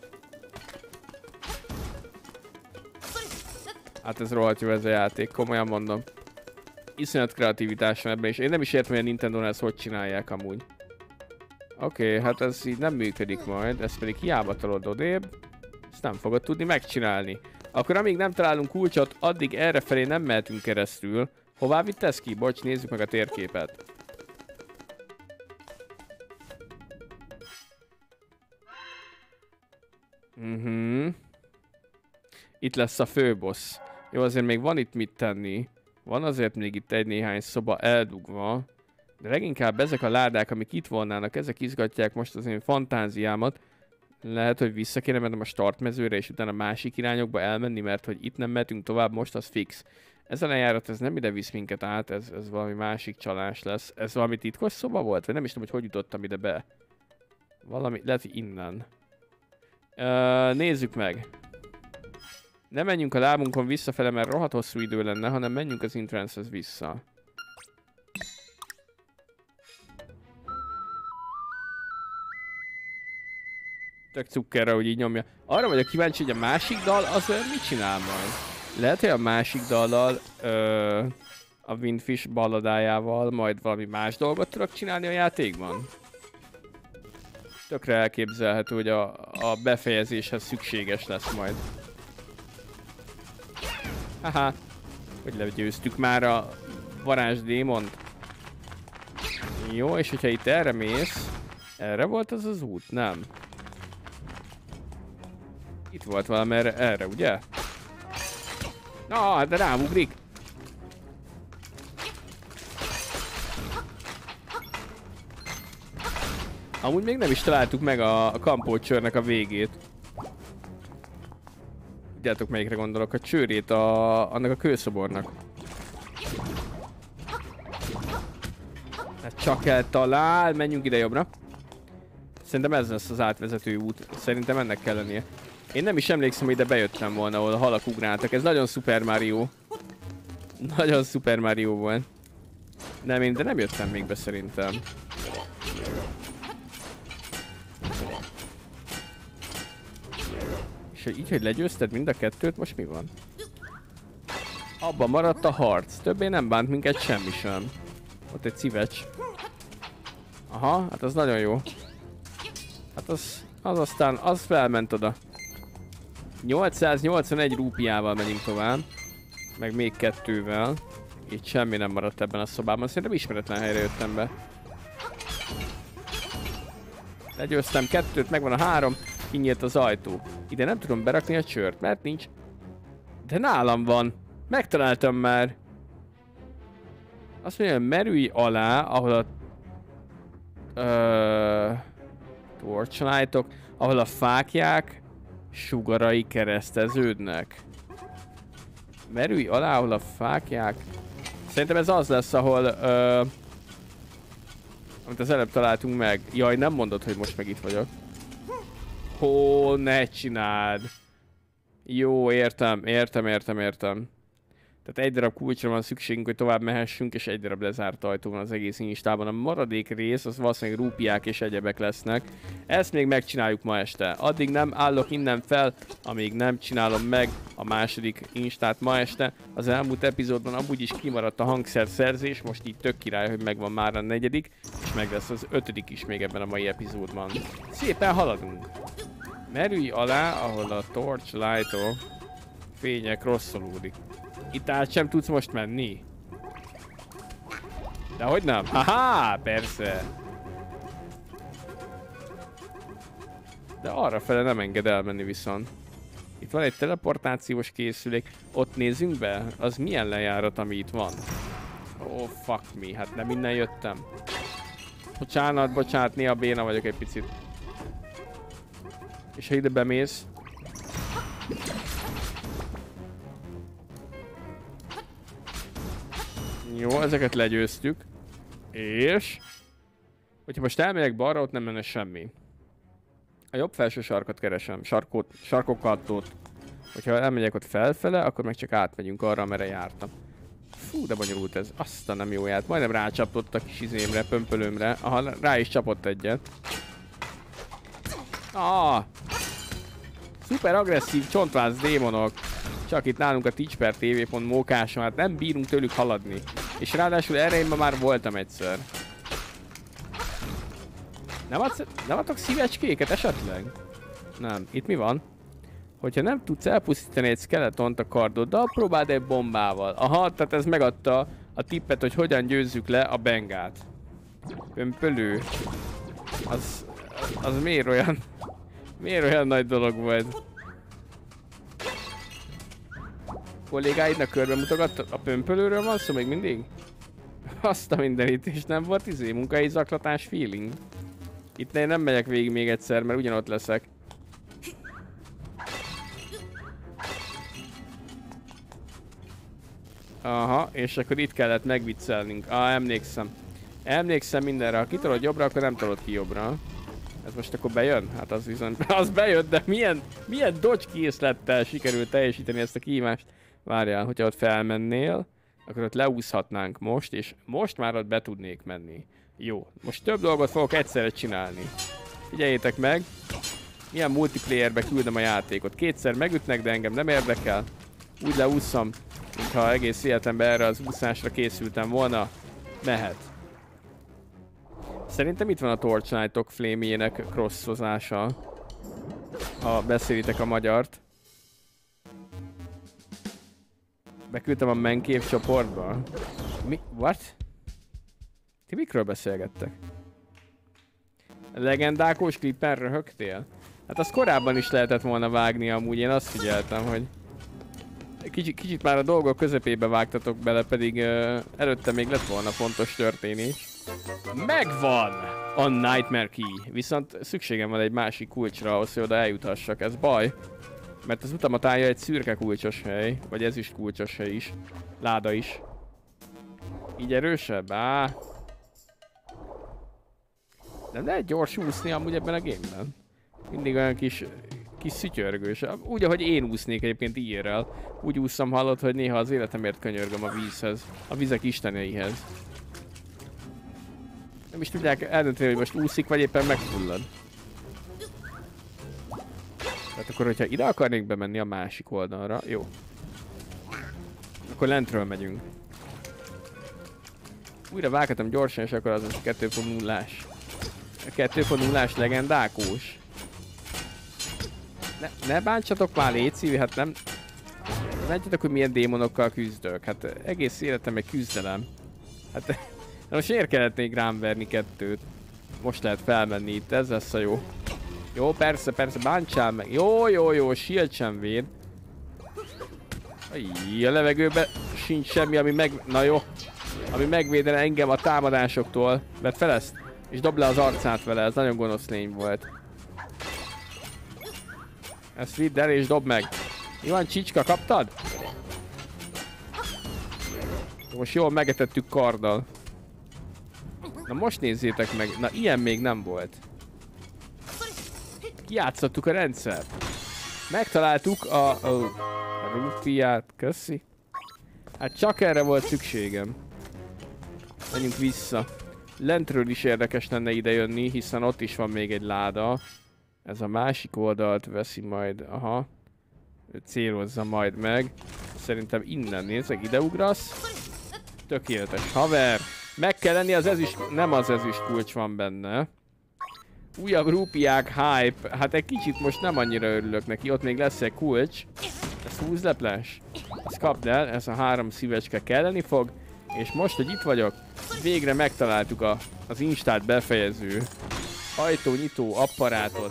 Hát ez rohadt jó ez a játék, komolyan mondom. Iszonyat kreativitás van ebben, és én nem is értem, hogy a Nintendo-n ezt hogy csinálják amúgy. Oké, hát ez így nem működik majd, ez pedig hiába tolod odébb. Ezt nem fogod tudni megcsinálni. Akkor amíg nem találunk kulcsot, addig errefelé nem mehetünk keresztül. Hová vitt ez ki? Bocs, nézzük meg a térképet. Itt lesz a főbossz. Jó, azért még van itt mit tenni. Van azért még itt egy-néhány szoba eldugva. De leginkább ezek a ládák, amik itt volnának, ezek izgatják most az én fantáziámat. Lehet, hogy vissza kéne mennem a startmezőre, és utána másik irányokba elmenni, mert hogy itt nem mehetünk tovább, most az fix. Ez a lejárat, ez nem ide visz minket át, ez valami másik csalás lesz. Ez valami titkos szoba volt? Vagy nem is tudom, hogy jutottam ide be. Valami, lehet, hogy innen. Nézzük meg. Ne menjünk a lábunkon visszafele, mert rohadt hosszú idő lenne, hanem menjünk az entrance-hez vissza. Tök cukkerra, hogy így nyomja. Arra vagyok kíváncsi, hogy a másik dal az mit csinál majd? Lehet, hogy a másik dallal, a Windfish balladájával majd valami más dolgot tudok csinálni a játékban? Tökre elképzelhető, hogy a befejezéshez szükséges lesz majd. Haha, hogy legyőztük már a varázsdémont. Jó, és hogyha itt erre mész, erre volt az az út, nem? Itt volt valami erre, ugye? Na, de rám ugrik. Amúgy még nem is találtuk meg a kampócsőrnek a végét. Tudjátok melyikre gondolok? A csőrét annak a kőszobornak. Hát csak eltalál, menjünk ide jobbra. Szerintem ez lesz az átvezető út. Szerintem ennek kell lennie. Én nem is emlékszem, hogy ide bejöttem volna, ahol a halak ugráltak. Ez nagyon Super Mario. Nagyon Super Mario volt. Nem, de nem jöttem még be szerintem. És így, hogy legyőzted mind a kettőt, most mi van? Abba maradt a harc. Többé nem bánt minket semmi sem. Ott egy civecs. Aha, hát az nagyon jó. Hát az aztán, az felment oda. 881 rúpiával megyünk tovább. Meg még 2-vel. Itt semmi nem maradt ebben a szobában. Szerintem ismeretlen helyre jöttem be. Legyőztem 2-t, megvan a 3. Kinyílt az ajtó. Ide nem tudom berakni a csört, mert nincs. De nálam van. Megtaláltam már. Azt mondja, hogy merülj alá, ahol a... torchlightok, ahol a fáklyák sugarai kereszteződnek. Merülj alá, ahol a fáklyák... Szerintem ez az lesz, ahol... amit az előbb találtunk meg. Jaj, nem mondod, hogy most meg itt vagyok. Hó, ne csináld. Jó, értem. Tehát egy darab kulcsra van szükségünk, hogy tovább mehessünk, és egy darab lezárt ajtó van az egész instában. A maradék rész, az valószínűleg rúpiák és egyebek lesznek. Ezt még megcsináljuk ma este. Addig nem állok innen fel, amíg nem csinálom meg a második instát ma este. Az elmúlt epizódban amúgy is kimaradt a hangszerszerzés, most így tök király, hogy megvan már a 4., és meg lesz az 5. is még ebben a mai epizódban. Szépen haladunk. Merülj alá, ahol a torchlight-ó fények rosszolódik. Itt át sem tudsz most menni? Dehogy nem? Haha, persze! De arrafele nem enged elmenni viszont. Itt van egy teleportációs készülék. Ott nézzünk be? Az milyen lejárat, ami itt van? Oh, fuck me. Hát nem innen jöttem. Bocsánat, néha béna vagyok egy picit. És ha ide bemész... Jó, ezeket legyőztük. És... hogyha most elmegyek balra, ott nem menne semmi. A jobb felső sarkot keresem. Sarkokatot. Hogyha elmegyek ott felfele, akkor meg csak átmegyünk arra, amerre jártam. Fú, de bonyolult ez. Azt a nem jó ját. Majdnem rácsapott a kis izémre, pömpölömre. Aha, rá is csapott egyet. Ah! Szuper agresszív csontváz démonok. Csak itt nálunk a teachpertv.mókáson, hát nem bírunk tőlük haladni. És ráadásul erre én már voltam egyszer. Nem adtok szívecskéket esetleg? Nem. Itt mi van? Hogyha nem tudsz elpusztítani egy skeletont a kardoddal, próbáld egy bombával. Aha, tehát ez megadta a tippet, hogy hogyan győzzük le a bengát. Pömpölő. Az miért olyan... miért olyan nagy dolog volt? Kollégáidnak körbe mutogattad? A pömpölőről van szó még mindig? Azt a mindenit, és nem volt munkai zaklatás feeling. Itt én nem megyek végig még egyszer, mert ugyanott leszek. Aha, és akkor itt kellett megviccelnünk. Emlékszem. Emlékszem mindenre. Ha kitolod jobbra, akkor nem tolod ki jobbra. Ez most akkor bejön? Hát az viszont... az bejött, de milyen dodge készlettel sikerült teljesíteni ezt a kihívást. Várjál, hogyha ott felmennél, akkor ott leúszhatnánk most, és most már ott be tudnék menni. Jó, most több dolgot fogok egyszerre csinálni. Figyeljétek meg, milyen multiplayerbe küldöm a játékot. Kétszer megütnek, de engem nem érdekel. Úgy leúszom, mintha egész életemben erre az úszásra készültem volna. Mehet. Szerintem itt van a Torchlight-ok flémjének crossozása. Ha beszélitek a magyart. Beküldtem a Mancave csoportba. Mi? What? Ti mikről beszélgettek? Legendákos klippen röhögtél? Hát azt korábban is lehetett volna vágni amúgy, én azt figyeltem, hogy... Kicsit már a dolgok közepébe vágtatok bele, pedig előtte még lett volna fontos történés. Megvan a Nightmare Key, viszont szükségem van egy másik kulcsra ahhoz, hogy oda eljuthassak, ez baj. Mert az utamatálja egy szürke kulcsos hely, vagy ezüst kulcsos hely is, láda is. Így erősebb? Á. Nem lehet gyors úszni amúgy ebben a gameben. Mindig olyan kis szütyörgős. Úgy, ahogy én úsznék egyébként IRL. Úgy úszom, hallod, hogy néha az életemért könyörgöm a vízhez. A vizek isteneihez. Nem is tudják eldönteni, hogy most úszik, vagy éppen megfullad. Tehát akkor, hogyha ide akarnék bemenni a másik oldalra, jó. Akkor lentről megyünk. Újra vághatom gyorsan, és akkor az most 2.0-ás. A 2.0-ás legendákós. Ne bántsatok már, légy szívi, hát nem... Látjátok, hogy milyen démonokkal küzdök. Hát egész életem egy küzdelem. Hát most miért kellett még rám verni 2-t? Most lehet felmenni itt, ez lesz a jó. Jó, persze, bántsál meg. Jó, shield sem véd. A levegőben sincs semmi, ami na jó. Ami megvédene engem a támadásoktól. Vedd fel ezt, és dob le az arcát vele, ez nagyon gonosz lény volt. Ezt vidd el és dob meg. Mi van, csicska, kaptad? Most jól megetettük karddal. Na most nézzétek meg, na ilyen még nem volt. Kijátszottuk a rendszert. Megtaláltuk a rúpiát, köszi. Hát csak erre volt szükségem. Menjünk vissza. Lentről is érdekes lenne ide jönni, hiszen ott is van még egy láda. Ez a másik oldalt veszi majd, aha. Ő célozza majd meg. Szerintem innen nézzek, ide ugrasz. Tökéletes, haver. Meg kell lenni az ezüst, nem az ezüst kulcs van benne. Újabb rúpiák, hype. Hát egy kicsit most nem annyira örülök neki, ott még lesz egy kulcs. Ez húzleples. Ezt kapd el, ez a 3 szívecske kelleni fog. És most, hogy itt vagyok, végre megtaláltuk az instát befejező ajtónyitó apparátot.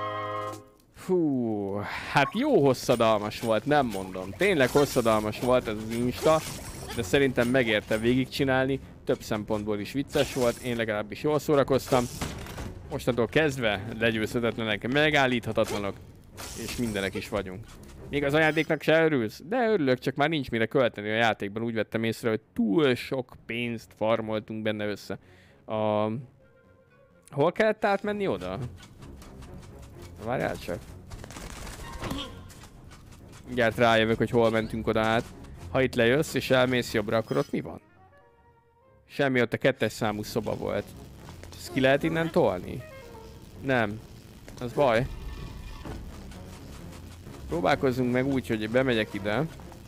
Fú, hát jó hosszadalmas volt, nem mondom. Tényleg hosszadalmas volt ez az insta, de szerintem megérte végigcsinálni. Több szempontból is vicces volt, én legalábbis jól szórakoztam. Mostantól kezdve legyőzhetetlenek, megállíthatatlanok, és mindenek is vagyunk. Még az ajándéknak se örülsz? De örülök, csak már nincs mire költeni a játékban. Úgy vettem észre, hogy túl sok pénzt farmoltunk benne össze. Hol kellett átmenni oda? Várjál csak. Mindjárt rájövök, hogy hol mentünk oda át. Ha itt lejössz és elmész jobbra, akkor ott mi van? Semmi, ott a 2-es számú szoba volt. Ezt ki lehet innen tolni? Nem. Az baj. Próbálkozzunk meg úgy, hogy bemegyek ide.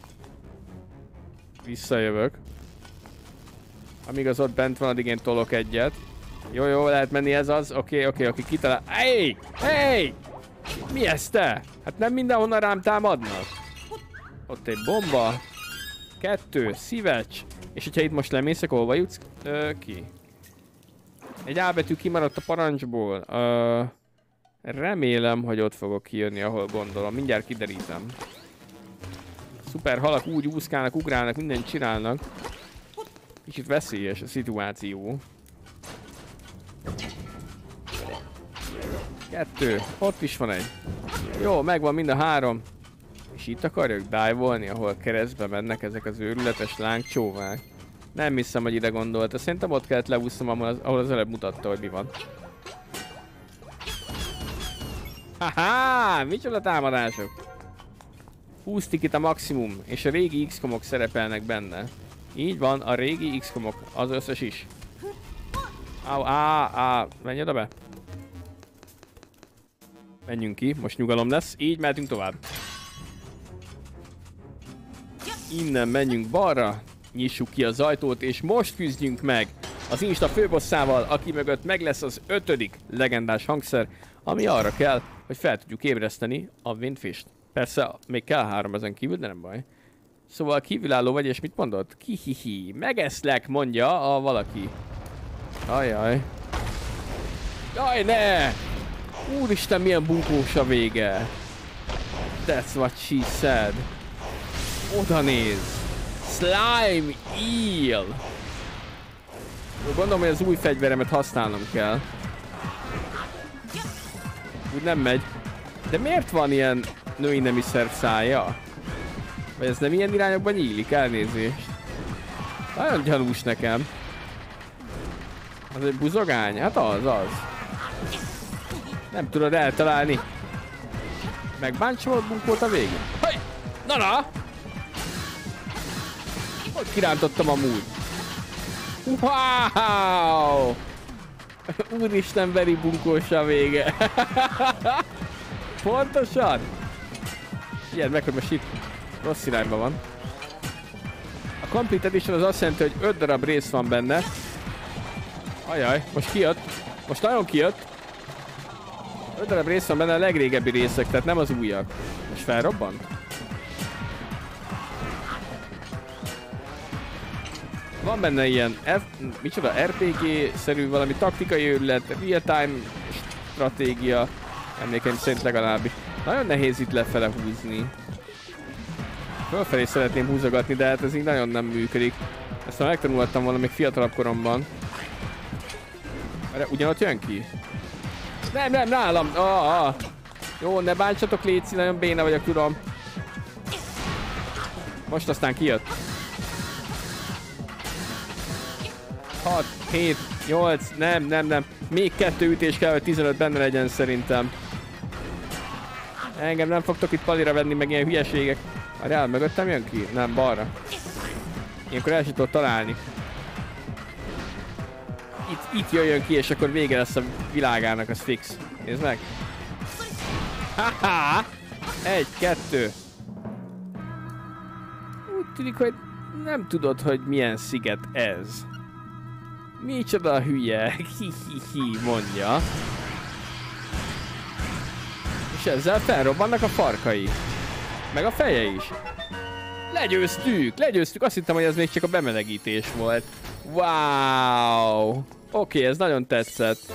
Visszajövök. Amíg az ott bent van, addig én tolok egyet. Jó, lehet menni, ez az. Oké, kitalál. Hey! Mi ez te? Hát nem mindenhonnan rám támadnak. Ott egy bomba. 2, szívecs. És hogyha itt most lemészek, hova jutsz ki? Egy A betű kimaradt a parancsból. Remélem, hogy ott fogok kijönni, ahol gondolom. Mindjárt kiderítem. Szuper halak úgy úszkálnak, ugrálnak, mindent csinálnak. Kicsit veszélyes a szituáció. 2. Ott is van egy. Jó, megvan mind a 3. És itt akarjuk dive-olni, ahol keresztbe mennek ezek az őrületes lángcsóvák. Nem hiszem, hogy ide gondolta. Szerintem ott kellett leúsznom, ahol az előbb mutatta, hogy mi van. Haha! Micsoda támadások! 20 tikit a maximum, és a régi XCOM-ok szerepelnek benne. Így van, a régi XCOM-ok, az összes is. Menj oda be! Menjünk ki, most nyugalom lesz, így mehetünk tovább. Innen menjünk balra, nyissuk ki az ajtót, és most küzdjünk meg az Insta főbosszával, aki mögött meg lesz az 5. legendás hangszer, ami arra kell, hogy fel tudjuk ébreszteni a Windfisht. Persze, még kell 3 ezen kívül, de nem baj. Szóval kívülálló vagy, és mit mondod? Kihihi, megeszlek, mondja a valaki. Ajaj. Jaj, ne! Úristen, milyen bunkós a vége. That's what she said. Oda néz. Slime Eel. Gondolom, hogy az új fegyveremet használnom kell. Úgy nem megy. De miért van ilyen női nemi szerv szája? Vagy ez nem ilyen irányokban nyílik? Elnézést. Nagyon gyanús nekem. Az egy buzogány? Hát az. Nem tudod eltalálni. Megbántsa a bunkót a végén. Haj! Na! Hogy kirántottam amúgy. Wow! Úristen, veri bunkós a vége. Pontosan? Ilyen meg, hogy most itt rossz irányban van. A Complete Edition az azt jelenti, hogy 5 darab rész van benne. Ajaj, most kijött. Most nagyon kijött. 5 darab rész van benne, a legrégebbi részek, tehát nem az újak. Most felrobbant? Van benne ilyen micsoda RPG-szerű valami taktikai őrület, real-time stratégia, emlékeim szerint legalábbis. Nagyon nehéz itt lefele húzni. Fölfelé szeretném húzogatni, de hát ez így nagyon nem működik. Ezt már megtanultam volna még fiatalabb koromban. Ugyanott jön ki? Nem, nálam! Jó, ne bántsatok, léci, nagyon béna vagyok, tudom. Most aztán kijött. 6, 7, 8, nem. Még 2 ütés kell, hogy 15 benne legyen szerintem. Engem nem fogtok itt palira venni, meg ilyen hülyeségek. Várjál, mögöttem jön ki? Nem, balra. Ilyenkor el sem tudod találni. Itt jöjjön ki, és akkor vége lesz a világának, az fix. Nézd meg. Haha! 1, 2. Úgy tűnik, hogy nem tudod, hogy milyen sziget ez. Micsoda hülye, hi-hi-hi, mondja. És ezzel felrobbannak a farkai. Meg a feje is. Legyőztük, azt hittem, hogy ez még csak a bemelegítés volt. Wow! Oké, ez nagyon tetszett.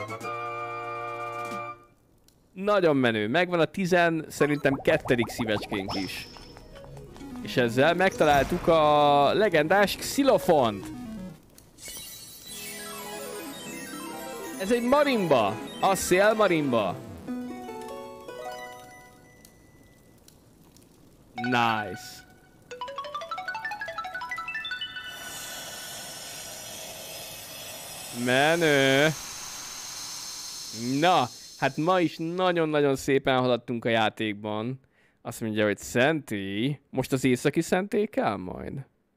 Nagyon menő, megvan a szerintem 2. szívecskénk is. És ezzel megtaláltuk a legendás Xilofont. Ez egy marimba, a szélmarimba. Nice. Menő. Na, hát ma is nagyon-nagyon szépen haladtunk a játékban. Azt mondja, hogy szentély. Most az északi szentély kell majd?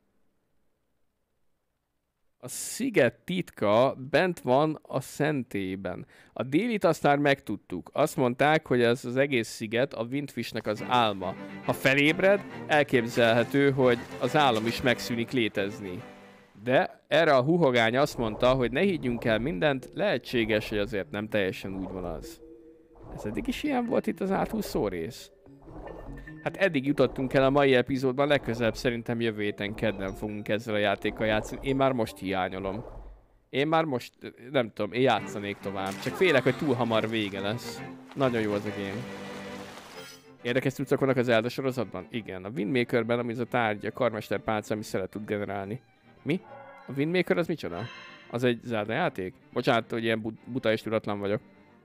A sziget titka bent van a szentélyben. A délit azt már megtudtuk. Azt mondták, hogy ez az egész sziget a Windfishnek az álma. Ha felébred, elképzelhető, hogy az álom is megszűnik létezni. De erre a huhogány azt mondta, hogy ne higgyünk el mindent, lehetséges, hogy azért nem teljesen úgy van az. Ez eddig is ilyen volt itt az átúszó rész? Hát eddig jutottunk el a mai epizódban, legközelebb szerintem jövő héten kedden fogunk ezzel a játékkal játszani. Én már most hiányolom. Én már most, nem tudom, én játszanék tovább. Csak félek, hogy túl hamar vége lesz. Nagyon jó az a game. Érdekes cuccok vannak az Zelda sorozatban? Igen. A Windmakerben, ami az a tárgy, a karmester pálca, ami szeret tud generálni. Mi? A Windmaker az micsoda? Az egy Zelda játék? Bocsánat, hogy ilyen buta és tudatlan vagyok.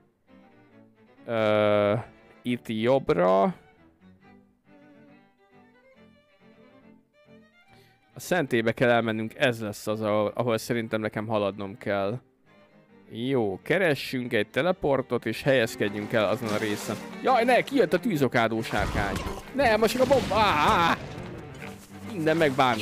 Itt jobbra. A szentélybe kell elmennünk, ez lesz az, ahol szerintem nekem haladnom kell. Jó, keressünk egy teleportot, és helyezkedjünk el azon a részen. Jaj, ne, kijött a tűzokádó sárkány. Ne, most a bomba. Minden megbánt.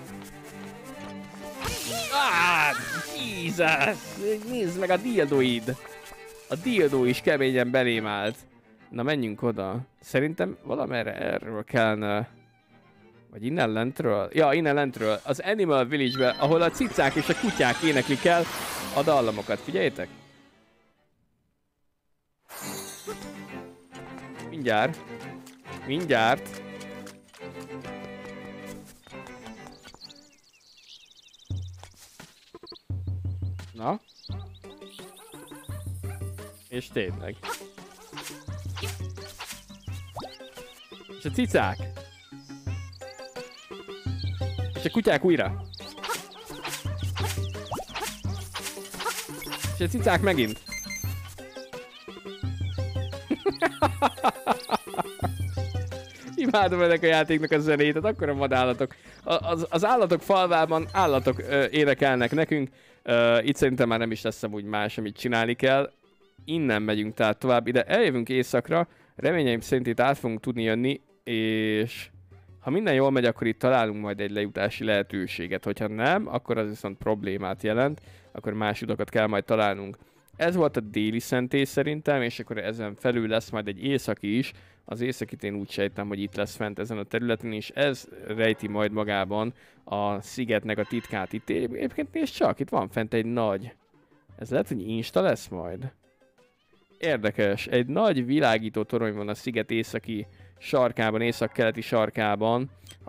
Jesus! Nézd meg a dildoid! A dildó is keményen belém állt. Na, menjünk oda. Szerintem valamerre erről kellene... Vagy innen lentről? Ja, innen lentről. Az Animal Village-be, ahol a cicák és a kutyák éneklik el a dallamokat. Figyeljétek! Mindjárt. Mindjárt. Na? És tényleg. És a cicák. És a kutyák újra. És a cicák megint. Imádom ennek a játéknak a zenét, hát akkora vadállatok. Az állatok falvában állatok énekelnek nekünk. Itt szerintem már nem is lesz amúgy más, amit csinálni kell. Innen megyünk tehát tovább, ide eljövünk északra. Reményeim szerint itt át fogunk tudni jönni, és ha minden jól megy, akkor itt találunk majd egy lejutási lehetőséget. Hogyha nem, akkor az viszont problémát jelent, akkor más utakat kell majd találnunk. Ez volt a déli szentély szerintem, és akkor ezen felül lesz majd egy északi is. Az északit én úgy sejtem, hogy itt lesz fent ezen a területen, és ez rejti majd magában a szigetnek a titkát. Itt egyébként nézd csak, itt van fent egy nagy... Ez lehet, hogy Insta lesz majd? Érdekes, egy nagy világító torony van a sziget északi sarkában, észak-keleti sarkában,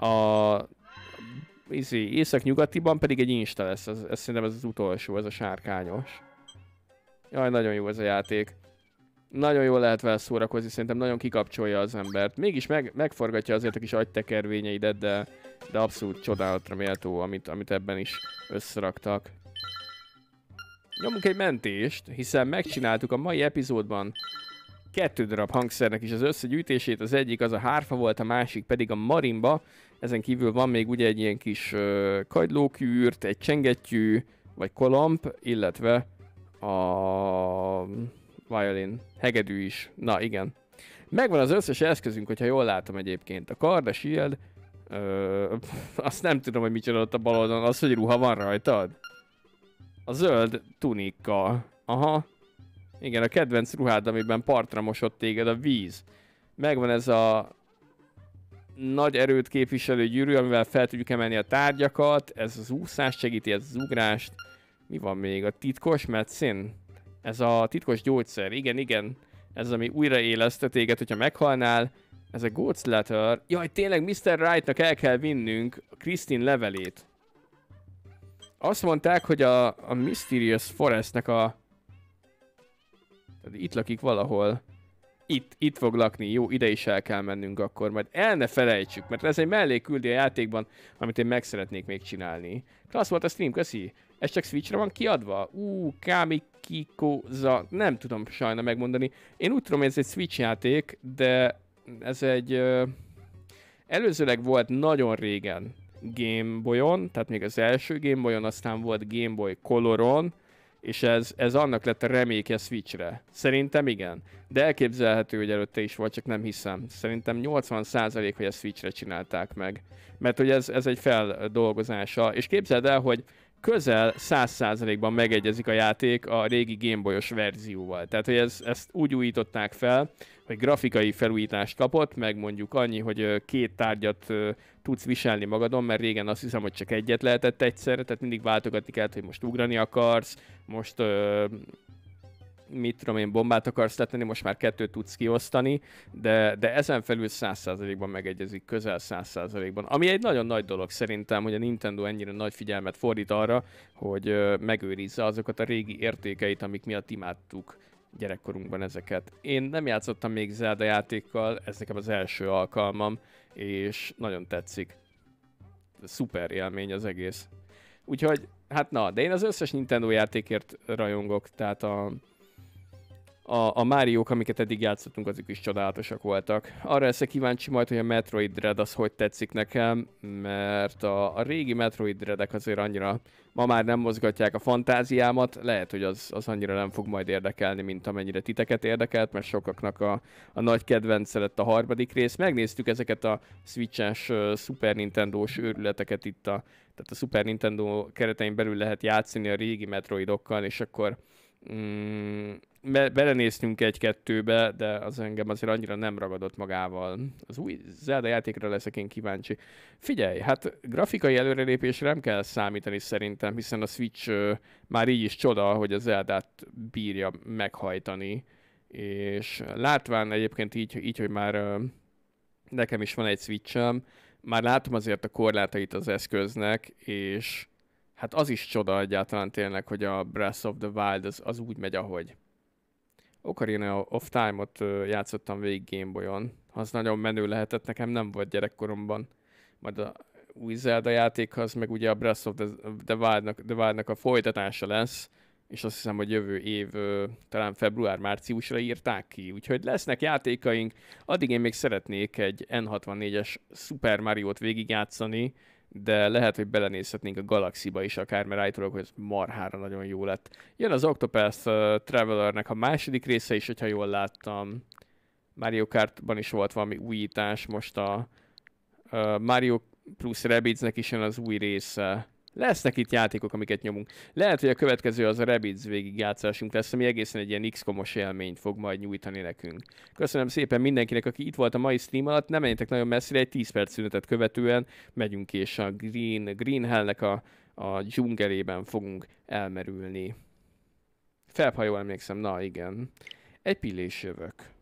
észak-nyugatiban pedig egy Insta lesz, ez szerintem ez az utolsó, ez a sárkányos. Jaj, nagyon jó ez a játék. Nagyon jól lehet vele szórakozni, szerintem nagyon kikapcsolja az embert. Mégis megforgatja azért a kis agytekervényeidet, de abszolút csodálatra méltó, amit ebben is összeraktak. Nyomunk egy mentést, hiszen megcsináltuk a mai epizódban 2 darab hangszernek is az összegyűjtését, az egyik az a hárfa volt, a másik pedig a marimba. Ezen kívül van még ugye egy ilyen kis kagylókűrt, egy csengettyű, vagy kolomb, illetve a violin, hegedű is. Na igen. Megvan az összes eszközünk, hogyha jól látom egyébként. A kard, a shield, azt nem tudom, hogy micsoda ott a bal oldalon, az, hogy ruha van rajtad. A zöld tunika. Aha. Igen, a kedvenc ruhád, amiben partra mosott téged a víz. Megvan ez a nagy erőt képviselő gyűrű, amivel fel tudjuk emelni a tárgyakat. Ez az úszás segíti, ez az ugrást. Mi van még? A titkos medicine? Ez a titkos gyógyszer. Igen, igen. Ez ami újraéleszte téged, hogyha meghalnál. Ez a God's Letter. Jaj, tényleg Mr. Wright-nak el kell vinnünk a Christine levelét. Azt mondták, hogy a Mysterious Forestnek a... Tehát itt lakik valahol. Itt fog lakni. Jó, ide is el kell mennünk akkor. Majd el ne felejtsük, mert ez egy mellékküldi a játékban, amit én meg szeretnék még csinálni. Klassz volt a stream, köszi. Ez csak Switchre van kiadva? Kamikikoza. Nem tudom sajna megmondani. Én úgy tudom, hogy ez egy Switch játék, de ez egy... előzőleg volt nagyon régen Game Boy-on, tehát még az első Game Boy-on, aztán volt Game Boy Color-on, és ez annak lett a remake-je Switchre. Szerintem igen. De elképzelhető, hogy előtte is volt, csak nem hiszem. Szerintem 80% hogy ezt Switchre csinálták meg. Mert hogy ez egy feldolgozása. És képzeld el, hogy közel 100%-ban megegyezik a játék a régi Game Boy-os verzióval. Tehát, hogy ezt úgy újították fel, hogy grafikai felújítást kapott, meg mondjuk annyi, hogy két tárgyat tudsz viselni magadon, mert régen azt hiszem, hogy csak egyet lehetett egyszerre, tehát mindig váltogatni kellett, hogy most ugrani akarsz, most mit tudom én, bombát akarsz letenni, most már kettőt tudsz kiosztani, de ezen felül 100%-ban megegyezik, közel 100%-ban. Ami egy nagyon nagy dolog szerintem, hogy a Nintendo ennyire nagy figyelmet fordít arra, hogy megőrizze azokat a régi értékeit, amik miatt imádtuk gyerekkorunkban ezeket. Én nem játszottam még Zelda játékkal, ez nekem az első alkalmam, és nagyon tetszik. Szuper élmény az egész. Úgyhogy, hát na, de én az összes Nintendo játékért rajongok, tehát a Máriók, amiket eddig játszottunk, azok is csodálatosak voltak. Arra leszek kíváncsi majd, hogy a Metroid Dread az hogy tetszik nekem, mert a régi Metroid Dreadek azért annyira ma már nem mozgatják a fantáziámat, lehet, hogy az annyira nem fog majd érdekelni, mint amennyire titeket érdekelt, mert sokaknak a nagy kedvence lett a harmadik rész. Megnéztük ezeket a Switch-es Super Nintendo-s őrületeket itt, tehát a Super Nintendo keretein belül lehet játszani a régi Metroidokkal, és akkor belenéztünk egy-kettőbe, de az engem azért annyira nem ragadott magával. Az új Zelda játékra leszek én kíváncsi. Figyelj, hát grafikai előrelépésre nem kell számítani szerintem, hiszen a Switch már így is csoda, hogy a Zeldát bírja meghajtani. És látván egyébként így hogy már nekem is van egy Switch-em, már látom azért a korlátait az eszköznek, és hát az is csoda egyáltalán tényleg, hogy a Breath of the Wild az úgy megy, ahogy. Ocarina of Time-ot játszottam végig Game Boy-on. Az nagyon menő lehetett, nekem nem volt gyerekkoromban. Majd a új Zelda játékhoz, meg ugye a Breath of the Wild-nak a folytatása lesz, és azt hiszem, hogy jövő év talán február-márciusra írták ki. Úgyhogy lesznek játékaink, addig én még szeretnék egy N64-es Super Mario-t végigjátszani, de lehet, hogy belenézhetnénk a Galaxy-ba is akár, mert állítólag, hogy ez marhára nagyon jó lett. Jön az Octopath Travelernek a második része is, hogyha jól láttam. Mario Kartban is volt valami újítás, most a Mario plus Rabbidsnek is jön az új része. Lesznek itt játékok, amiket nyomunk. Lehet, hogy a következő az a Rabbids végigjátszásunk lesz, ami egészen egy ilyen XCOM-os élményt fog majd nyújtani nekünk. Köszönöm szépen mindenkinek, aki itt volt a mai stream alatt. Nem menjetek nagyon messzire, egy 10 perc szünetet követően megyünk, és a Green Hell-nek a dzsungelében fogunk elmerülni. Felp, ha jól emlékszem, na igen. Egy pillés jövök.